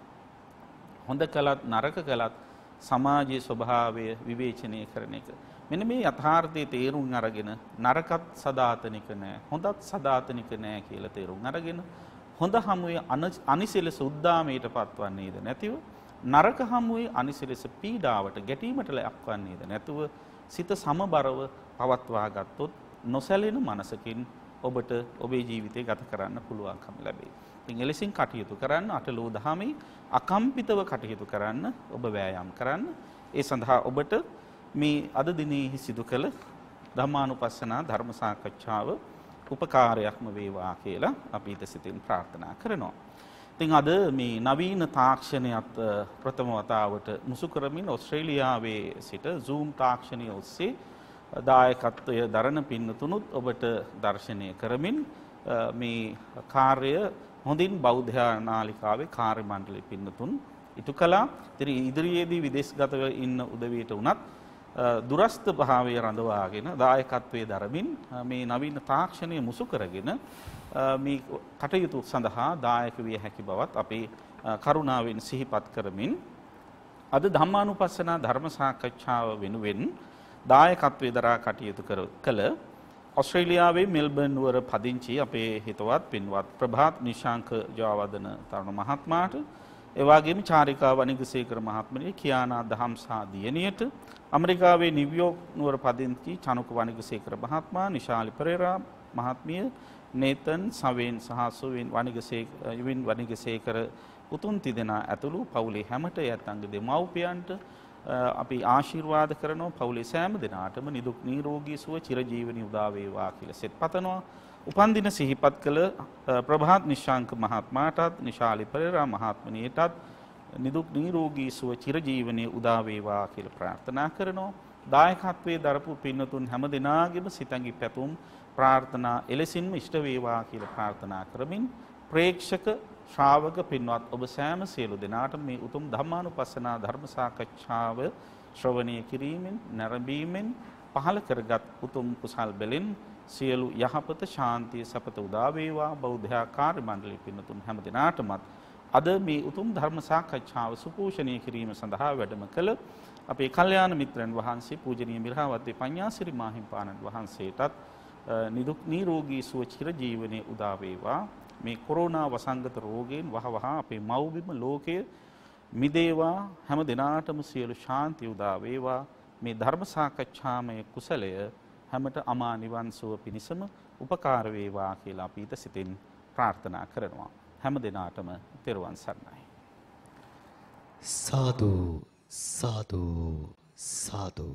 හොඳ කළත් නරක කළත් සමාජයේ ස්වභාවය විවේචනය කරන එක. මෙන්න මේ යථාර්ථයේ තේරුම් අරගෙන නරකත් සදාතනික නැහැ හොඳත් සදාතනික නැහැ කියලා තේරුම් අරගෙන හොඳ හමුවේ අනිසිලස උද්දාමයට පත්වන්නේද නැතිව නරක හමුවේ අනිසිලස පීඩාවට ගැටීමට ලක්වන්නේද නැතුව සිත සමබරව පවත්වා ගත්තොත් නොසැලෙන මනසකින් ඔබට ඔබේ ජීවිතය ගත කරන්න පුළුවන්කම ලැබේ. ඉතින් එලෙසින් කටයුතු කරන්න අටලෝ දහමේ අකම්පිතව කටයුතු කරන්න ඔබ වෑයම් කරන්න. ඒ සඳහා ඔබට මේ අද දිනේ සිදු කළ ධම්මානුපස්සනා ධර්ම සාකච්ඡාව උපකාරයක්ම වේවා කියලා අපි ඊට සිතින් ප්‍රාර්ථනා කරනවා. ඉතින් අද මේ නවීන තාක්ෂණයත් ප්‍රථම වතාවට මුසු කරමින් ඕස්ට්‍රේලියාවේ සිට Zoom තාක්ෂණය ඔස්සේ දායකත්වය දරන පින්නතුනුත් ඔබට දර්ශනය කරමින් මේ කාර්ය හොඳින් බෞද්ධ නාලිකාවේ කාර්ය මණ්ඩලයේ පින්නතුන් ඉටු කළා. ඉතින් ඉදිරියේදී විදේශගතව ඉන්න උදවියට උනත් දුරස්ත භාවය රඳවාගෙන දායකත්වයේ දරමින් මේ නවීන තාක්ෂණය මුසු කරගෙන මේ කටයුතු සඳහා දායක විය හැකි බවත් අපි කරුණාවෙන් සිහිපත් කරමින් අද ධම්මානුපස්සනා ධර්ම සාකච්ඡාව වෙනුවෙන් දායකත්වයේ දරා කටයුතු කළ ඕස්ට්‍රේලියාවේ මෙල්බර්න් නුවර පදිංචි අපේ හිතවත් පින්වත් ප්‍රභාත් නිශාංක ජයවර්ධන තරුණ මහත්මයාට ඒ වගේම චාරිකා වනිගසේකර මහත්මිය කියානා දහම්සා දියණියට ඇමරිකාවේ නිව්යෝක් නුවර පදිංචි චනුක වනිගසේකර මහත්මයා නිශාලි පෙරේරා මහත්මිය නේතන් සවෙන් සහ සුවින් වනිගසේකර යවින් වනිගසේකර පුතුන් තිදෙනා ඇතුළු පවුලේ හැමට යැත්තන්ගේ දෙමව්පියන්ට අපි ආශිර්වාද කරනවා පවුලේ සෑම දෙනාටම නිදුක් නිරෝගී සුව චිරජීවනයේ උදා වේවා කියලා සෙත් පතනවා. උපන්දින සිහිපත් කළ ප්‍රභාත් නිශාංක මහත්මයාටත් නිශාලි පෙරේරා මහත්මියටත් නිදුක් නිරෝගී සුව චිරජීවනයේ උදා වේවා කියලා ප්‍රාර්ථනා කරනවා. දායකත්වයේ දරපු පින්නතුන් හැම දෙනාගේම සිතඟි පැතුම් ප්‍රාර්ථනා එලෙසින්ම ඉෂ්ට වේවා කියලා ප්‍රාර්ථනා කරමින් ප්‍රේක්ෂක ශ්‍රාවක පින්වත් ඔබ සෑම සියලු දෙනාට මේ උතුම් ධම්මානුපස්සනා ධර්ම සාකච්ඡාව ශ්‍රවණය කිරීමෙන් නැරඹීමෙන් පහළ කරගත් උතුම් කුසල් බැලෙන් සියලු යහපත ශාන්තිය සපත උදා වේවා බෞද්ධ කාර්ය මණ්ඩලයේ පින්තුන් හැම දිනාටමත් අද මේ උතුම් ධර්ම සාකච්ඡාව සුපෝෂණය කිරීම සඳහා වැඩම කළ අපේ කල්යාණ මිත්‍රයන් වහන්සේ පූජනීය මිරහවත්තේ පඤ්ඤාසිරි මාහිම්පාණන් වහන්සේටත් නිදුක් නිරෝගී සුව චිර ජීවනයේ උදා වේවා. මේ කොරෝනා වසංගත රෝගයෙන් වහවහ අපේ මව්බිම ලෝකයේ මිදේවා හැම දිනාටම සියලු ශාන්තිය උදා වේවා. මේ ධර්ම සාකච්ඡාමය කුසලය හැමත අමා නිවන් සුව පිණිසම උපකාර වේවා කියලා අපි ඊට සිතින් ප්‍රාර්ථනා කරනවා. හැම දිනාටම තෙරුවන් සරණයි. සාදු සාදු සාදු.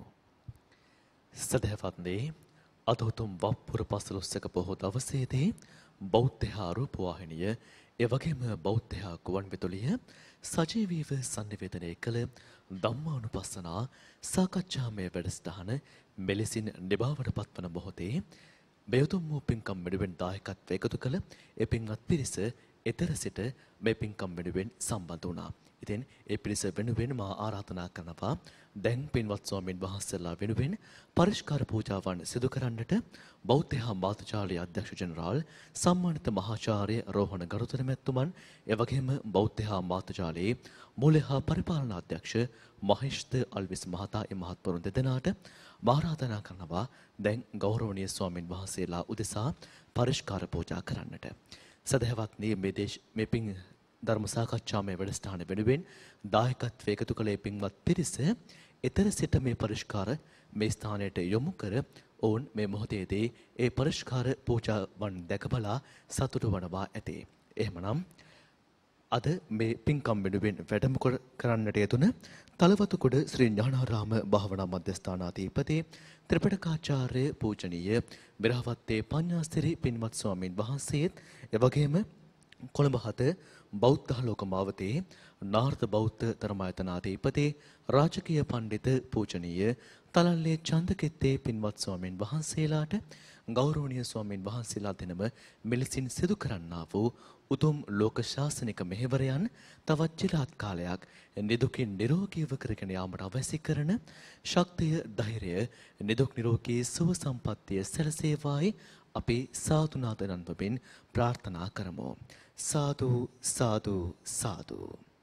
සදහවත්නි අද උතුම් වප්පුර පසළොස්වක පොහොය දවසේදී බෞද්ධ රූපවාහිනිය එවැගේම බෞද්ධ ගුවන්විදුලිය සජීවීව සංනිවේදනය කළ ධම්මානුපස්සනා සාකච්ඡාමය වැඩසටහන මෙලෙසින් නිබාවට පත්වන මොහොතේ බෙයතුම් වූ පින්කම් වෙනුවෙන් දායකත්වය එකතු කළ ඒ පින්වත් පිරිස ඊතර සිට මේ පින්කම් වෙනුවෙන් සම්බන්ධ වුණා. ඉතින් ඒ පිරිස වෙනුවෙන් මා ආරාධනා කරනවා දැන් පින්වත් ස්වාමීන් වහන්සේලා වෙනුවෙන් පරිස්කාර පූජාවන් සිදු කරන්නට බෞද්ධ මාතෘජාලයේ අධ්‍යක්ෂ ජෙනරාල් සම්මානිත මහාචාර්ය රෝහණ ගරුතර මැතිතුමන් එවැගේම බෞද්ධ මාතෘජාලයේ මූල්‍ය හා පරිපාලන අධ්‍යක්ෂ මහේෂ්ත අල්විස් මහතා එ මහත්වරුන් දෙදෙනාට ආරාධනා කරනවා දැන් ගෞරවනීය ස්වාමීන් වහන්සේලා උදෙසා පරිස්කාර පූජා කරන්නට. සදහවත්නි මේ දේශ මේ පින් ධර්ම සාකච්ඡාමය වැඩසටහන වෙනුවෙන් දායකත්වයේ එකතු කළ පින්වත් පිරිස ඊතර සිට මේ පරිස්කාර මේ ස්ථානයට යොමු කර ඔවුන් මේ මොහොතේදී ඒ පරිස්කාර පූජාවන් දැකබලා සතුටු වනවා ඇති. එහෙමනම් අද මේ පින්කම් වෙනුවෙන් වැඩම කරන්නට යෙදුන තලවතුගොඩ ශ්‍රී ඥානාරාම භාවනා මධ්‍යස්ථානාධිපති ත්‍රිපිටකාචාර්ය පූජනීය මිරහවත්තේ පඤ්ඤාසිරි පින්වත් ස්වාමීන් වහන්සේත් එවැගේම කොළඹ හත බෞද්ධ ලෝකමාවතේ නාර්ථ බෞද්ධ ධර්මායතනාධිපති රාජකීය පඬිත පූජනීය තලල්ලේ චන්දකෙත්තේ පින්වත් ස්වාමීන් වහන්සේලාට ගෞරවනීය ස්වාමීන් වහන්සේලා දෙනම මෙලෙසින් සිදු කරන්නා වූ උතුම් ලෝක ශාසනික මෙහෙවරයන් තවත් චිරාත් කාලයක් නිදුකින් නිරෝගීව කරගෙන යාමට අවශ්‍ය කරන ශක්තිය ධෛර්යය නිදුක් නිරෝගී සුව සම්පන්නිය සැලසේවායි අපි සාදුනාද නන්දමින් ප්‍රාර්ථනා කරමු. සාදු සාදු සාදු.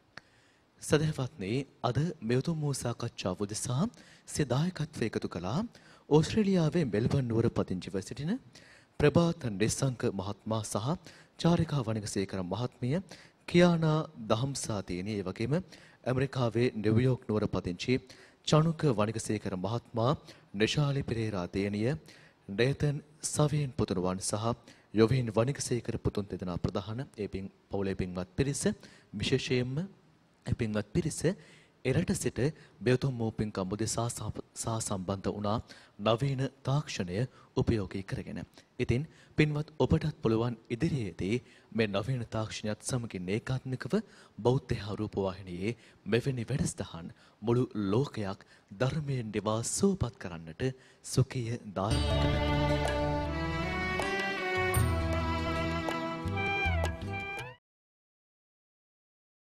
සදහවත්නි අද මෙතුම් වූ සාකච්ඡාව උදෙසා සියදායකත්වය එකතු කළා ඕස්ට්‍රේලියාවේ මෙල්බන් නුවර පදිංචිව සිටින ප්‍රභාත් නිසංක මහත්මයා සහ චාරිකා වනිගසේකර මහත්මිය කියානා දහම්සා දියණිය වගේම ඇමරිකාවේ නිව්යෝක් නුවර පදිංචි චනුක වනිගසේකර මහත්මයා නිශාලි පෙරේරා දියණිය නේතන් සවෙන් පුතුණුවන් සහ යොවින් වනිගසේකර පුතුන් දෙදෙනා ප්‍රධාන ඒ පින් පවුලේ පින්වත් පිරිස විශේෂයෙන්ම ඒ පින්වත් පිරිස එරට සිට බෙයතුම් වූ පින්කම් උදෙසා සහ සම්බන්ධ වුණා නවීන තාක්ෂණය උපයෝගී කරගෙන. ඉතින් පින්වත් ඔබටත් පුළුවන් ඉදිරියේදී මේ නවීන තාක්ෂණයත් සමගින් ඒකාත්මිකව බෞද්ධ රූපවාහිනියේ මෙවැනි වැඩසටහන් මුළු ලෝකයක් ධර්මයෙන් දිවා සුවපත් කරන්නට සුඛය දායක වෙනවා.